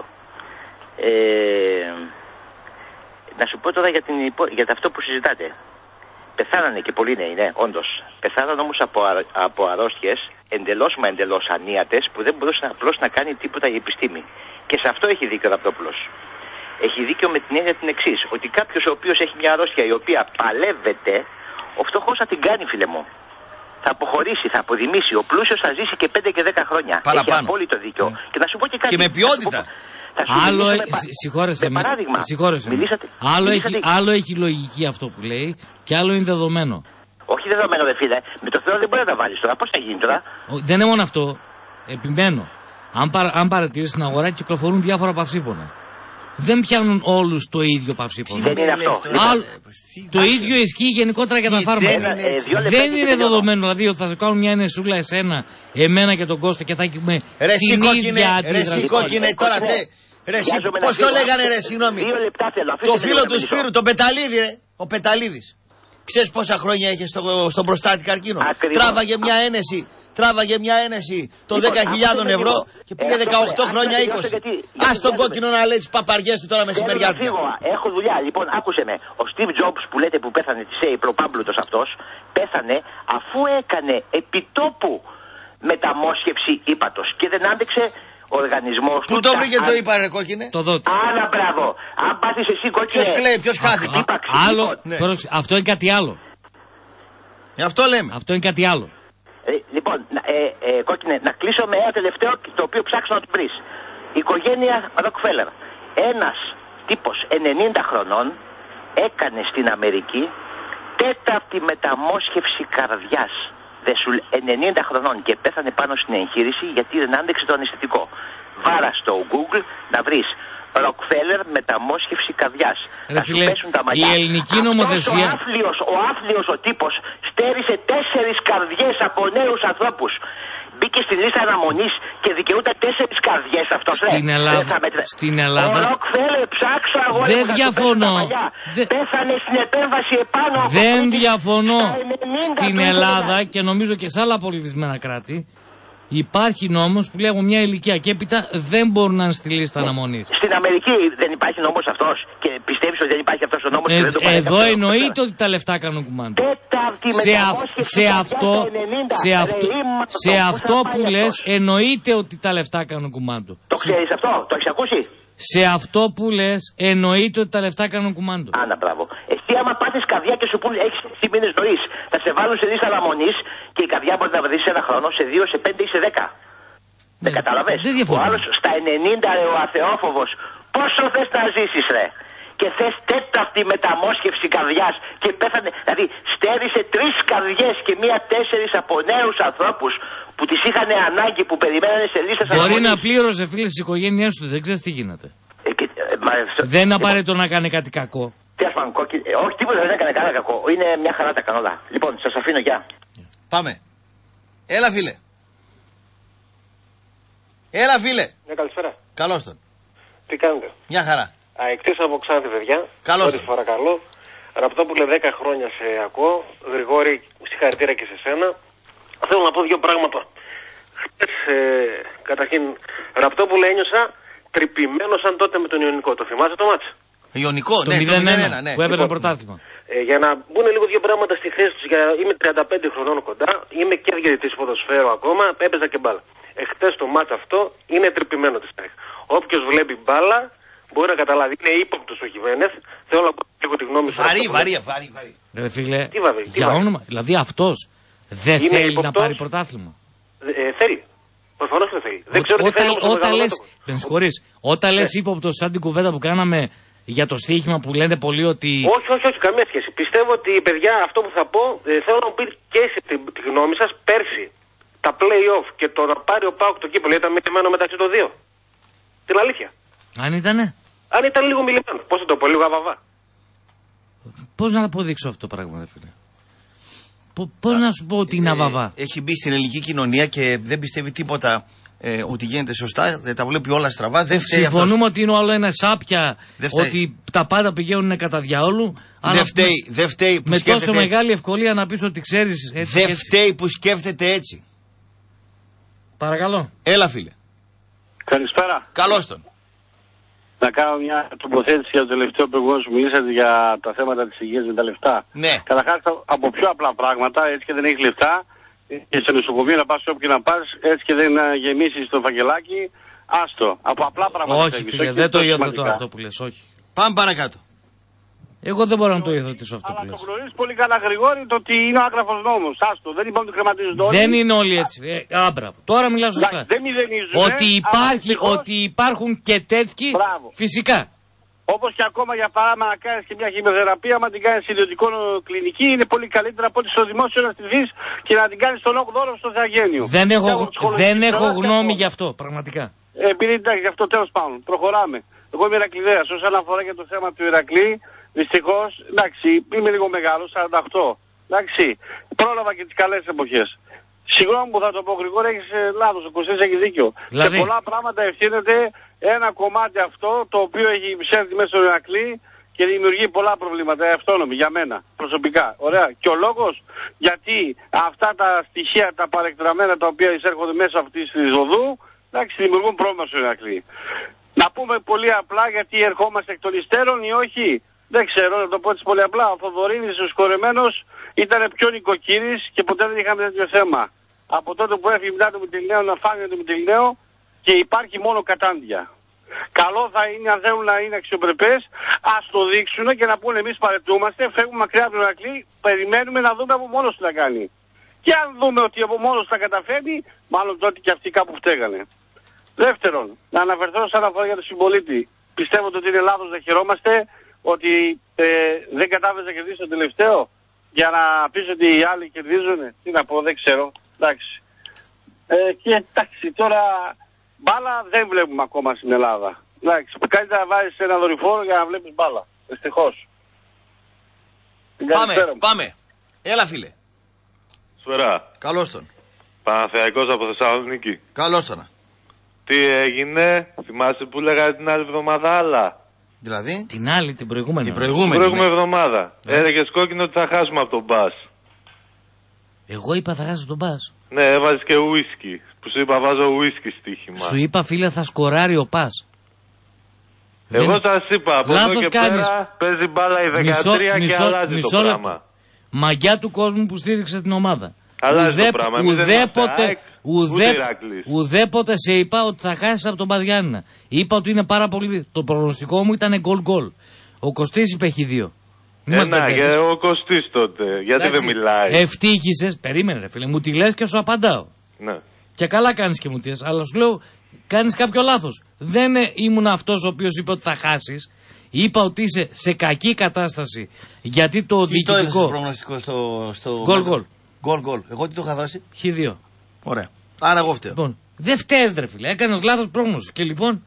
Να σου πω τώρα για αυτό που συζητάτε. Πεθάνανε και πολλοί νέοι, ναι, όντως. Πεθάνανε όμως από αρρώστιες εντελώς ανίατες που δεν μπορούσε απλώς να κάνει τίποτα η επιστήμη. Και σε αυτό έχει δίκιο ο Ραπτόπουλος. Έχει δίκιο με την έννοια την εξής, ότι κάποιος ο οποίος έχει μια αρρώστια η οποία παλεύεται, ο φτωχός θα την κάνει, φίλε μου. Θα αποχωρήσει, θα αποδημήσει. Ο πλούσιος θα ζήσει και 5 και 10 χρόνια. Παραπάνω. Έχει απόλυτο δίκιο. Και να σου πω και κάτι. Και με ποιότητα. Συγχώρεσαι με. Άλλο έχει λογική αυτό που λέει και άλλο είναι δεδομένο. Όχι δεδομένο, δε φίλε. Με το Θεό δεν μπορεί να τα βάλει τώρα. Πώς θα γίνει τώρα. Δεν είναι μόνο αυτό. Επιμένω. Αν παρατηρείς στην αγορά κυκλοφορούν διάφορα παυσίπονα. Δεν πιάνουν όλους το ίδιο παυσίπονα. Δεν είναι αυτό. Το ίδιο ισχύει γενικότερα για τα φάρμακα. Δεν είναι δεδομένο δηλαδή ότι θα σου κάνουν μια ενεσούλα εσένα, εμένα και τον Κώστα και θα έχουμε την ίδια αντίδραση. Τώρα πώς το λέγανε ρε, συγγνώμη. Το φίλο του Σπύρου, τον Πεταλίδη ρε. Ο Πεταλίδης. Ξέρεις πόσα χρόνια είχε στον προστάτη καρκίνο. Τράβαγε μια ένεση των 10.000 ευρώ και πήγε 18 χρόνια 20. Ας τον κόκκινο να λέει τις παπαριές του τώρα μεσημεριάτικα. Έχω δουλειά. Λοιπόν, άκουσε με. Ο Steve Jobs που λέτε που πέθανε τη ΣΕΗ, προπάμπλουτος αυτός, πέθανε αφού έκανε επιτόπου μεταμόσχευση ύπατος και δεν άντεξε ο οργανισμός του. Πού το βρήκε το είπα ρε κόκκινε. Το δότη. Άρα μπράβο. Αν πάθεις εσύ κόκκινε. Ποιος κλαίει, ποιος χάθηκε. Αυτό είναι κάτι άλλο. Αυτό λέμε. Αυτό είναι κάτι άλλο. Λοιπόν, κόκκινε, να κλείσω με ένα τελευταίο το οποίο ψάξω να το βρεις. Η οικογένεια Ροκφέλερ. Ένας τύπος 90 χρονών έκανε στην Αμερική τέταρτη μεταμόσχευση καρδιάς. 90 χρονών και πέθανε πάνω στην εγχείρηση γιατί δεν άντεξε το αναισθητικό. Βάρα στο Google να βρεις Ροκφέλερ μεταμόσχευση καρδιάς. Θα σου πέσουν τα μαλλιά. Η ελληνική νομοθεσία. Ο άφλιος ο τύπος στέρισε 4 καρδιές από νέους ανθρώπους. Μπήκε στη λίστα αναμονής και δικαιούται 4 καρδιές αυτός. Στην Ελλάδα. Ο Ροκφέλερ ψάξω αγόρι. Δεν διαφωνώ. Πέθανε στην επέμβαση επάνω. Δεν διαφωνώ. Στην Ελλάδα και νομίζω και σε άλλα πολιτισμένα κράτη υπάρχει νόμος που λέγουν μια ηλικία και έπειτα δεν μπορούν να είναι στη λίστα αναμονής. Στην Αμερική δεν υπάρχει νόμος αυτός και πιστεύεις ότι δεν υπάρχει αυτός ο νόμος και δεν το παρέχει. Εδώ εννοείται ότι τα λεφτά κάνουν κουμάντο. Σε αυτό που λες εννοείται ότι τα λεφτά κάνουν κουμάντο. Το ξέρεις αυτό, το έχεις ακούσει. Σε αυτό που λες εννοείται ότι τα λεφτά κάνουν κουμάντο. Άνα, μπράβο. Εσύ άμα πάθεις καρδιά και σου πούν έχεις 6 μήνες ζωής, θα σε βάλουν σε λίστα αναμονής και η καρδιά μπορεί να βρει σε 1 χρόνο, σε 2, σε 5 ή σε 10. Δεν καταλαβες. Ο άλλος στα 90 ρε ο αθεόφοβος. Πόσο θες να ζήσεις ρε. Και θες τέταρτη μεταμόσχευση καρδιάς και πέθανε. Δηλαδή στέρισε 3 καρδιές και 1-4 από νέους ανθρώπους που τις είχαν ανάγκη που περιμένανε σε λίστες αναμονής. Μπορεί να πλήρωσε φίλες της οικογένειάς του, δεν ξέρεις τι γίνεται. Δεν είναι απαραίτητο να κάνει κάτι κακό. Όχι, τίποτα δεν έκανε κανένα κακό. Είναι μια χαρά τα κανόλα. Λοιπόν, σας αφήνω, γεια. Πάμε. Έλα φίλε. Έλα φίλε. Ναι, καλησπέρα. Καλώς τον. Τι κάνετε. Μια χαρά. Εκτός από Ξάνθη, παιδιά. Καλώς. Πρώτη φορά καλό. Ραπτόπουλε 10 χρόνια σε ακούω. Γρηγόρη, συγχαρητήρια και σε σένα. Θέλω να πω 2 πράγματα. Χθες, καταρχήν, Ραπτόπουλε ένιωσα τρυπημένο σαν τότε με τον Ιωνικό. Το θυμάσαι το μάτς. Ιωνικό, το 0-1 ναι. Που έπαιρνε πρωτάθλημα. Για να μπουν λίγο 2 πράγματα στη θέση τους, είμαι 35 χρονών κοντά, είμαι και διαιτητής ποδοσφαίρου ακόμα, έπαιζα και μπάλα. Εχθές το μάτς αυτό είναι τρυπημένο της ΑΕΚ. Όποιος βλέπει μπάλα μπορεί να καταλάβει. Είναι ύποπτος ο Χιμένεθ. Θέλω να πω λίγο τη γνώμη σου. Βαρύ. Ρε φίλε, τι βαρύ. όνομα. Δηλαδή αυτός δεν θέλει να πάρει πρωτάθλημα. Θέλει. Προφανώς δεν θέλει. Δεν ξέρω τι θέλει. Όταν λες ύποπτος σαν την κουβέντα που κάναμε για το στοίχημα που λένε πολλοί ότι. Όχι, καμία σχέση. Πιστεύω ότι, παιδιά, αυτό που θα πω, θέλω να μου πείτε και εσείς τη γνώμη σας. Πέρσι, τα play-off και το να πάρει ο ΠΑΟΚ το κύπελλο ήταν μειωμένο μεταξύ των 2. Την αλήθεια. Αν ήτανε. Αν ήταν λίγο μιλημένο. Πώς θα το πω, λίγο αβαβά. Πώς να αποδείξω αυτό το πράγμα, φίλε. Πώς να σου πω ότι είναι αβαβά. Έχει μπει στην ελληνική κοινωνία και δεν πιστεύει τίποτα ότι γίνεται σωστά, τα βλέπει όλα στραβά. Συμφωνούμε ότι είναι όλο ένα σάπια, ότι τα πάντα πηγαίνουν κατά διαόλου. Δεν φταίει που με τόσο μεγάλη ευκολία να πεις ότι ξέρεις έτσι. Δεν φταίει που σκέφτεται έτσι. Παρακαλώ. Έλα, φίλε. Καλησπέρα. Καλώς τον. Να κάνω μια τοποθέτηση για το τελευταίο προηγούμενο που μιλήσατε για τα θέματα της υγείας με τα λεφτά. Ναι. Καταρχάς από πιο απλά πράγματα, έτσι και δεν έχει λεφτά, και στο νοσοκομείο να πας όπου και να πας, έτσι και δεν γεμίσεις το φακελάκι, άστο. Από απλά πράγματα. Όχι, φίλε, δεν το υιοθετώ αυτό που λες, όχι. Πάμε παρακάτω. Εγώ δεν μπορώ να το υιοθετήσω αυτό που λες. Αλλά το γνωρίζεις πολύ καλά, Γρηγόρη, το ότι είναι ο άγραφος νόμος. Άστο, δεν είπαμε ότι χρηματίζονται όλοι. Δεν είναι όλοι έτσι. Άμπραβο. Τώρα μιλάω σωστά. Δεν μηδενίζουν. Ότι υπάρχουν και τέτοιοι. Μπράβο. Φυσικά. Όπως και ακόμα για παράδειγμα να κάνεις και μια χημειοθεραπεία, άμα την κάνεις σε ιδιωτικό κλινική, είναι πολύ καλύτερα από ότι στο δημόσιο να τη δεις και να την κάνεις στον 8ο ώρο στο Θεαγένειο. Δεν έχω γνώμη γι' αυτό, πραγματικά. Επειδή εντάξει, γι' αυτό τέλος πάντων. Προχωράμε. Εγώ είμαι Ηρακλειδέας. Όσον αφορά για το θέμα του Ηρακλή, δυστυχώς, εντάξει, είμαι λίγο μεγάλος, 48. Εντάξει, πρόλαβα και τις καλές εποχές. Συγγνώμη που θα το πω γρήγορα, έχεις λάθος, ο Κωστής έχει δίκιο. Σε πολλά πράγματα ευθύνεται ένα κομμάτι αυτό, το οποίο έχει ψεύδει μέσα στο Ηρακλή και δημιουργεί πολλά προβλήματα, αυτόνομη για μένα, προσωπικά. Ωραία. Και ο λόγος, γιατί αυτά τα στοιχεία, τα παρεκτραμμένα τα οποία εισέρχονται μέσα αυτή τη οδού, εντάξει, δημιουργούν πρόβλημα στο Ηρακλή. Να πούμε πολύ απλά γιατί ερχόμαστε εκ των υστέρων ή όχι. Δεν ξέρω, να το πω έτσι πολύ απλά. Ο Θοδωρίνης ο σκορεμένος ήταν πιο νοικοκύρης και ποτέ δεν είχαμε τέτοιο θέμα. Από τότε που έφυγε μετά το Μυτιληναίο να φάνε το Μυτιληναίο και υπάρχει μόνο κατάντια. Καλό θα είναι, αν θέλουν να είναι αξιοπρεπές, ας το δείξουν και να πούνε εμείς παρετούμαστε, φεύγουμε μακριά από τον Ηρακλή, περιμένουμε να δούμε από μόνος του να κάνει. Και αν δούμε ότι από μόνος τα καταφέρνει, μάλλον τότε και αυτοί κάπου φταίγανε. Δεύτερον, να αναφερθώ σαν αφορά για τον συμπολίτη. Πιστεύω ότι είναι λάθος να χαιρόμαστε ότι δεν κατάφερε να κερδίσει το τελευταίο για να πεις ότι οι άλλοι κερδίζουν. Τι να πω, δεν ξέρω. Εντάξει. Και εντάξει, τώρα μπάλα δεν βλέπουμε ακόμα στην Ελλάδα. Εντάξει, καλύτερα να βάζεις ένα δορυφόρο για να βλέπεις μπάλα. Δυστυχώς. Πάμε. Έλα, φίλε. Σφαιρά. Καλώς τον. Παναθηναϊκός από Θεσσαλονίκη. Καλώς τον. Τι έγινε, θυμάσαι που λέγα την άλλη εβδομάδα άλλα. Δηλαδή? Την προηγούμενη. Την προηγούμενη εβδομάδα. Έλεγες κόκκινο ότι θα χάσουμε από τον Μπας. Εγώ είπα θα χάσω τον Μπας. Ναι, έβαζες και ουίσκι. Που σου είπα βάζω ουίσκι στοίχημα. Σου είπα φίλε θα σκοράρει ο Πας. Εγώ σας είπα από εδώ και πέρα παίζει μπάλα η 13 και αλλάζει το πράγμα. Μαγιά του κόσμου που στήριξε την ομάδα. Αλλάζει το πράγμα. Ουδέποτε σε είπα ότι θα χάσεις από τον Μπας Γιάννηνα. Είπα ότι είναι πάρα πολύ. Το προγνωστικό μου ήταν γκολ. Ο Κωστής είπε Χ2. Και ο Κωστής τότε. Γιατί δεν μιλάει. Ευτύχησες. Περίμενε ρε φίλε. Μου τη λες και σου απαντάω. Ναι. Και καλά κάνεις και μου τη λες. Αλλά σου λέω κάνεις κάποιο λάθος. Δεν ήμουν αυτός ο οποίος είπε ότι θα χάσεις. Είπα ότι είσαι σε κακή κατάσταση. Γιατί το διοικητικό. Τι το έδωσες προγνωστικό στο. Γκολ. Εγώ τι το είχα δώσει? Χ2. Ωραία. Άρα εγώ φταίω. Λοιπόν, δεν φταίς ρε φίλε. Έκανες λάθος πρόγνωση. Και λοιπόν.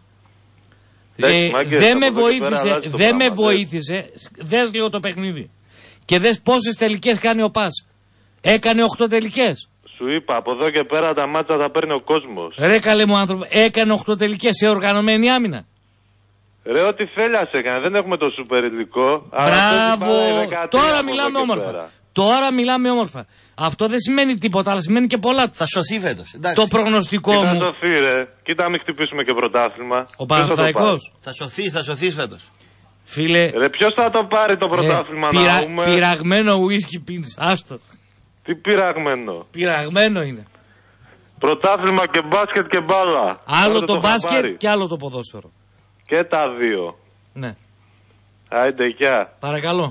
Δεν με βοήθησε. Δες λίγο το παιχνίδι. Και δες πόσες τελικές κάνει ο Πας. Έκανε 8 τελικές. Σου είπα από εδώ και πέρα τα μάτσα θα παίρνει ο κόσμος. Ρε καλέ μου άνθρωπο. Έκανε 8 τελικές σε οργανωμένη άμυνα. Ρε, ό,τι θέλει ας έκανε. Δεν έχουμε το σούπερ υλικό. Μπράβο. Τώρα μιλάμε όμορφα. Τώρα μιλάμε όμορφα. Αυτό δεν σημαίνει τίποτα, αλλά σημαίνει και πολλά. Θα σωθεί φέτος. Το προγνωστικό μου. Θα σωθεί, ρε. Κοίτα, μην χτυπήσουμε και πρωτάθλημα. Ο Παναθηναϊκός. Θα σωθεί φέτος. Φίλε. Ρε, ποιος θα το πάρει το πρωτάθλημα να πούμε. Πειραγμένο ουίσκι πίνεις. Άστο. Τι πειραγμένο. Πειραγμένο είναι. Πρωτάθλημα και μπάσκετ και μπάλα. Άλλο το μπάσκετ και άλλο το ποδόσφαιρο. Και τα δύο. Ναι. Άιντε, γεια. Παρακαλώ.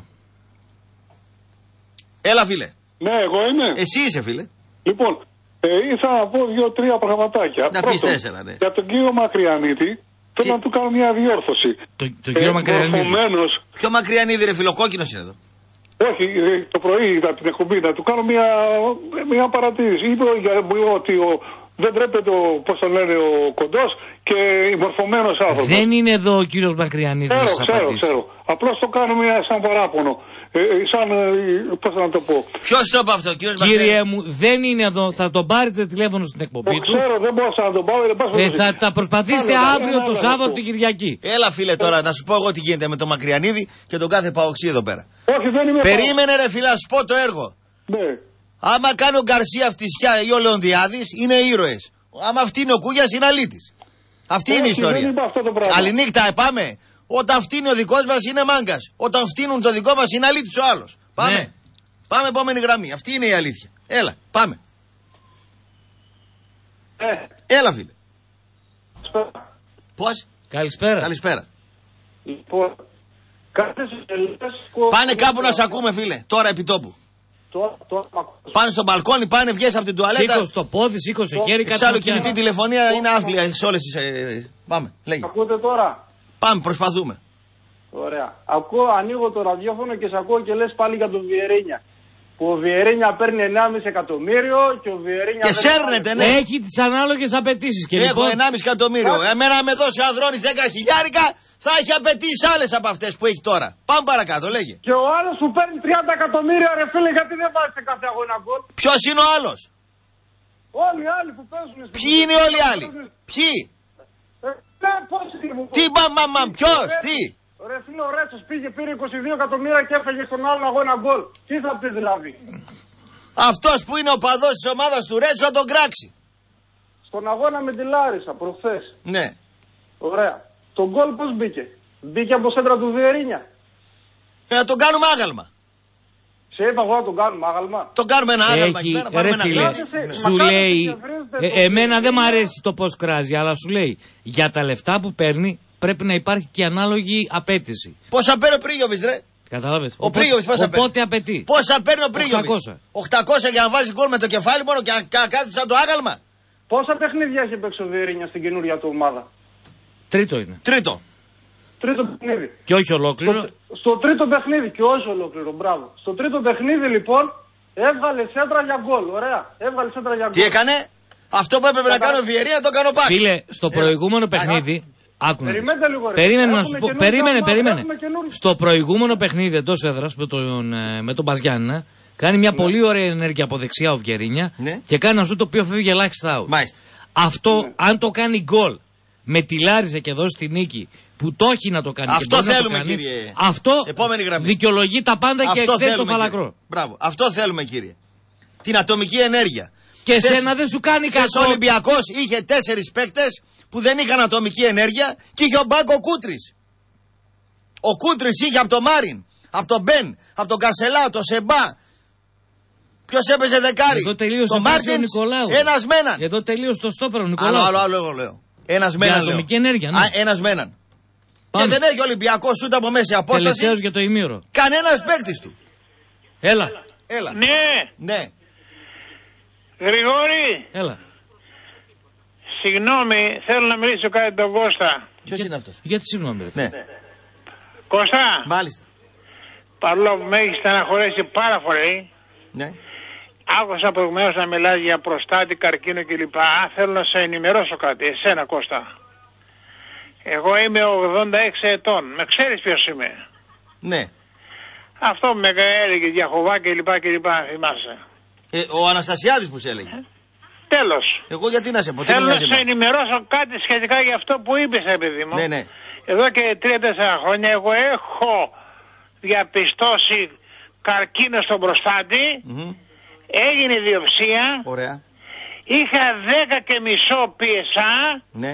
Έλα, φίλε. Ναι, εγώ είμαι. Εσύ είσαι, φίλε. Λοιπόν, ήθελα να πω 2-3 πραγματάκια. Να πεις 4, ναι. Για τον κύριο Μακριανίτη, θέλω να του κάνω μια διόρθωση. Τον κύριο Μακριανίτη. Ποιο Μακριανίδη, ρε φιλοκόκκινος είναι εδώ. Όχι, το πρωί είδα την εκπομπή, να του κάνω μια παρατήρηση. Είπε ότι δεν τρέπεται πώς το λένε ο κοντός και μορφωμένος άνθρωπος. Δεν είναι εδώ ο κύριος Μακριανίδης. Ξέρω. Απλώς το κάνουμε σαν παράπονο. Πώς να το πω. Ποιος το είπε αυτό, κύριε μου, δεν είναι εδώ. Θα τον πάρετε τηλέφωνο στην εκπομπή του. Ξέρω, δεν μπορούσα να τον πάω. Θα τα προσπαθήσετε αύριο το Σάββατο την Κυριακή. Έλα, φίλε, τώρα να σου πω εγώ τι γίνεται με τον Μακριανίδη και τον κάθε παοξί εδώ πέρα. Όχι, δεν είμαι. Περίμενε, ρε φίλε, να σου πω το έργο. Ναι. Άμα κάνει ο Γκαρσία φτισιά ή ο Λεωνδιάδης, είναι ήρωες. Άμα φτύνει ο Κούγιας, είναι αλήτης. Αυτή είναι η ιστορία. Καληνύχτα, πάμε. Όταν φτύνει ο δικός μας είναι μάγκας. Όταν φτύνουν το δικό μας είναι αλήτης ο άλλος. Πάμε. Ναι. Πάμε, επόμενη γραμμή. Αυτή είναι η αλήθεια. Έλα, πάμε. Έλα, φίλε. Πώς? Καλησπέρα. Λοιπόν, πάνε κάπου να σε ακούμε, φίλε. Τώρα επί τόπου. Πάνε στο μπαλκόνι, πάνε, βγες από την τουαλέτα. Σήκω στο πόδι, σήκω στο χέρι. Εξάλλου κινητή τηλεφωνία είναι άθλια σε όλες τις... Πάμε, λέγε. Ακούτε τώρα? Πάμε, προσπαθούμε. Ωραία. Ανοίγω το ραδιόφωνο και σε ακούω και λες πάλι για τον Βιερίνια. Που ο Βιερίνια παίρνει 1,5 εκατομμύριο και ο Βιερίνια... Και σέρνεται, ναι. Έχει τις ανάλογες απαιτήσεις. Έχω 1,5 εκατομμύριο. Εμένα με δώσει ο Ανδρώνης 10 χιλιάρικα, θα έχει απαιτήσει άλλες από αυτές που έχει τώρα. Πάμε παρακάτω, λέγε. Και ο άλλος που παίρνει 30 εκατομμύρια, ρε φίλε, γιατί δεν βάζει σε κάθε αγώνα γκολ? Ποιος είναι ο άλλος? Όλοι οι άλλοι που παίζουν. Ποιοι είναι όλοι οι άλλοι? Ποιοι? Τι μπαμ, ποιος, τι? Ρε φίλε, ο Ρέτσος πήγε, πήρε 22 εκατομμύρια και έφαγε στον άλλον αγώνα γκολ. Τι θα πει δηλαδή? Αυτός που είναι ο παδός της ομάδας του Ρέτσου θα τον κράξει. Στον αγώνα με τη Λάρισα προχθές. Ναι. Ωραία. Το γκολ πώς μπήκε? Μπήκε από σέντρα του Βιερίνια. Να τον κάνουμε άγαλμα. Σε είπα εγώ να τον κάνουμε άγαλμα. Τον κάνουμε ένα άγαλμα. Ρε φίλε, σου λέει, εμένα δεν μ' αρέσει το πώς κράζει, αλλά σου λέει, για τα λεφτά που παίρνει πρέπει να υπάρχει και ανάλογη απέτηση. Πόσα παίρνει ο Πρίγιοβιτς, ρε? Κατάλαβες. Ο Πρίγιοβιτς πόσα παίρνει? Οπότε απαιτεί. Πόσα παίρνει ο Πρίγιοβιτς? 800 για να βάζει γκολ με το κεφάλι μόνο και να κάθεται σαν το άγαλμα. Πόσα παιχνίδια έχει παίξει ο Βιερίνια στην καινούρια του ομάδα? Τρίτο είναι. Τρίτο παιχνίδι. Και όχι ολόκληρο. Στο τρίτο παιχνίδι και όχι ολόκληρο, μπράβο. Στο τρίτο παιχνίδι λοιπόν έβγαλε σέντρα για γκολ. Ωραία. Έβγαλε σέντρα για γκολ. Τι έκανε? Αυτό που έπρεπε να κάνει ο Βιερίνια το κάνω πάλι. Φίλε, στο προηγούμενο παιχνίδι. Άκουνε. Περιμένετε λίγο, ρε. Περίμενε να σου πω. Περίμενε. Στο προηγούμενο παιχνίδι εντός έδρας με τον Μπαζιάννα κάνει μια πολύ ωραία ενέργεια από δεξιά ο Βιερίνια και κάνει ένα σου το οποίο φεύγει ελάχιστα out. Αυτό, αν το κάνει γκολ με τη Λάρισα και δώσει τη νίκη που το έχει να το κάνει. Αυτό και θέλουμε, να το κάνει, κύριε. Αυτό δικαιολογεί τα πάντα αυτό και εξαίρετο το φαλακρό. Μπράβο. Αυτό θέλουμε, κύριε. Την ατομική ενέργεια. Και εσένα δεν σου κάνει κακό. Ο Ολυμπιακός είχε 4 παίκτες που δεν είχαν ατομική ενέργεια και είχε ο Μπάκο Κούτρης. Ο Κούτρης είχε από τον Μάριν, από τον Μπεν, από τον Καρσελά, τον Σεμπά. Ποιος έπαιζε δεκάρι? Εδώ τελείωσε ο Μάρτινς, ένας με έναν. Εδώ τελείωσε το στόπερο ο Νικολάου. Άλλο εγώ λέω. Ένας με έναν. Ατομική ενέργεια, ναι. Ένας με έναν. Και δεν έχει Ολυμπιακός ούτε από μέση απόσταση. Τελευταίος για το ημίωρο. Κανένας παίκτης του. Έλα. Ναι. Γρηγόρη. Έλα. Συγγνώμη, θέλω να μιλήσω κάτι τον Κώστα. Ποιος είναι αυτός? Γιατί συγγνώμη, ρε. Ναι. Κώστα. Μάλιστα. Παρόλο που με έχει στεναχωρέσει πάρα πολύ. Ναι. Άκουσα προηγουμένως να μιλάς για προστάτη, καρκίνο κλπ. Θέλω να σε ενημερώσω κάτι, εσένα Κώστα. Εγώ είμαι 86 ετών. Με ξέρεις ποιος είμαι? Ναι. Αυτό με έλεγε Διαχωβά κλπ. Θυμάσαι. Ο Αναστασιάδης που σε έλεγε. Τέλος. Εγώ γιατί να σε πω? Θέλω να σε ενημερώσω κάτι σχετικά για αυτό που είπες, παιδί μου. Ναι. Εδώ και 3-4 χρόνια εγώ έχω διαπιστώσει καρκίνο στον προστάτη. Έγινε διοψία. Ωραία. Είχα 10,5 PSA. Ναι.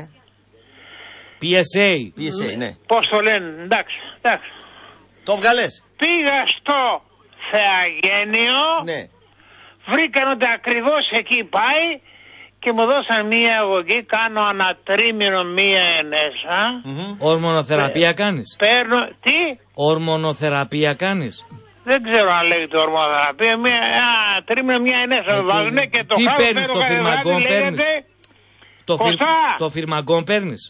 PSA, ναι. Πώς το λένε, εντάξει. Το βγαλές. Πήγα στο Θεαγένιο. Ναι. Βρήκαν ότι ακριβώς εκεί πάει και μου δώσαν μία αγωγή. Κάνω ανατρίμηνο μία ενέσα. Ορμονοθεραπεία κάνεις? Παίρνω, τι? Ορμονοθεραπεία κάνεις? Δεν ξέρω αν λέγεται ορμονοθεραπεία. Τρίμηνο μία ενέσα με βάζουν και το χάρο. Τι παίρνεις, το φυρμαγκόν παίρνεις? Το φυρμαγκόν παίρνεις?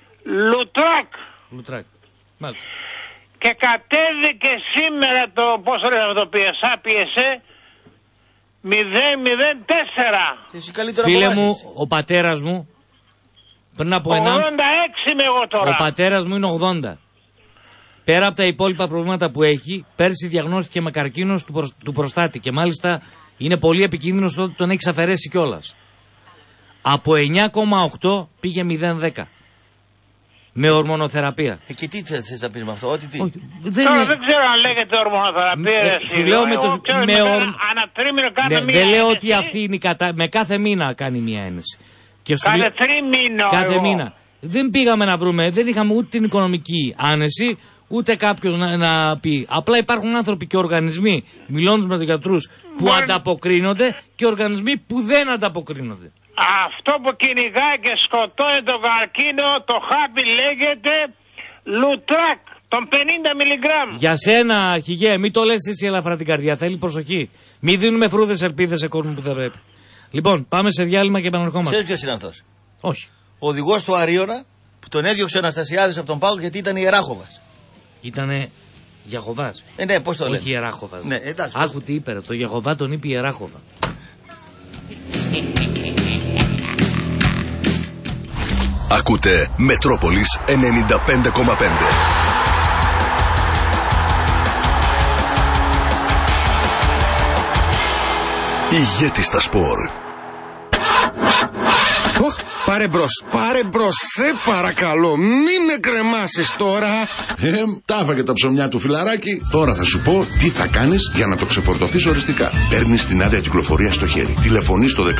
Λουτράκ. Μάλιστα. Και κατέβηκε σήμερα το, πώς το λέμε το PSA, 004. Φίλε μου, ο πατέρας μου πριν από 86 είμαι εγώ τώρα. Ο πατέρας μου είναι 80. Πέρα από τα υπόλοιπα προβλήματα που έχει, πέρσι διαγνώστηκε με καρκίνο του προστάτη και μάλιστα είναι πολύ επικίνδυνος ότι τον έχει αφαιρέσει κιόλας. Από 9,8 πήγε 0,10. Με ορμονοθεραπεία. Και τι θες να πεις με αυτό, ότι τι. Δεν ξέρω αν λέγεται ορμονοθεραπεία. Σου λέω δεν λέω ότι αυτή είναι με κάθε μήνα κάνει μια ένεση. Κάθε τρίμηνο. Κάθε μήνα. Δεν πήγαμε να βρούμε, δεν είχαμε ούτε την οικονομική άνεση, ούτε κάποιος να πει. Απλά υπάρχουν άνθρωποι και οργανισμοί, μιλώντας με τους γιατρούς, που ανταποκρίνονται και οργανισμοί που δεν ανταποκρίνονται. Αυτό που κυνηγάει και σκοτώνει τον καρκίνο, το χάπι λέγεται Λουτράκ, των 50 μιλιγκράμμ. Για σένα, Χιγέ, μην το λες έτσι ελαφρά την καρδιά, θέλει προσοχή. Μην δίνουμε φρούδες ελπίδες σε κόσμο που δεν πρέπει. Λοιπόν, πάμε σε διάλειμμα και επαναρχόμαστε. Ξέρεις ποιος είναι αυτός? Όχι. Ο οδηγός του Αρίωνα που τον έδιωξε ο Αναστασιάδης από τον Πάο γιατί ήταν ιεράχοβας. Ήτανε Γιαχωβάς. Ναι, πώς το λένε. Όχι ιεράχοβας. Ναι, εντάξει. Άκου τι είπε, το Γιαχωβά τον είπε ιεράχοβα. Ακούτε Μετρόπολης 95,5. Ηγέτης στα σπορ. Πάρε μπρος, σε παρακαλώ, μην με κρεμάσεις τώρα. Τα έφαγε τα ψωμιά του φιλαράκι. Τώρα θα σου πω τι θα κάνεις για να το ξεφορτωθείς οριστικά. Παίρνεις την άδεια κυκλοφορία στο χέρι. Τηλεφωνείς στο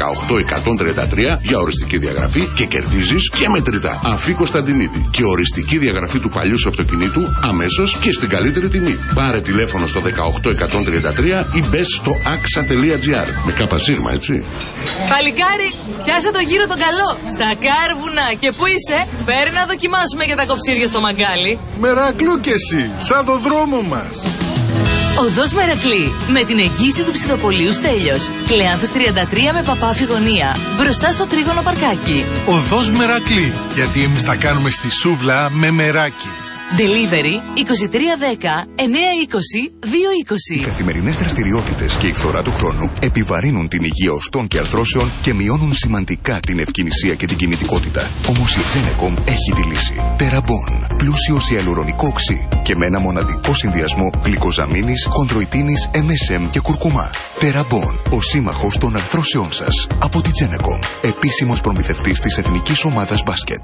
18133 για οριστική διαγραφή και κερδίζεις και μετρητά. Αφή Κωνσταντινίδη και οριστική διαγραφή του παλιού σου αυτοκινήτου αμέσως και στην καλύτερη τιμή. Πάρε τηλέφωνο στο 18133 ή μπες στο axa.gr. Με καπασίρμα, έτσι. Παλικάρι, πιάσε το γύρο τον καλό. Στα Κάρβουνα. Και πού είσαι? Φέρει να δοκιμάσουμε για τα κοψίρια στο μαγκάλι. Μερακλού κι εσύ, σαν το δρόμο μας. Οδός Μερακλή, με την εγγύηση του ψηφοπολίου Στέλιος. Κλεάνθους 33 με Παπάφη γωνία. Μπροστά στο τρίγωνο παρκάκι. Οδός Μερακλή, γιατί εμείς τα κάνουμε στη σούβλα με μεράκι. Delivery 2310 920 220. Οι καθημερινές δραστηριότητες και η φθορά του χρόνου επιβαρύνουν την υγεία οστών και αρθρώσεων και μειώνουν σημαντικά την ευκινησία και την κινητικότητα. Όμως η Genekom έχει τη λύση. Τεραμπόν, πλούσιο σε αλουρονικό οξύ και με ένα μοναδικό συνδυασμό γλυκοζαμίνης, χονδροϊτίνης, MSM και κουρκουμά. Τεραμπόν, ο σύμμαχος των αρθρώσεών σας. Από τη Genekom, επίσημος προμηθευτής της Εθνικής Ομάδας Μπάσκετ.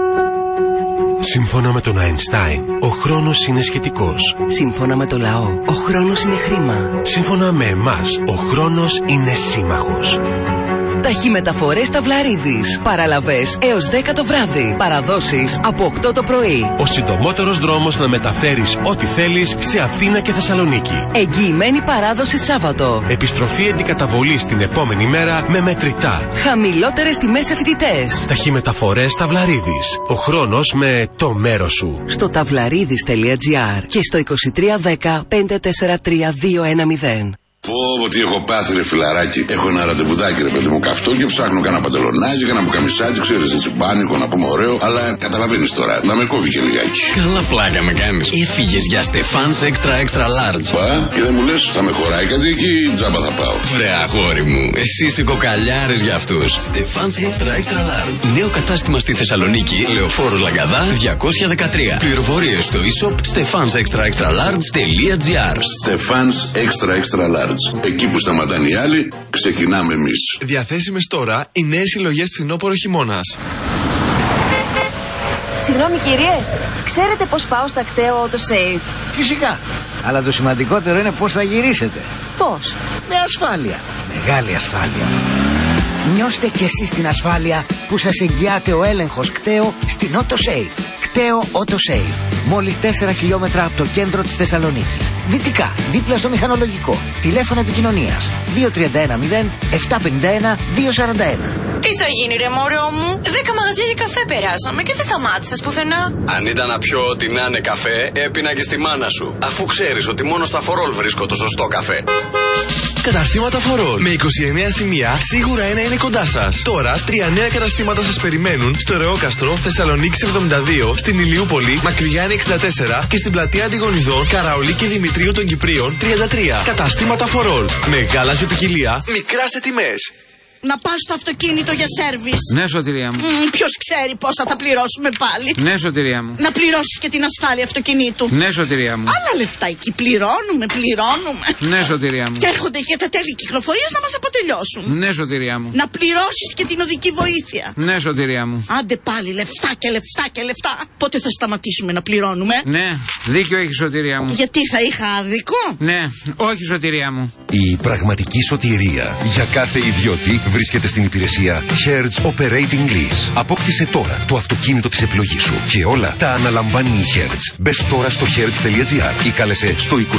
Σύμφωνα με τον Αϊνστάιν, ο χρόνος είναι σχετικός. Σύμφωνα με το λαό, ο χρόνος είναι χρήμα. Σύμφωνα με εμάς, ο χρόνος είναι σύμμαχος. Ταχυμεταφορές Ταυλαρίδης. Παραλαβές έως 10 το βράδυ. Παραδόσεις από 8 το πρωί. Ο συντομότερος δρόμος να μεταφέρεις ό,τι θέλεις σε Αθήνα και Θεσσαλονίκη. Εγγυημένη παράδοση Σάββατο. Επιστροφή αντικαταβολής την επόμενη μέρα με μετρητά. Χαμηλότερες τιμές σε φοιτητές. Ταχυμεταφορές Ταυλαρίδης. Ο χρόνος με το μέρος σου. Στο ταυλαρίδης.gr και στο 2310 543 210. Πω, τι έχω πάθει, ρε φιλαράκι. Έχω ένα ραντεβουδάκι, ρε παιδί μου, καυτό και ψάχνω κανένα παντελονάζι, κανένα μπουκαμισάκι, ξέρεις, έτσι πάνικο, να πούμε ωραίο. Αλλά καταλαβαίνεις τώρα, να με κόβει και λιγάκι. Καλά πλάκα με κάνεις. Έφυγες για Στεφάνς Extra Large. Πα, και δεν μου λες, θα με χωράει κάτι εκεί, τζάμπα θα πάω. Βρε αγόρι μου, εσύ είσαι κοκαλιάρης για αυτούς. Στεφάνς Extra Large. Νέο κατάστημα στη Θεσσαλονίκη, Λεωφόρος Λαγκαδά 213. Πληροφορίες στο e-shop stefansextraextralarge.gr. Στεφάνς Extra Large. Εκεί που σταματάνε οι άλλοι, ξεκινάμε εμείς. Διαθέσιμες τώρα οι νέες συλλογές φθινόπωρο χειμώνας. Συγγνώμη κύριε, ξέρετε πώς πάω στα κταίο autosave? Φυσικά, αλλά το σημαντικότερο είναι πώς θα γυρίσετε. Πώς? Με ασφάλεια, μεγάλη ασφάλεια. Νιώστε κι εσείς την ασφάλεια που σας εγγυάται ο έλεγχος κταίο στην autosave. Κταίο autosave. Μόλις 4 χιλιόμετρα από το κέντρο της Θεσσαλονίκης. Δυτικά, δίπλα στο μηχανολογικό. Τηλέφωνο επικοινωνίας 2310 751 241. Τι θα γίνει ρε μωρό μου? 10 μαγαζιά για καφέ περάσαμε και δεν σταμάτησες πουθενά. Αν ήταν να πιω ό,τι να είναι καφέ, έπινα και στη μάνα σου. Αφού ξέρεις ότι μόνο στα φορόλ βρίσκω το σωστό καφέ. καταστήματα Φορόλ. Με 29 σημεία, σίγουρα ένα είναι κοντά σας. Τώρα, 3 νέα καταστήματα σας περιμένουν στο Ρεόκαστρο, Θεσσαλονίκης 72, στην Ηλιούπολη, Μακρυγιάννη 64 και στην πλατεία Αντιγονιδών, Καραολί και Δημητρίου των Κυπρίων 33. Καταστήματα Φορόλ. Μεγάλα σε ποικιλία, μικρά σε τιμές. Να πάω στο αυτοκίνητο για σέρβις. Ναι, Σωτηρία μου. Ποιος ξέρει πόσα θα πληρώσουμε πάλι. Ναι, Σωτηρία μου. Να πληρώσεις και την ασφάλεια αυτοκινήτου. Ναι, Σωτηρία μου. Άλλα λεφτά εκεί. Πληρώνουμε. Ναι, Σωτηρία μου. Και έρχονται και τα τέλη κυκλοφορίας να μας αποτελειώσουν. Ναι, Σωτηρία μου. Να πληρώσεις και την οδική βοήθεια. Ναι, Σωτηρία μου. Άντε πάλι λεφτά και λεφτά και λεφτά. Πότε θα σταματήσουμε να πληρώνουμε. Ναι, δίκιο έχει, Σωτηρία μου. Γιατί θα είχα άδικο. Ναι, όχι, Σωτηρία μου. Η πραγματική σωτηρία για κάθε ιδιώτη βρίσκεται στην υπηρεσία Hertz Operating Lease. Απόκτησε τώρα το αυτοκίνητο της επιλογής σου και όλα τα αναλαμβάνει η Hertz. Μπες τώρα στο hertz.gr ή κάλεσε στο 2310 476 270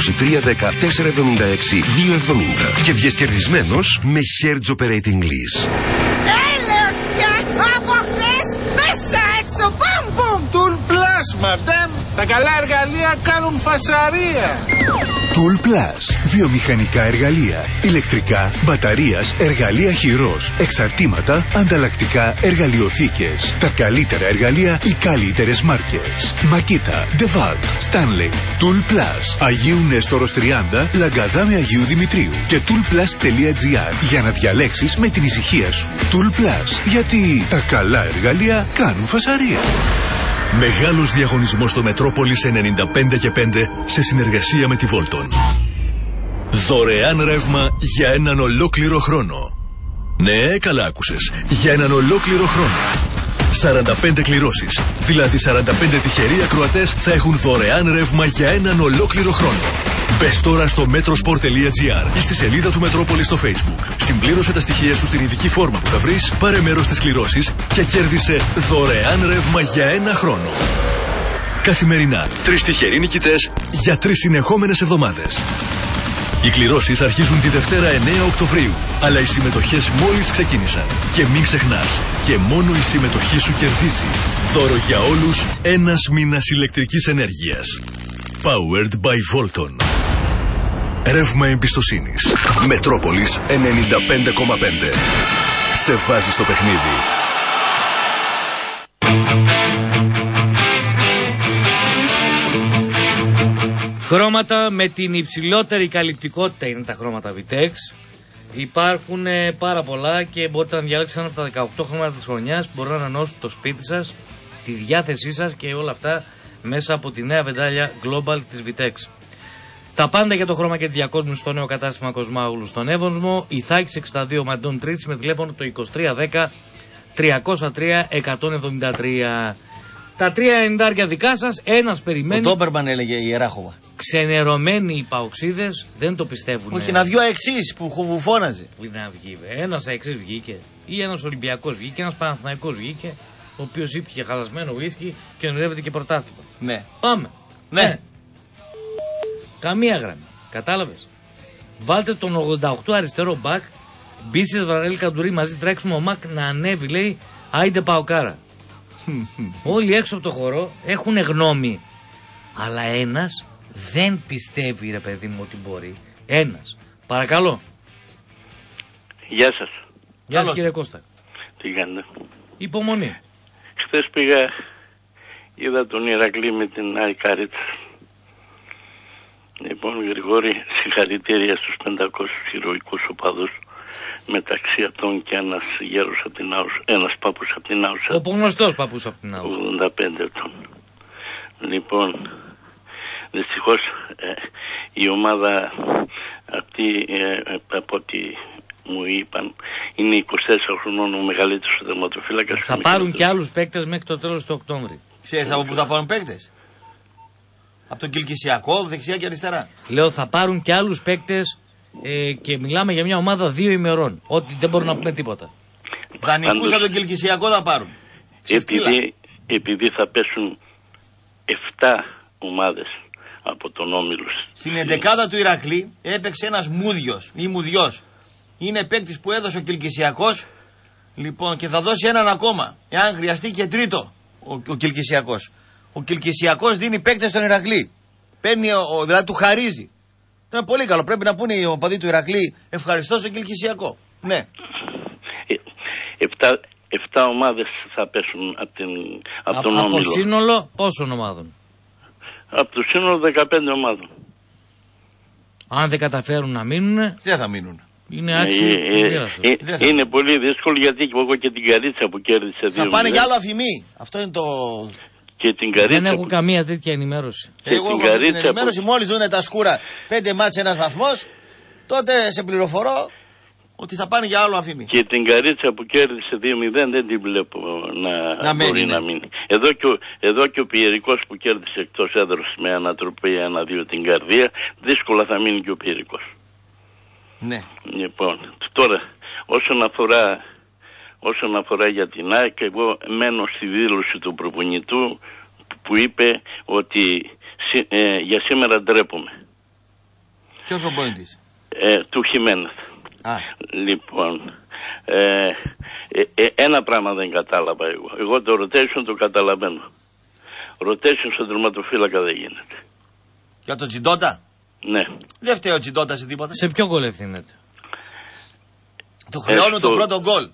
και βγες κερδισμένος με Hertz Operating Lease. Έλεος πια από χθες μέσα έξω. Μπαμ μπαμ. Tool Plus, μαντέμ. Τα καλά εργαλεία κάνουν φασαρία. Tool Plus. Βιομηχανικά εργαλεία, ηλεκτρικά, μπαταρίας, εργαλεία χειρός, εξαρτήματα, ανταλλακτικά, εργαλειοθήκες. Τα καλύτερα εργαλεία, οι καλύτερες μάρκες. Makita, DeWalt, Stanley. Tool Plus. Αγίου Νέστορος 30, Λαγκαδά με Αγίου Δημητρίου. Και toolplus.gr για να διαλέξεις με την ησυχία σου. Tool Plus. Γιατί τα καλά εργαλεία κάνουν φασαρία. Μεγάλος διαγωνισμός στο Μετρόπολης 95 και 5 σε συνεργασία με τη Volton. Δωρεάν ρεύμα για έναν ολόκληρο χρόνο. Ναι, καλά άκουσες. Για έναν ολόκληρο χρόνο. 45 κληρώσεις, δηλαδή 45 τυχεροί ακροατές θα έχουν δωρεάν ρεύμα για έναν ολόκληρο χρόνο. Μπες τώρα στο metrosport.gr ή στη σελίδα του Μετρόπολη στο Facebook. Συμπλήρωσε τα στοιχεία σου στην ειδική φόρμα που θα βρεις, πάρε μέρος στις κληρώσεις και κέρδισε δωρεάν ρεύμα για ένα χρόνο. Καθημερινά, 3 τυχεροί νικητές για 3 συνεχόμενες εβδομάδες. Οι κληρώσεις αρχίζουν τη Δευτέρα 9 Οκτωβρίου, αλλά οι συμμετοχές μόλις ξεκίνησαν. Και μην ξεχνάς, και μόνο η συμμετοχή σου κερδίζει. Δώρο για όλους, ένας μήνας ηλεκτρικής ενέργειας. Powered by Volton. Ρεύμα εμπιστοσύνης. Μετρόπολης 95,5. Σε βάζει στο παιχνίδι. Χρώματα με την υψηλότερη καλλιτικότητα είναι τα χρώματα Vitex. Υπάρχουν πάρα πολλά και μπορείτε να διαλέξετε ένα από τα 18 χρώματα της χρονιάς που μπορούν να ανανεώσουν το σπίτι σας, τη διάθεσή σας και όλα αυτά μέσα από τη νέα βεντάλια Global της Vitex. Τα πάντα για το χρώμα και τη διακόσμηση στο νέο κατάστημα Κοσμάγουλου στον Εύωσμο. Ιθάκης 62 Μαντών Τρίτσι με τηλέφωνο το 2310 303 173. Τα 390 δικά σας, ένας περιμένει. Ο Ντόμπερμαν έλεγε η Ιεράχοβα. Ξενερωμένοι οι παοξίδες δεν το πιστεύουν. Όχι, να βγει ο εξής που φώναζε. Να βγει. Ένας εξής βγήκε. Ή ένας Ολυμπιακός βγήκε. Ένας Παναθηναϊκός βγήκε. Ο οποίος ήπια χαλασμένο βρίσκει και ονειρεύεται και πρωτάθλημα. Ναι. Πάμε. Ναι. Καμία γραμμή. Κατάλαβες. Βάλτε τον 88 αριστερό μπακ. Μπίσες Βαρέλη Καντουρί μαζί τρέξουμε ο Μακ να ανέβει, λέει. Άιντε Παοκάρα. Όλοι έξω από το χώρο έχουν γνώμη. Αλλά ένας δεν πιστεύει, ρε παιδί μου, ότι μπορεί. Ένας. Παρακαλώ. Γεια σας. Γεια σας, κύριε Κώστα. Τι κάνετε? Υπομονή. Χθες πήγα, είδα τον Ηρακλή με την Αϊκάριτς. Λοιπόν, Γρηγόρη, συγχαρητήρια στους 500 ηρωικούς οπαδούς. Μεταξύ αυτών και ένας γέρος από την Άουσα, ένας παππούς από την Άουσα. Ο γνωστός παππούς από την Άουσα. 85 ετών. Λοιπόν, δυστυχώς η ομάδα αυτή, από ό,τι μου είπαν, είναι 24 χρονών ο μεγαλύτερος τερματοφύλακας. Θα πάρουν και άλλους παίκτες μέχρι το τέλος του Οκτώβρη. Ξέρεις από πού θα πάρουν παίκτες? Από τον Κιλκισιακό, δεξιά και αριστερά. Λέω θα πάρουν και άλλους παίκτες. Και μιλάμε για μια ομάδα 2 ημερών. Ότι δεν μπορούμε να πούμε τίποτα. Δανεικούς από τον Κιλκισιακό θα πάρουν. Επειδή θα πέσουν 7 ομάδες από τον όμιλο. Στην 11η του Ηρακλή έπαιξε ένας Μούδιος ή Μουδιός. Είναι παίκτης που έδωσε ο Κιλκισιακός. Λοιπόν, και θα δώσει έναν ακόμα. Εάν χρειαστεί και τρίτο ο Κιλκισιακός. Ο Κιλκισιακός δίνει παίκτες στον Ηρακλή. Παίρνει, δηλαδή του χαρίζει. Ήταν πολύ καλό. Πρέπει να πούνε οι οπαδοί του Ηρακλή ευχαριστώ στον Κιλκυσιακό. Ναι. 7 ομάδες θα πέσουν από τον όμιλο. Από σύνολο πόσων ομάδων? Από το σύνολο 15 ομάδων. Αν δεν καταφέρουν να μείνουν, δεν θα μείνουν. Είναι άξιο. Είναι πολύ δύσκολο γιατί εγώ και την Καρίτσα που κέρδισε 2-0. Θα πάνε για άλλο αφημί. Αυτό είναι το... Και την Καρίτσα δεν έχω καμία τέτοια ενημέρωση. Εγώ έχω την ενημέρωση. Μόλις δούνε τα σκούρα 5 μάτς 1 βαθμός, τότε σε πληροφορώ ότι θα πάνε για άλλο αφημί. Και την Καρίτσα που κέρδισε 2-0 δεν την βλέπω να μπορεί να μείνει. Εδώ και ο Πιερικός που κέρδισε εκτός έδρας με ανατροπή 1-2 την Καρδία, δύσκολα θα μείνει και ο Πιερικός. Ναι. Λοιπόν, τώρα όσον αφορά για την ΑΕΚ, εγώ μένω στη δήλωση του προπονητού που είπε ότι για σήμερα ντρέπομαι. Ποιος προπονητής? Του Χιμένεθ. Λοιπόν, ένα πράγμα δεν κατάλαβα εγώ. Εγώ το rotation το καταλαβαίνω. Rotation στον τερματοφύλακα δεν γίνεται. Για τον Τσιντότα? Ναι. Δεν φταίει ο Τσιντότα σε τίποτα. Σε ποιο γκολ ευθύνεται? Το χρεώνουν το πρώτο γκολ.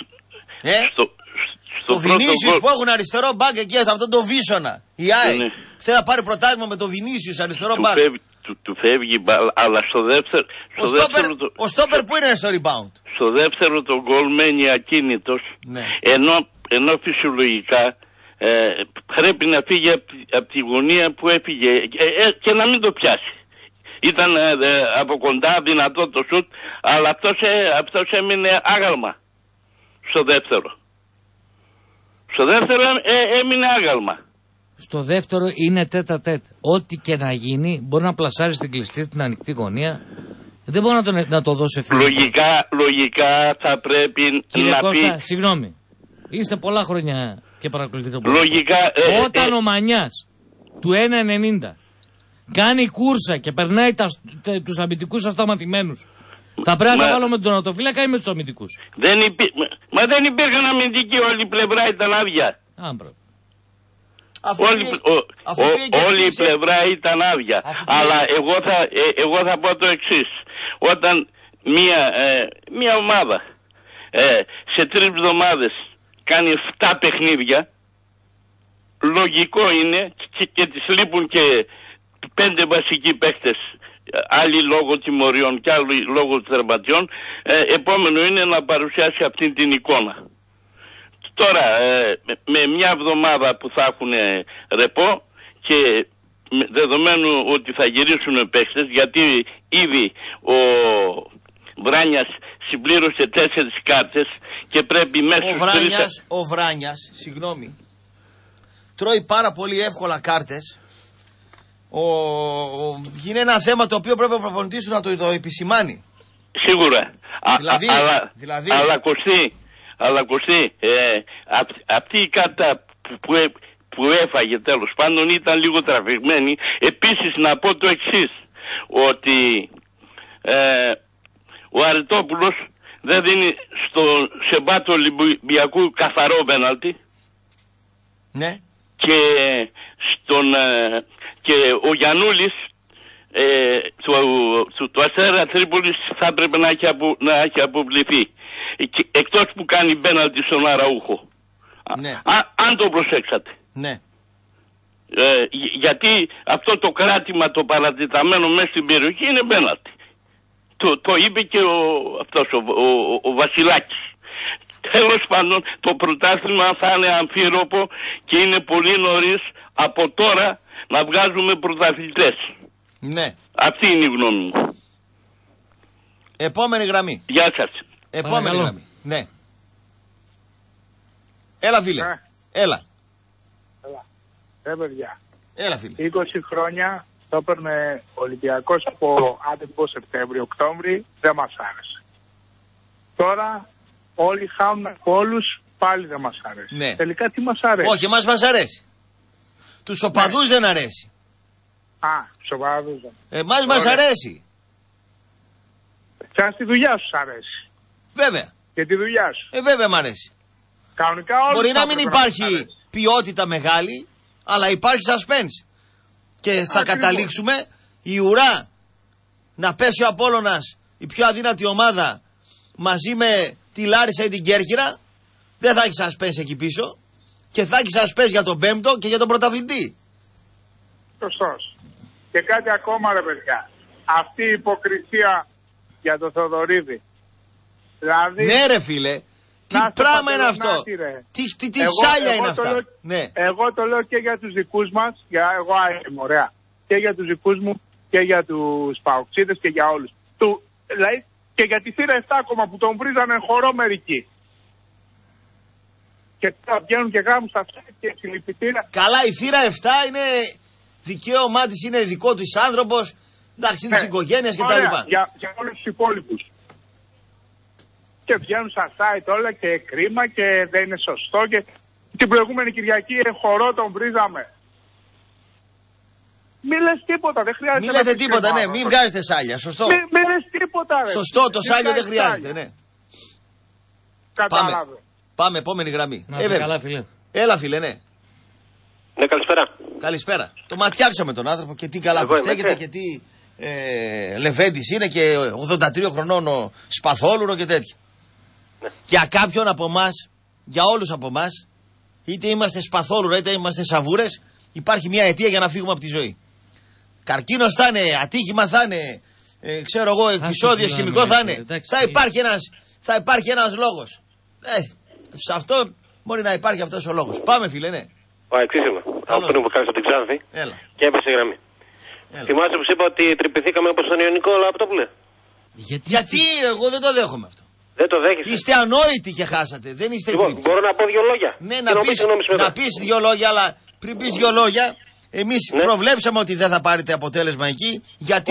Το Βινίσιους που έχουν αριστερό μπακ εκεί, αυτό το Βίσονα. Η ΑΕΚ θέλει να πάρει πρωτάθλημα με το Βινίσιους αριστερό μπακ. Του φεύγει, αλλά στο δεύτερο. Ο στόπερ που είναι στο rebound. Στο δεύτερο το γκολ μένει ακίνητος. Ναι. Ενώ φυσιολογικά πρέπει να φύγει από τη γωνία που έφυγε και να μην το πιάσει. Ήταν από κοντά δυνατό το σουτ, αλλά αυτός έμεινε άγαλμα στο δεύτερο. Στο δεύτερο έμεινε άγαλμα. Στο δεύτερο είναι τέτα-τέτ. Ό,τι και να γίνει μπορεί να πλασάρει στην κλειστή, στην ανοιχτή γωνία. Δεν μπορεί να το δώσει ευθύνη. Λογικά θα πρέπει κύριε να Κώστα, πει... συγγνώμη. Είστε πολλά χρόνια και παρακολουθείτε το λογικά, όταν ο Μανιάς του 1,90 κάνει κούρσα και περνάει τους αμυντικούς αυτοματημένους, θα πρέπει να τα βάλω με τον τερματοφύλακα ή με τους αμυντικούς? Μα δεν υπήρχαν αμυντικοί, όλη η πλευρά ήταν άδεια. Όλη η πλευρά ήταν άδεια. Αλλά εγώ θα πω το εξής. Όταν μία ομάδα σε 3 εβδομάδες κάνει 7 παιχνίδια, λογικό είναι και της λείπουν και 5 βασικοί παίκτες, άλλοι λόγω τιμωριών και άλλοι λόγω τερματιών, επόμενο είναι να παρουσιάσει αυτή την εικόνα. Τώρα με μια εβδομάδα που θα έχουν ρεπό και δεδομένου ότι θα γυρίσουν παίκτες, γιατί ήδη ο Βράνιας συμπλήρωσε 4 κάρτες και πρέπει μέσα ο Βράνιας, συγγνώμη, τρώει πάρα πολύ εύκολα κάρτες. Είναι ένα θέμα το οποίο πρέπει ο προπονητής του να το επισημάνει. Σίγουρα. Δηλαδή... Αλλά Κωστή, αυτή η κάρτα που έφαγε τέλος πάντων ήταν λίγο τραβηγμένη. Επίσης να πω το εξής, ότι ο Αρετόπουλος δεν δίνει στο Σεμπάτο Ολυμπιακού καθαρό πέναλτι. Ναι. Και ο Γιαννούλης του Αστέρα Τρίπολης θα έπρεπε να έχει αποβληθεί. Εκτός που κάνει πέναλτι στον Αραούχο. Ναι. Αν το προσέξατε. Ναι. Γιατί αυτό το κράτημα το παρατεταμένο μέσα στην περιοχή είναι πέναλτι. Το είπε και ο Βασιλάκης. Τέλος πάντων το πρωτάθλημα θα είναι αμφίροπο και είναι πολύ νωρίς από τώρα να βγάζουμε πρωταθλητές. Ναι. Αυτή είναι η γνώμη μου. Επόμενη γραμμή. Γεια σας. Επόμενη γραμμή. Ναι. Έλα φίλε. Έλα. Παιδιά. Έλα φίλε. 20 χρόνια το έπαιρνε Ολυμπιακός από άτυπο Σεπτέμβριο-Οκτώβρη, δεν μας άρεσε. Τώρα όλοι χάνουν από όλους, πάλι δεν μας αρέσει. Ναι. Τελικά τι μας αρέσει? Όχι, μας αρέσει. Τους οπαδούς δεν αρέσει. Τους οπαδούς δεν. Εμάς μας αρέσει. Και αν στη δουλειά σου αρέσει. Βέβαια. Και τη δουλειά σου. Βέβαια μ' αρέσει. Κανονικά όλοι. Μπορεί να μην υπάρχει ποιότητα μεγάλη, αλλά υπάρχει suspense. Και θα καταλήξουμε η ουρά να πέσει ο Απόλλωνας, η πιο αδύνατη ομάδα, μαζί με τη Λάρισα ή την Κέρκυρα, δεν θα έχει suspense εκεί πίσω και θα έχει suspense για τον πέμπτο και για τον πρωταθλητή. Σωστός. Και κάτι ακόμα ρε παιδιά. Αυτή η υποκρισία για τον Θοδωρίδη. Δηλαδή, ναι ρε φίλε, τι πράγμα είναι αυτό. Τι σάλια είναι αυτά. Ναι. Εγώ το λέω και για τους δικούς μας, εγώ είμαι ωραία. Και για τους δικούς μου και για τους παοξίδες και για όλους. Δηλαδή και για τη θύρα 7 ακόμα που τον βρίζανε χορό μερικοί. Και τώρα βγαίνουν και γάμουν στα αυτά και συλληπιτήρια. Καλά, η θύρα 7 είναι δικαίωμά της, είναι δικό της άνθρωπος, εντάξει, είναι της οικογένειας κτλ. Για όλους τους υπόλοιπους. Και βγαίνουν στα site όλα και κρίμα και δεν είναι σωστό. Και την προηγούμενη Κυριακή χορό τον βρίζαμε. Μην λες τίποτα, δεν χρειάζεται. Μην λέτε τίποτα, ναι, μην βγάζετε σάλια, σωστό. Μην λες τίποτα, ρε. Σωστό, το σάλιο δεν χρειάζεται, ναι. Κατάλαβε. Πάμε, επόμενη γραμμή. Να είσαι καλά, φίλε. Έλα, φίλε, ναι. Ναι, καλησπέρα. Καλησπέρα. Το ματιάξαμε τον άνθρωπο και τι καλά που στέκεται και τι λεβέντης είναι και 83 χρονών ο σπαθόλουρο και τέτοια. Ναι. Για κάποιον από εμάς, για όλους από εμάς, είτε είμαστε σπαθόλουρο είτε είμαστε σαβούρες, υπάρχει μια αιτία για να φύγουμε από τη ζωή. Καρκίνος θα είναι, ατύχημα θα είναι, ξέρω εγώ, επεισόδιο χημικό θα είναι. Θα υπάρχει ένας λόγος. Σε αυτό μπορεί να υπάρχει αυτός ο λόγος. Πάμε, φίλε, ναι. Εξής είμαι. Από πριν που κάνεις από την Ξάνθη και έπεσε η γραμμή. Θυμάσαι που σου είπα ότι τρυπηθήκαμε όπως τον Ιωνικό Λαπτόπουλε. Γιατί εγώ δεν το δέχομαι αυτό. Δεν το δέχεσαι. Είστε ανόητοι και χάσατε. Δεν είστε τρίποι. Μπορώ να πω δύο λόγια. Ναι, να πεις δύο λόγια, αλλά πριν πεις δύο λόγια, εμείς προβλέψαμε ότι δεν θα πάρετε αποτέλεσμα εκεί. Γιατί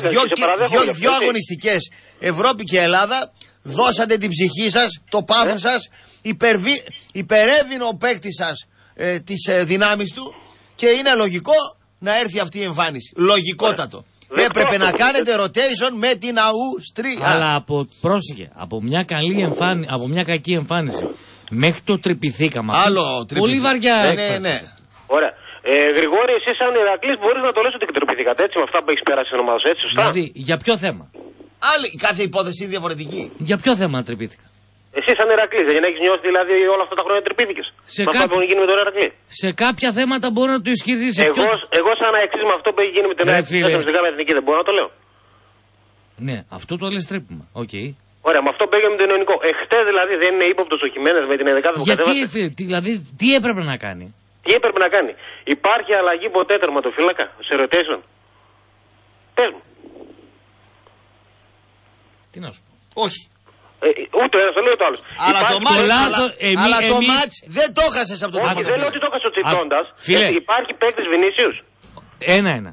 δύο αγωνιστικές, Ευρώπη και Ελλάδα, δώσατε την ψυχή σας, το πάθος σας, υπερεύει ο παίκτης σας τις δυνάμεις του και είναι λογικό να έρθει αυτή η εμφάνιση. Λογικότατο. Έπρεπε να κάνετε rotation με την Αυστρία. Αλλά πρόσεχε, από μια κακή εμφάνιση μέχρι το τρυπηθήκαμε. Πολύ βαριά έκφραση. Ναι. Ωραία. Γρηγόρη, εσύ σαν Ηρακλής μπορείς να το λες ότι τρυπηθήκατε έτσι με αυτά που έχεις περάσει στην ομάδα σου, έτσι σωστά. Δηλαδή, για ποιο θέμα. Κάθε υπόθεση είναι διαφορετική. Για ποιο θέμα τρυπήθηκα. Εσύ σαν Ηρακλής, δεν έχεις νιώσει δηλαδή όλα αυτά τα χρόνια τρυπήθηκες. Αυτό που έχει γίνει με τον Ηρακλή. Σε κάποια θέματα μπορεί να το ισχυρίσει. Εγώ σαν να εξής με αυτό που έχει γίνει με την Εθνική δεν μπορώ να το λέω. Ναι, αυτό το λες τρύπημα. Okay. Ωραία, με αυτό που έγινε με τον Ιωνικό. Εχθές δηλαδή δεν είναι ύποπτος ο Χιμένες με την 11η που κατέβασε. Δηλαδή, τι έπρεπε να κάνει. Τι έπρεπε να κάνει. Υπάρχει αλλαγή ποτέ τερματοφύλακα σε rotation. Πες μου. Τι να σου πω. Όχι. Ούτε ένας το λέει ούτε άλλος. Αλλά το μάτς δεν το έχασες από το Όχι, δεν λέω ότι το έχασες ο Τσιτώντας. Υπάρχει παίκτης Βινίσιους. Ένα.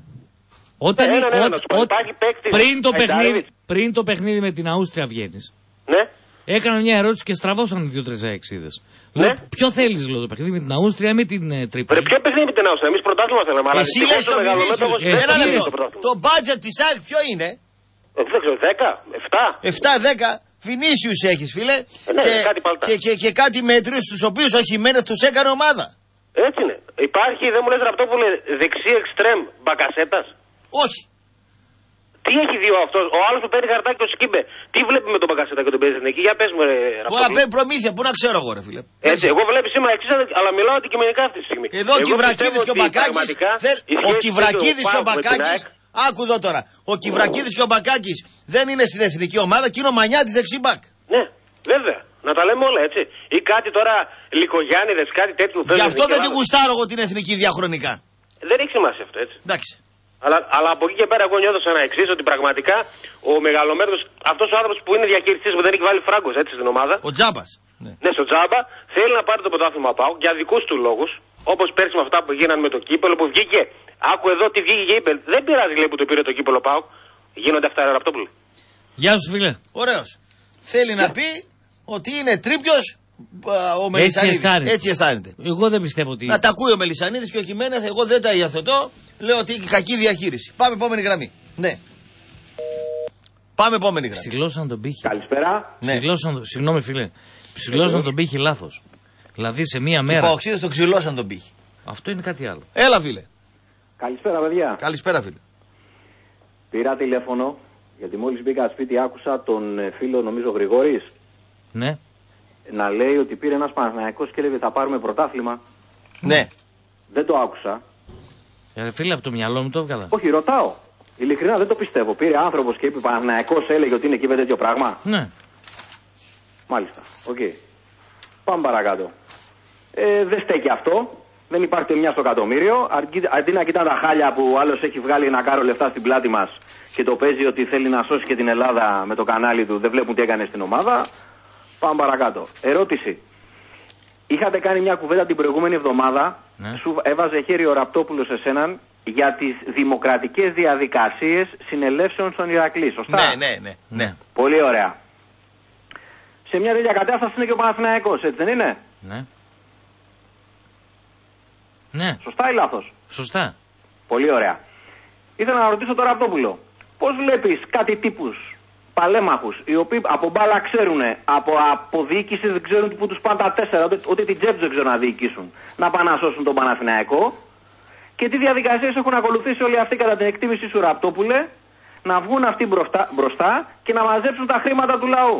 Πριν το παιχνίδι με την Αούστρια βγαίνεις. Ναι. Έκανα μια ερώτηση και στραβώσαν 2-3 αεξίδες. Ναι. Ποιο θέλεις, λέω, το παιχνίδι με την Αούστρια ή με την Τρίπολη. Ποιο παιχνίδι με την Αούστρια, εμείς πρωτάθλημα θέλαμε. Εσύ λες το Βινίσιους. Το budget της ΑΕΚ ποιο είναι. Δεν ξέρω, 10, 7. 7-10 Βινίσιους έχεις, φίλε. Ναι, και κάτι μέτριους τους οποίους ο Χιμένες τους έκανε ομάδα. Έτσι είναι. Υπάρχει, δεν μου λες Ραπτόπουλε, δεξί εξτρέμ Μπακασέτας. Όχι. Τι έχει δει αυτός, ο άλλος που παίρνει χαρτάκι το Σκύμπε. Τι βλέπει με τον Μπακασέτα και τον παίζει εκεί, για πες μου ρε Ραπτόπουλε. Μπορεί να παίρνει προμήθεια, πού να ξέρω εγώ ρε φίλε. Έτσι, εγώ βλέπω σήμερα εξής, αλλά μιλάω αντικειμενικά αυτή τη στιγμή. Εδώ ο Κιβρακίδης και ο Μπακάκης. Ο Κιβρακίδης και ο Μπακάκης. Άκου εδώ τώρα. Ο Κιβρακίδης και ο Μπακάκης δεν είναι στην εθνική ομάδα και είναι ο Μανιάτης δεξιμπάκ. Ναι, βέβαια. Να τα λέμε όλα έτσι. Ή κάτι τώρα Λικογιάννηδες, κάτι τέτοιο που παίζει. Γι' αυτό δεν την γουστάρω εγώ την εθνική διαχρονικά. Δεν έχει σημασία αυτό έτσι. Εντάξει. Αλλά από εκεί και πέρα εγώ νιώθω σαν να εξής ότι πραγματικά ο μεγαλομέρος, αυτός ο άνθρωπος που είναι διακηρυστής που δεν έχει βάλει φράγκος έτσι στην ομάδα. Ο Τζάμπας. Ναι, στο Τζάμπα θέλει να πάρει το πρωτάθλημα ΠΑΟΚ για δικούς του λόγους. Όπως πέρσι με αυτά που γίνανε με το κύπελο που βγήκε. Άκου εδώ τι βγήκε και είπε. Δεν πειράζει λέει που το πήρε το κύπελο ΠΑΟΚ. Γίνονται αυτά Ραπτόπουλε. Γεια σου φίλε. Ωραίος. Θέλει να πει ότι είναι τρίπιος ο Μελισσανίδης. Έτσι αισθάνεται. Εγώ δεν πιστεύω ότι. Να τα ακούει ο Μελισσανίδης και ο Χιμένεθ. Εγώ δεν τα υιοθετώ. Λέω ότι έχει κακή διαχείριση. Πάμε επόμενη γραμμή. Ναι. Πάμε επόμενη γραμμή. Ψηλώσαν τον πύχη. Καλησπέρα. Ναι. Συγγνώμη φίλε. Ψηλώσαν τον πύχη λάθος. Δηλαδή σε μία μέρα. Οι παοξίδες τον ξυλώσαν τον πύχη. Αυτό είναι κάτι άλλο. Έλα φίλε. Καλησπέρα παιδιά. Καλησπέρα φίλε. Πήρα τηλέφωνο Γιατί μόλις μπήκα σπίτι άκουσα τον φίλο, νομίζω Γρηγόρης. Ναι. Να λέει ότι πήρε ένας Παναθηναϊκός και έλεγε θα πάρουμε πρωτάθλημα. Ναι. Δεν το άκουσα. Φίλε, από το μυαλό μου το έβγαλα. Όχι, ρωτάω. Ειλικρινά δεν το πιστεύω. Πήρε άνθρωπος και είπε Παναθηναϊκός, έλεγε ότι είναι εκεί με τέτοιο πράγμα. Ναι. Μάλιστα. Οκ. Πάμε παρακάτω. Δεν στέκει αυτό. Δεν υπάρχει μια στο εκατομμύριο. Αντί να κοιτάνε τα χάλια που ο άλλος έχει βγάλει ένα κάρο λεφτά στην πλάτη μας και το παίζει ότι θέλει να σώσει και την Ελλάδα με το κανάλι του, δεν βλέπουν τι έκανε στην ομάδα. Πάμε παρακάτω. Ερώτηση. Είχατε κάνει μια κουβέντα την προηγούμενη εβδομάδα. Ναι. Σου έβαζε χέρι ο Ραπτόπουλος σε σέναν για τις δημοκρατικές διαδικασίες συνελεύσεων στον Ηρακλή. Σωστά. Ναι. Πολύ ωραία. Σε μια τέτοια κατάσταση είναι και ο Παναθηναϊκός, έτσι δεν είναι? Ναι. Ναι. Σωστά ή λάθος? Σωστά. Πολύ ωραία. Ήθελα να ρωτήσω τον Ραπτόπουλο. Πώς βλέπεις κάτι τύπους παλέμαχους, οι οποίοι από μπάλα ξέρουν, από διοίκηση δεν ξέρουν που τους πάνε τα 4, ότι την τζέπ δεν ξέρουν να διοικήσουν, να πάνε να σώσουν τον Παναθηναϊκό, και τι διαδικασίες έχουν ακολουθήσει όλοι αυτοί κατά την εκτίμηση σου, Ραπτόπουλε, να βγουν αυτοί μπροστά και να μαζέψουν τα χρήματα του λαού?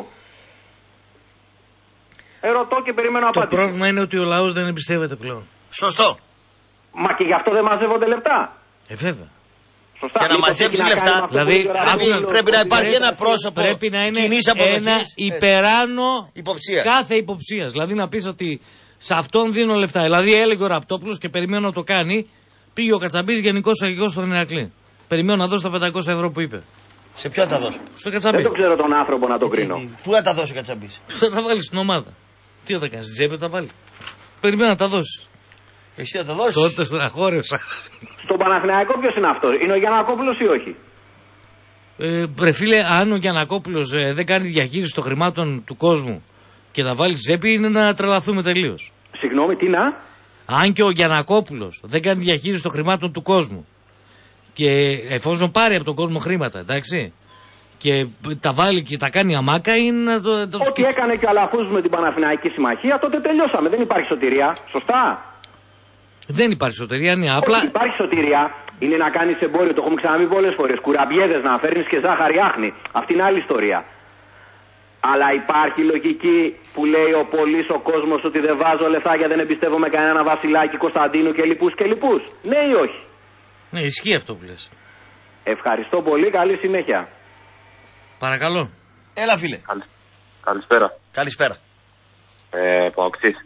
Ερωτώ και περιμένω απάντηση. Το πρόβλημα είναι ότι ο λαός δεν εμπιστεύεται πλέον. Σωστό. Μα και γι' αυτό δεν μαζεύονται λεφτά. Βέβαια. Σωστά. Για να μαζέψει λεφτά, δηλαδή πρέπει να υπάρχει ένα πρόσωπο. Πρέπει να είναι ένα υπεράνω κάθε υποψίας. Δηλαδή να πεις ότι σε αυτόν δίνω λεφτά. Δηλαδή έλεγε ο Ραπτόπουλος και περιμένω να το κάνει. Πήγε ο Κατσαμπής γενικός αρχηγός στον Ηρακλή. Περιμένω να δώσει τα 500 ευρώ που είπε. Σε ποιον θα δώσει? Στο Κατσαμπή. Δεν το ξέρω τον άνθρωπο να το κρίνω. Πού θα τα δώσει ο Κατσαμπής? Θα τα βάλει στην ομάδα. Τι θα τα κάνει, στην τσέπη θα τα βάλει. Περιμένω να τα δώσει. Εσύ θα τα δώσεις? Τότε στεναχώρεσα. Στον Παναθηναϊκό ποιος είναι αυτός? Είναι ο Γιαννακόπουλος ή όχι? Ρε φίλε, αν ο Γιαννακόπουλος δεν κάνει διαχείριση των χρημάτων του κόσμου και τα βάλει στην τσέπη, είναι να τρελαθούμε τελείως. Συγγνώμη, τι να? Αν και ο Γιαννακόπουλος δεν κάνει διαχείριση των χρημάτων του κόσμου και εφόσον πάρει από τον κόσμο χρήματα, εντάξει, και τα βάλει και τα κάνει αμάκα, είναι να το... Ό,τι έκανε και ο Αλαφούζος με την Παναθηναϊκή Συμμαχία, τότε τελειώσαμε. Δεν υπάρχει σωτηρία. Σωστά. Δεν υπάρχει σωτηρία, ναι, απλά. Όχι, υπάρχει σωτηρία. Είναι να κάνεις εμπόριο, το έχουμε ξαναπεί πολλές φορές. Κουραμπιέδες να φέρνεις και ζάχαρη άχνη. Αυτή είναι άλλη ιστορία. Αλλά υπάρχει λογική που λέει ο πολύς ο κόσμος ότι δεν βάζω λεφτά γιατί δεν εμπιστεύομαι κανένα Βασιλάκη, Κωνσταντίνου και λοιπούς. Ναι ή όχι? Ναι, ισχύει αυτό που λες. Ευχαριστώ πολύ, καλή συνέχεια. Παρακαλώ. Έλα φίλε. Καλησπέρα. Παοξής.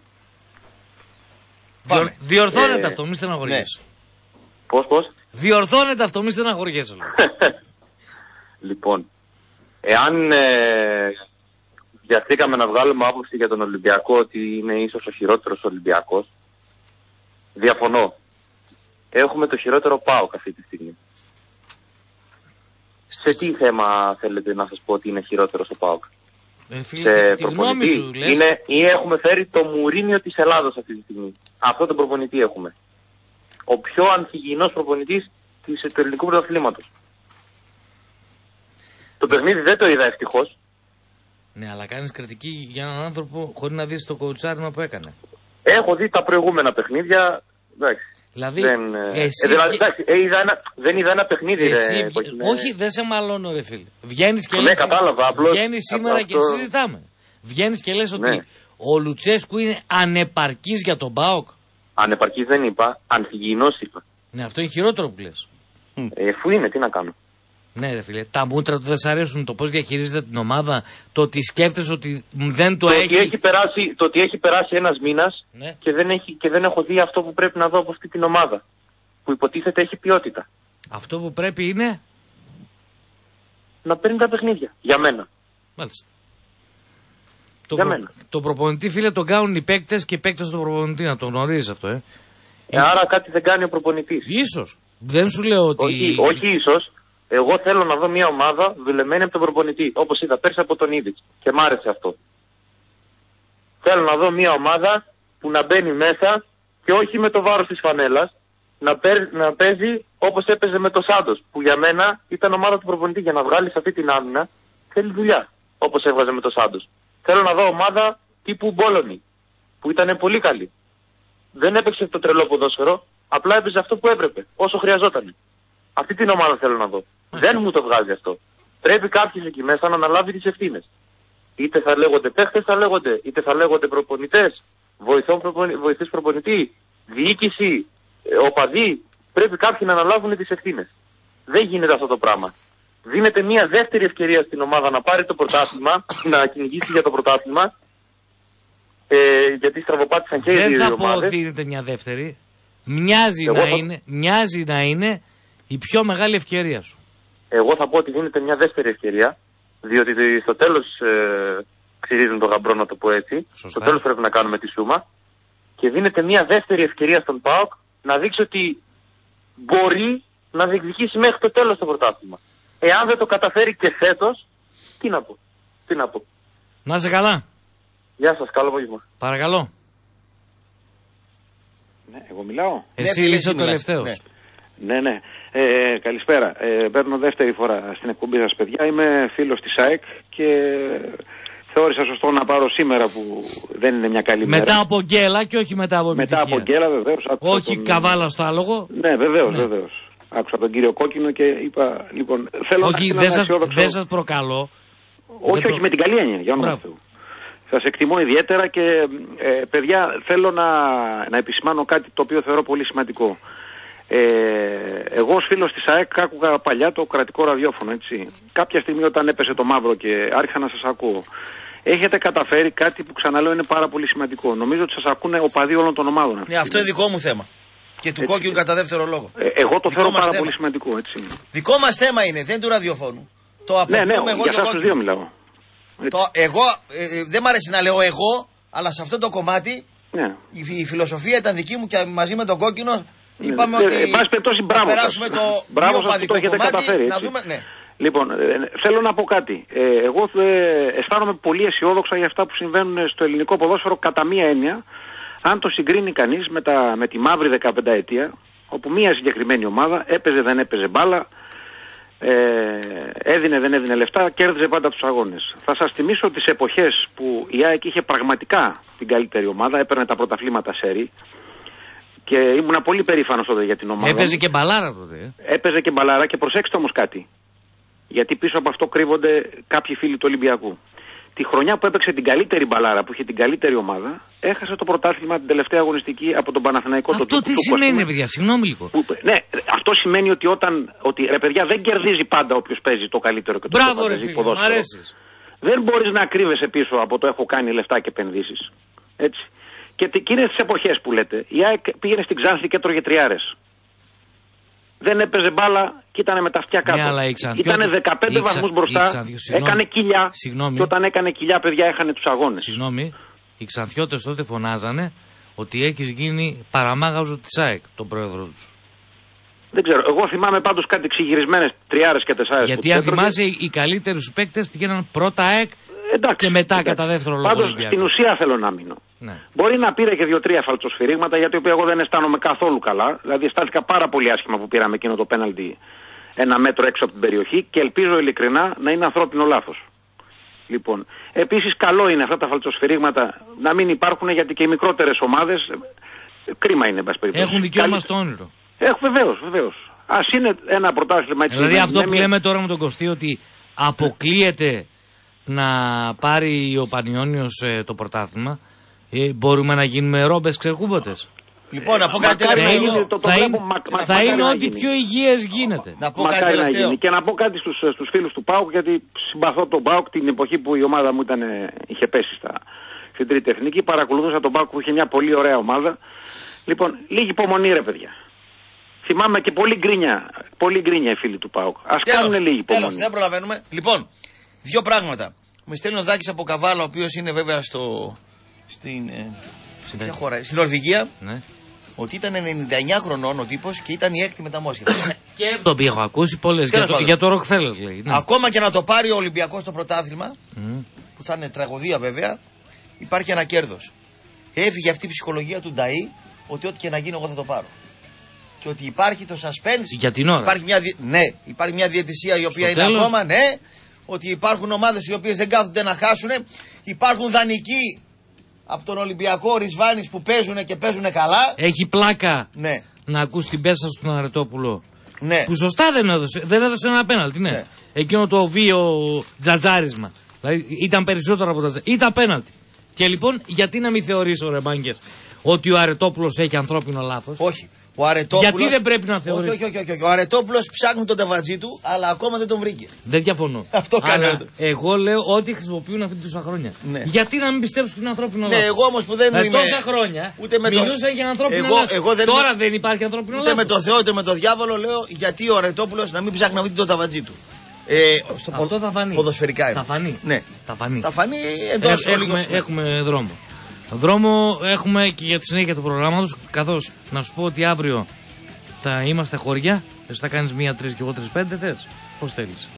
Διορθώνεται αυτό, μη στεναχωριέσαι. Πώς? Διορθώνεται αυτό, μη στεναχωριέσαι. Λοιπόν, εάν βιαστήκαμε να βγάλουμε άποψη για τον Ολυμπιακό ότι είναι ίσως ο χειρότερος Ολυμπιακός, διαφωνώ. Έχουμε το χειρότερο ΠΑΟΚ αυτή τη στιγμή. Σε τι θέμα θέλετε να σας πω ότι είναι χειρότερος ο ΠΑΟΚ? Φίλε, τη γνώμη σου λες. Ή έχουμε φέρει το Μουρίνιο της Ελλάδος αυτή τη στιγμή. Αυτό τον προπονητή έχουμε. Ο πιο ανθυγιεινός προπονητής του ελληνικού πρωταθλήματος. Το παιχνίδι δεν το είδα ευτυχώς. Ναι, αλλά κάνεις κριτική για έναν άνθρωπο χωρίς να δεις το κοουτσάρισμα που έκανε. Έχω δει τα προηγούμενα παιχνίδια. Εντάξει. Δηλαδή, δεν είδα ένα παιχνίδι. Όχι, δεν σε μαλώνω, ρε φίλε. Βγαίνεις και ναι, λες. Κατάλαβα, βγαίνεις σήμερα και συζητάμε. Βγαίνεις και λες ότι ο Λουτσέσκου είναι ανεπαρκής για τον ΠΑΟΚ. Ανεπαρκής δεν είπα, ανθυγιεινός είπα. Ναι, αυτό είναι χειρότερο που λες. Εφού είναι, τι να κάνω. Ναι, ρε φίλε, τα μούτρα του δεν σ' αρέσουν, το πώς διαχειρίζεται την ομάδα, το ότι σκέφτεσαι ότι δεν το έχει. Το ότι έχει περάσει ένας μήνας και δεν έχω δει αυτό που πρέπει να δω από αυτή την ομάδα. Που υποτίθεται έχει ποιότητα. Αυτό που πρέπει είναι να παίρνει τα παιχνίδια. Για μένα. Μάλιστα. Το προπονητή, φίλε, τον κάνουν οι παίκτες και οι παίκτες στον προπονητή, να το γνωρίζεις αυτό, Άρα κάτι δεν κάνει ο προπονητής. Ίσως. Δεν σου λέω ότι. Όχι ίσως. Εγώ θέλω να δω μια ομάδα δουλεμένη από τον προπονητή. Όπως είδα πέρσι από τον Ήβιτς. Και μ' άρεσε αυτό. Θέλω να δω μια ομάδα που να μπαίνει μέσα και όχι με το βάρος της φανέλας. Να παίζει όπως έπαιζε με το Σάντος. Που για μένα ήταν ομάδα του προπονητή. Για να βγάλεις αυτή την άμυνα θέλει δουλειά. Όπως έβγαζε με το Σάντος. Θέλω να δω ομάδα τύπου Μπόλονι. Που ήταν πολύ καλή. Δεν έπαιξε το τρελό ποδόσφαιρο. Απλά έπαιζε αυτό που έπρεπε. Όσο χρειαζόταν. Αυτή την ομάδα θέλω να δω. Δεν μου το βγάζει αυτό. Πρέπει κάποιος εκεί μέσα να αναλάβει τις ευθύνες. Είτε θα λέγονται παίχτες, είτε θα λέγονται προπονητές, βοηθούς προπονητή, διοίκηση, οπαδοί. Πρέπει κάποιοι να αναλάβουν τις ευθύνες. Δεν γίνεται αυτό το πράγμα. Δίνεται μια δεύτερη ευκαιρία στην ομάδα να πάρει το πρωτάθλημα, να κυνηγήσει για το πρωτάθλημα, γιατί στραβοπάτησαν και οι δύο ομάδες. Δεν θα πω ότι δίνεται μια δεύτερη. Μοιάζει να είναι η πιο μεγάλη ευκαιρία σου. Εγώ θα πω ότι δίνεται μια δεύτερη ευκαιρία, διότι στο τέλος ξυρίζουν το γαμπρό, να το πω έτσι. Σωστά. Στο τέλος πρέπει να κάνουμε τη σούμα. Και δίνεται μια δεύτερη ευκαιρία στον ΠΑΟΚ να δείξει ότι μπορεί να διεκδικήσει μέχρι το τέλος το πρωτάθλημα. Εάν δεν το καταφέρει και φέτος, τι να πω. Να είσαι καλά. Γεια σας, καλό απόγευμα. Παρακαλώ. Ναι, εγώ μιλάω. Εσύ είσαι ο τελευταίος. Ναι. Καλησπέρα. Παίρνω δεύτερη φορά στην εκπομπή σας, παιδιά. Είμαι φίλος της ΑΕΚ και θεώρησα σωστό να πάρω σήμερα που δεν είναι μια καλή μέρα. Μετά από γκέλα και όχι μετά από επιτυχία. Μετά από γκέλα, βεβαίως. Όχι καβάλα στο άλογο. Ναι, βεβαίως. Άκουσα τον κύριο Κόκκινο και είπα, λοιπόν, θέλω όχι, να δεν σας προκαλώ. Όχι, με την καλή έννοια, για όνομα Θεού. Σας εκτιμώ ιδιαίτερα και παιδιά θέλω να επισημάνω κάτι το οποίο θεωρώ πολύ σημαντικό. Εγώ ως φίλος της ΑΕΚ άκουγα παλιά το κρατικό ραδιόφωνο, έτσι. Κάποια στιγμή όταν έπεσε το μαύρο και άρχισα να σας ακούω, έχετε καταφέρει κάτι που ξαναλέω είναι πάρα πολύ σημαντικό. Νομίζω ότι σας ακούνε οπαδοί όλων των ομάδων. Ναι, αυτό είναι δικό μου θέμα. Και του Κόκκινου κατά δεύτερο λόγο. Εγώ το θέλω πάρα πολύ σημαντικό, έτσι. Δικό μας θέμα είναι, δεν του ραδιοφώνου. Το ναι, για σας τους δύο μιλάω. Εγώ, δεν μ' αρέσει να λέω εγώ, αλλά σε αυτό το κομμάτι η φιλοσοφία ήταν δική μου και μαζί με τον Κόκκινο είπαμε ότι θα περάσουμε το οπαδικό κομμάτι, να δούμε, ναι. Λοιπόν, θέλω να πω κάτι. Εγώ αισθάνομαι πολύ αισιόδοξα για αυτά που συμβαίνουν στο ελληνικό ποδόσφαιρο κατά μία έννοια, αν το συγκρίνει κανείς με τη μαύρη 15ετία, όπου μία συγκεκριμένη ομάδα έπαιζε δεν έπαιζε μπάλα, έδινε δεν έδινε λεφτά, κέρδιζε πάντα τους αγώνες. Θα σας θυμίσω τις εποχές που η ΑΕΚ είχε πραγματικά την καλύτερη ομάδα, έπαιρνε τα πρωταθλήματα σέρι και ήμουνα πολύ περήφανος τότε για την ομάδα. Έπαιζε και μπαλάρα τότε. Έπαιζε και μπαλάρα και προσέξτε όμως κάτι, γιατί πίσω από αυτό κρύβονται κάποιοι φίλοι του Ολυμπιακού. Τη χρονιά που έπαιξε την καλύτερη μπαλάρα, που είχε την καλύτερη ομάδα, έχασε το πρωτάθλημα την τελευταία αγωνιστική από τον Παναθηναϊκό. Αυτό τι σημαίνει, παιδιά, συγγνώμη λίγο. Ναι, αυτό σημαίνει ότι ρε παιδιά δεν κερδίζει πάντα όποιος παίζει το καλύτερο και το μπράβο, ρε φίλε, μου αρέσεις. Δεν μπορείς να κρύβεσαι πίσω από το έχω κάνει λεφτά και επενδύσεις. Έτσι. Και εκείνες τις εποχές που λέτε, η ΑΕΚ πήγαινε στην Ξάνθη και έτρωγε τριάρες. Δεν έπαιζε μπάλα και ήταν με τα αυτιά κάτω. Ήτανε 15 βαθμούς μπροστά, έκανε κοιλιά. Και όταν έκανε κοιλιά, παιδιά, έχανε τους αγώνες. Συγγνώμη, οι Ξανθιώτες τότε φωνάζανε ότι έχεις γίνει παραμάγαζο της ΑΕΚ, τον πρόεδρο τους. Δεν ξέρω, εγώ θυμάμαι πάντως κάτι ξυγυρισμένες τριάρες και τεσσάρες. Γιατί αν θυμάσαι, οι καλύτερους παίκτες πήγαιναν πρώτα ΑΕΚ και μετά κατά δεύτερο λόγο. Πάντως στην ουσία θέλω να μείνω. Ναι. Μπορεί να πήρε και 2-3 φαλτσοσφυρίγματα, γιατί εγώ δεν αισθάνομαι καθόλου καλά. Δηλαδή αισθάνθηκα πάρα πολύ άσχημα που πήραμε εκείνο το πέναλτι 1 μέτρο έξω από την περιοχή και ελπίζω ειλικρινά να είναι ανθρώπινο λάθος. Λοιπόν, επίσης καλό είναι αυτά τα φαλτσοσφυρίγματα να μην υπάρχουν, γιατί και οι μικρότερες ομάδες κρίμα είναι, εν πάση περιπτώσει. Έχουν δικαίωμα στο όνειρο. Βεβαίως. Ας είναι ένα πρωτάθλημα έτσι. Δηλαδή αυτό που λέμε τώρα με τον Κωστή, ότι αποκλείεται να πάρει ο Πανιώνιος το πρωτάθλημα, μπορούμε να γίνουμε ρόμπες ξερκούμποτες. Λοιπόν, να πω κάτι θα είναι ό,τι πιο υγιές γίνεται. Να πω κάτι τελευταίο. Και να πω κάτι στους φίλους του ΠΑΟΚ, γιατί συμπαθώ τον ΠΑΟΚ την εποχή που η ομάδα μου είχε πέσει στην τρίτη εθνική. Παρακολουθούσα τον ΠΑΟΚ που είχε μια πολύ ωραία ομάδα. Λοιπόν, λίγη υπομονή ρε παιδιά. Θυμάμαι και πολύ γκρίνια οι φίλοι του ΠΑΟΚ. Ας κάνουν λίγη υπομονή. Τέλος, δεν προλαβαίνουμε. Λοιπόν, δύο πράγματα. Με στέλνει ο Δάκης από Καβάλα, ο οποίος είναι βέβαια στην Νορβηγία. Ναι. Ότι ήταν 99 χρονών ο τύπος και ήταν η έκτη μεταμόσχευση. Και το έχω ακούσει πολλές. Για το Ροκφέλλερ λέει. Ναι. Ακόμα και να το πάρει ο Ολυμπιακός στο πρωτάθλημα, που θα είναι τραγωδία βέβαια, υπάρχει ένα κέρδος. Έφυγε αυτή η ψυχολογία του Νταΐ, ότι ό,τι και να γίνει εγώ θα το πάρω. Και ότι υπάρχει το suspense. Για την ώρα. Υπάρχει μια διαιτησία η οποία είναι ακόμα, ότι υπάρχουν ομάδες οι οποίες δεν κάθονται να χάσουν. Υπάρχουν δανεικοί από τον Ολυμπιακό Ρισβάνης που παίζουν και παίζουν καλά. Έχει πλάκα να ακούς την πέσα στον Αρετόπουλο Ναι. Που σωστά δεν έδωσε ένα πέναλτι. Ναι. Εκείνο το βίο τζατζάρισμα. Δηλαδή ήταν περισσότερο από τζατζάρισμα. Ήταν πέναλτι. Και λοιπόν, γιατί να μην θεωρήσει ο Ρεμπάγκερ ότι ο Αρετόπουλος έχει ανθρώπινο λάθος? Όχι. Ο Αρετόπουλος... Γιατί δεν πρέπει να θεωρήσει? Όχι. Ο Αρετόπουλος ψάχνει τον ταβατζή του, αλλά ακόμα δεν τον βρήκε. Δεν διαφωνώ. Αυτό κάνει. Αλλά εγώ λέω ότι χρησιμοποιούν αυτή τόσα χρόνια. Ναι. Γιατί να μην πιστέψουν ότι είναι ανθρώπινο λάθος? Ναι, εγώ όμως που δεν είμαι. Τόσα χρόνια μιλούσαν για ανθρώπινο λάθος. Τώρα δεν υπάρχει ανθρώπινο λάθος. Ούτε με το Θεό, ούτε με το διάβολο λέω γιατί ο Αρετόπουλος να μην ψάχνει να βρει τον ταβατζή του. Αυτό θα φανεί. Ποδοσφαιρικά θα φανεί. Ναι. Θα φανεί εντός έχουμε δρόμο. Δρόμο έχουμε και για τη συνέχεια του προγράμματος, καθώς να σου πω ότι αύριο θα είμαστε χωριά. Εσύ θα κάνεις 1-3 και εγώ 3-5 θες. Πώς θέλεις?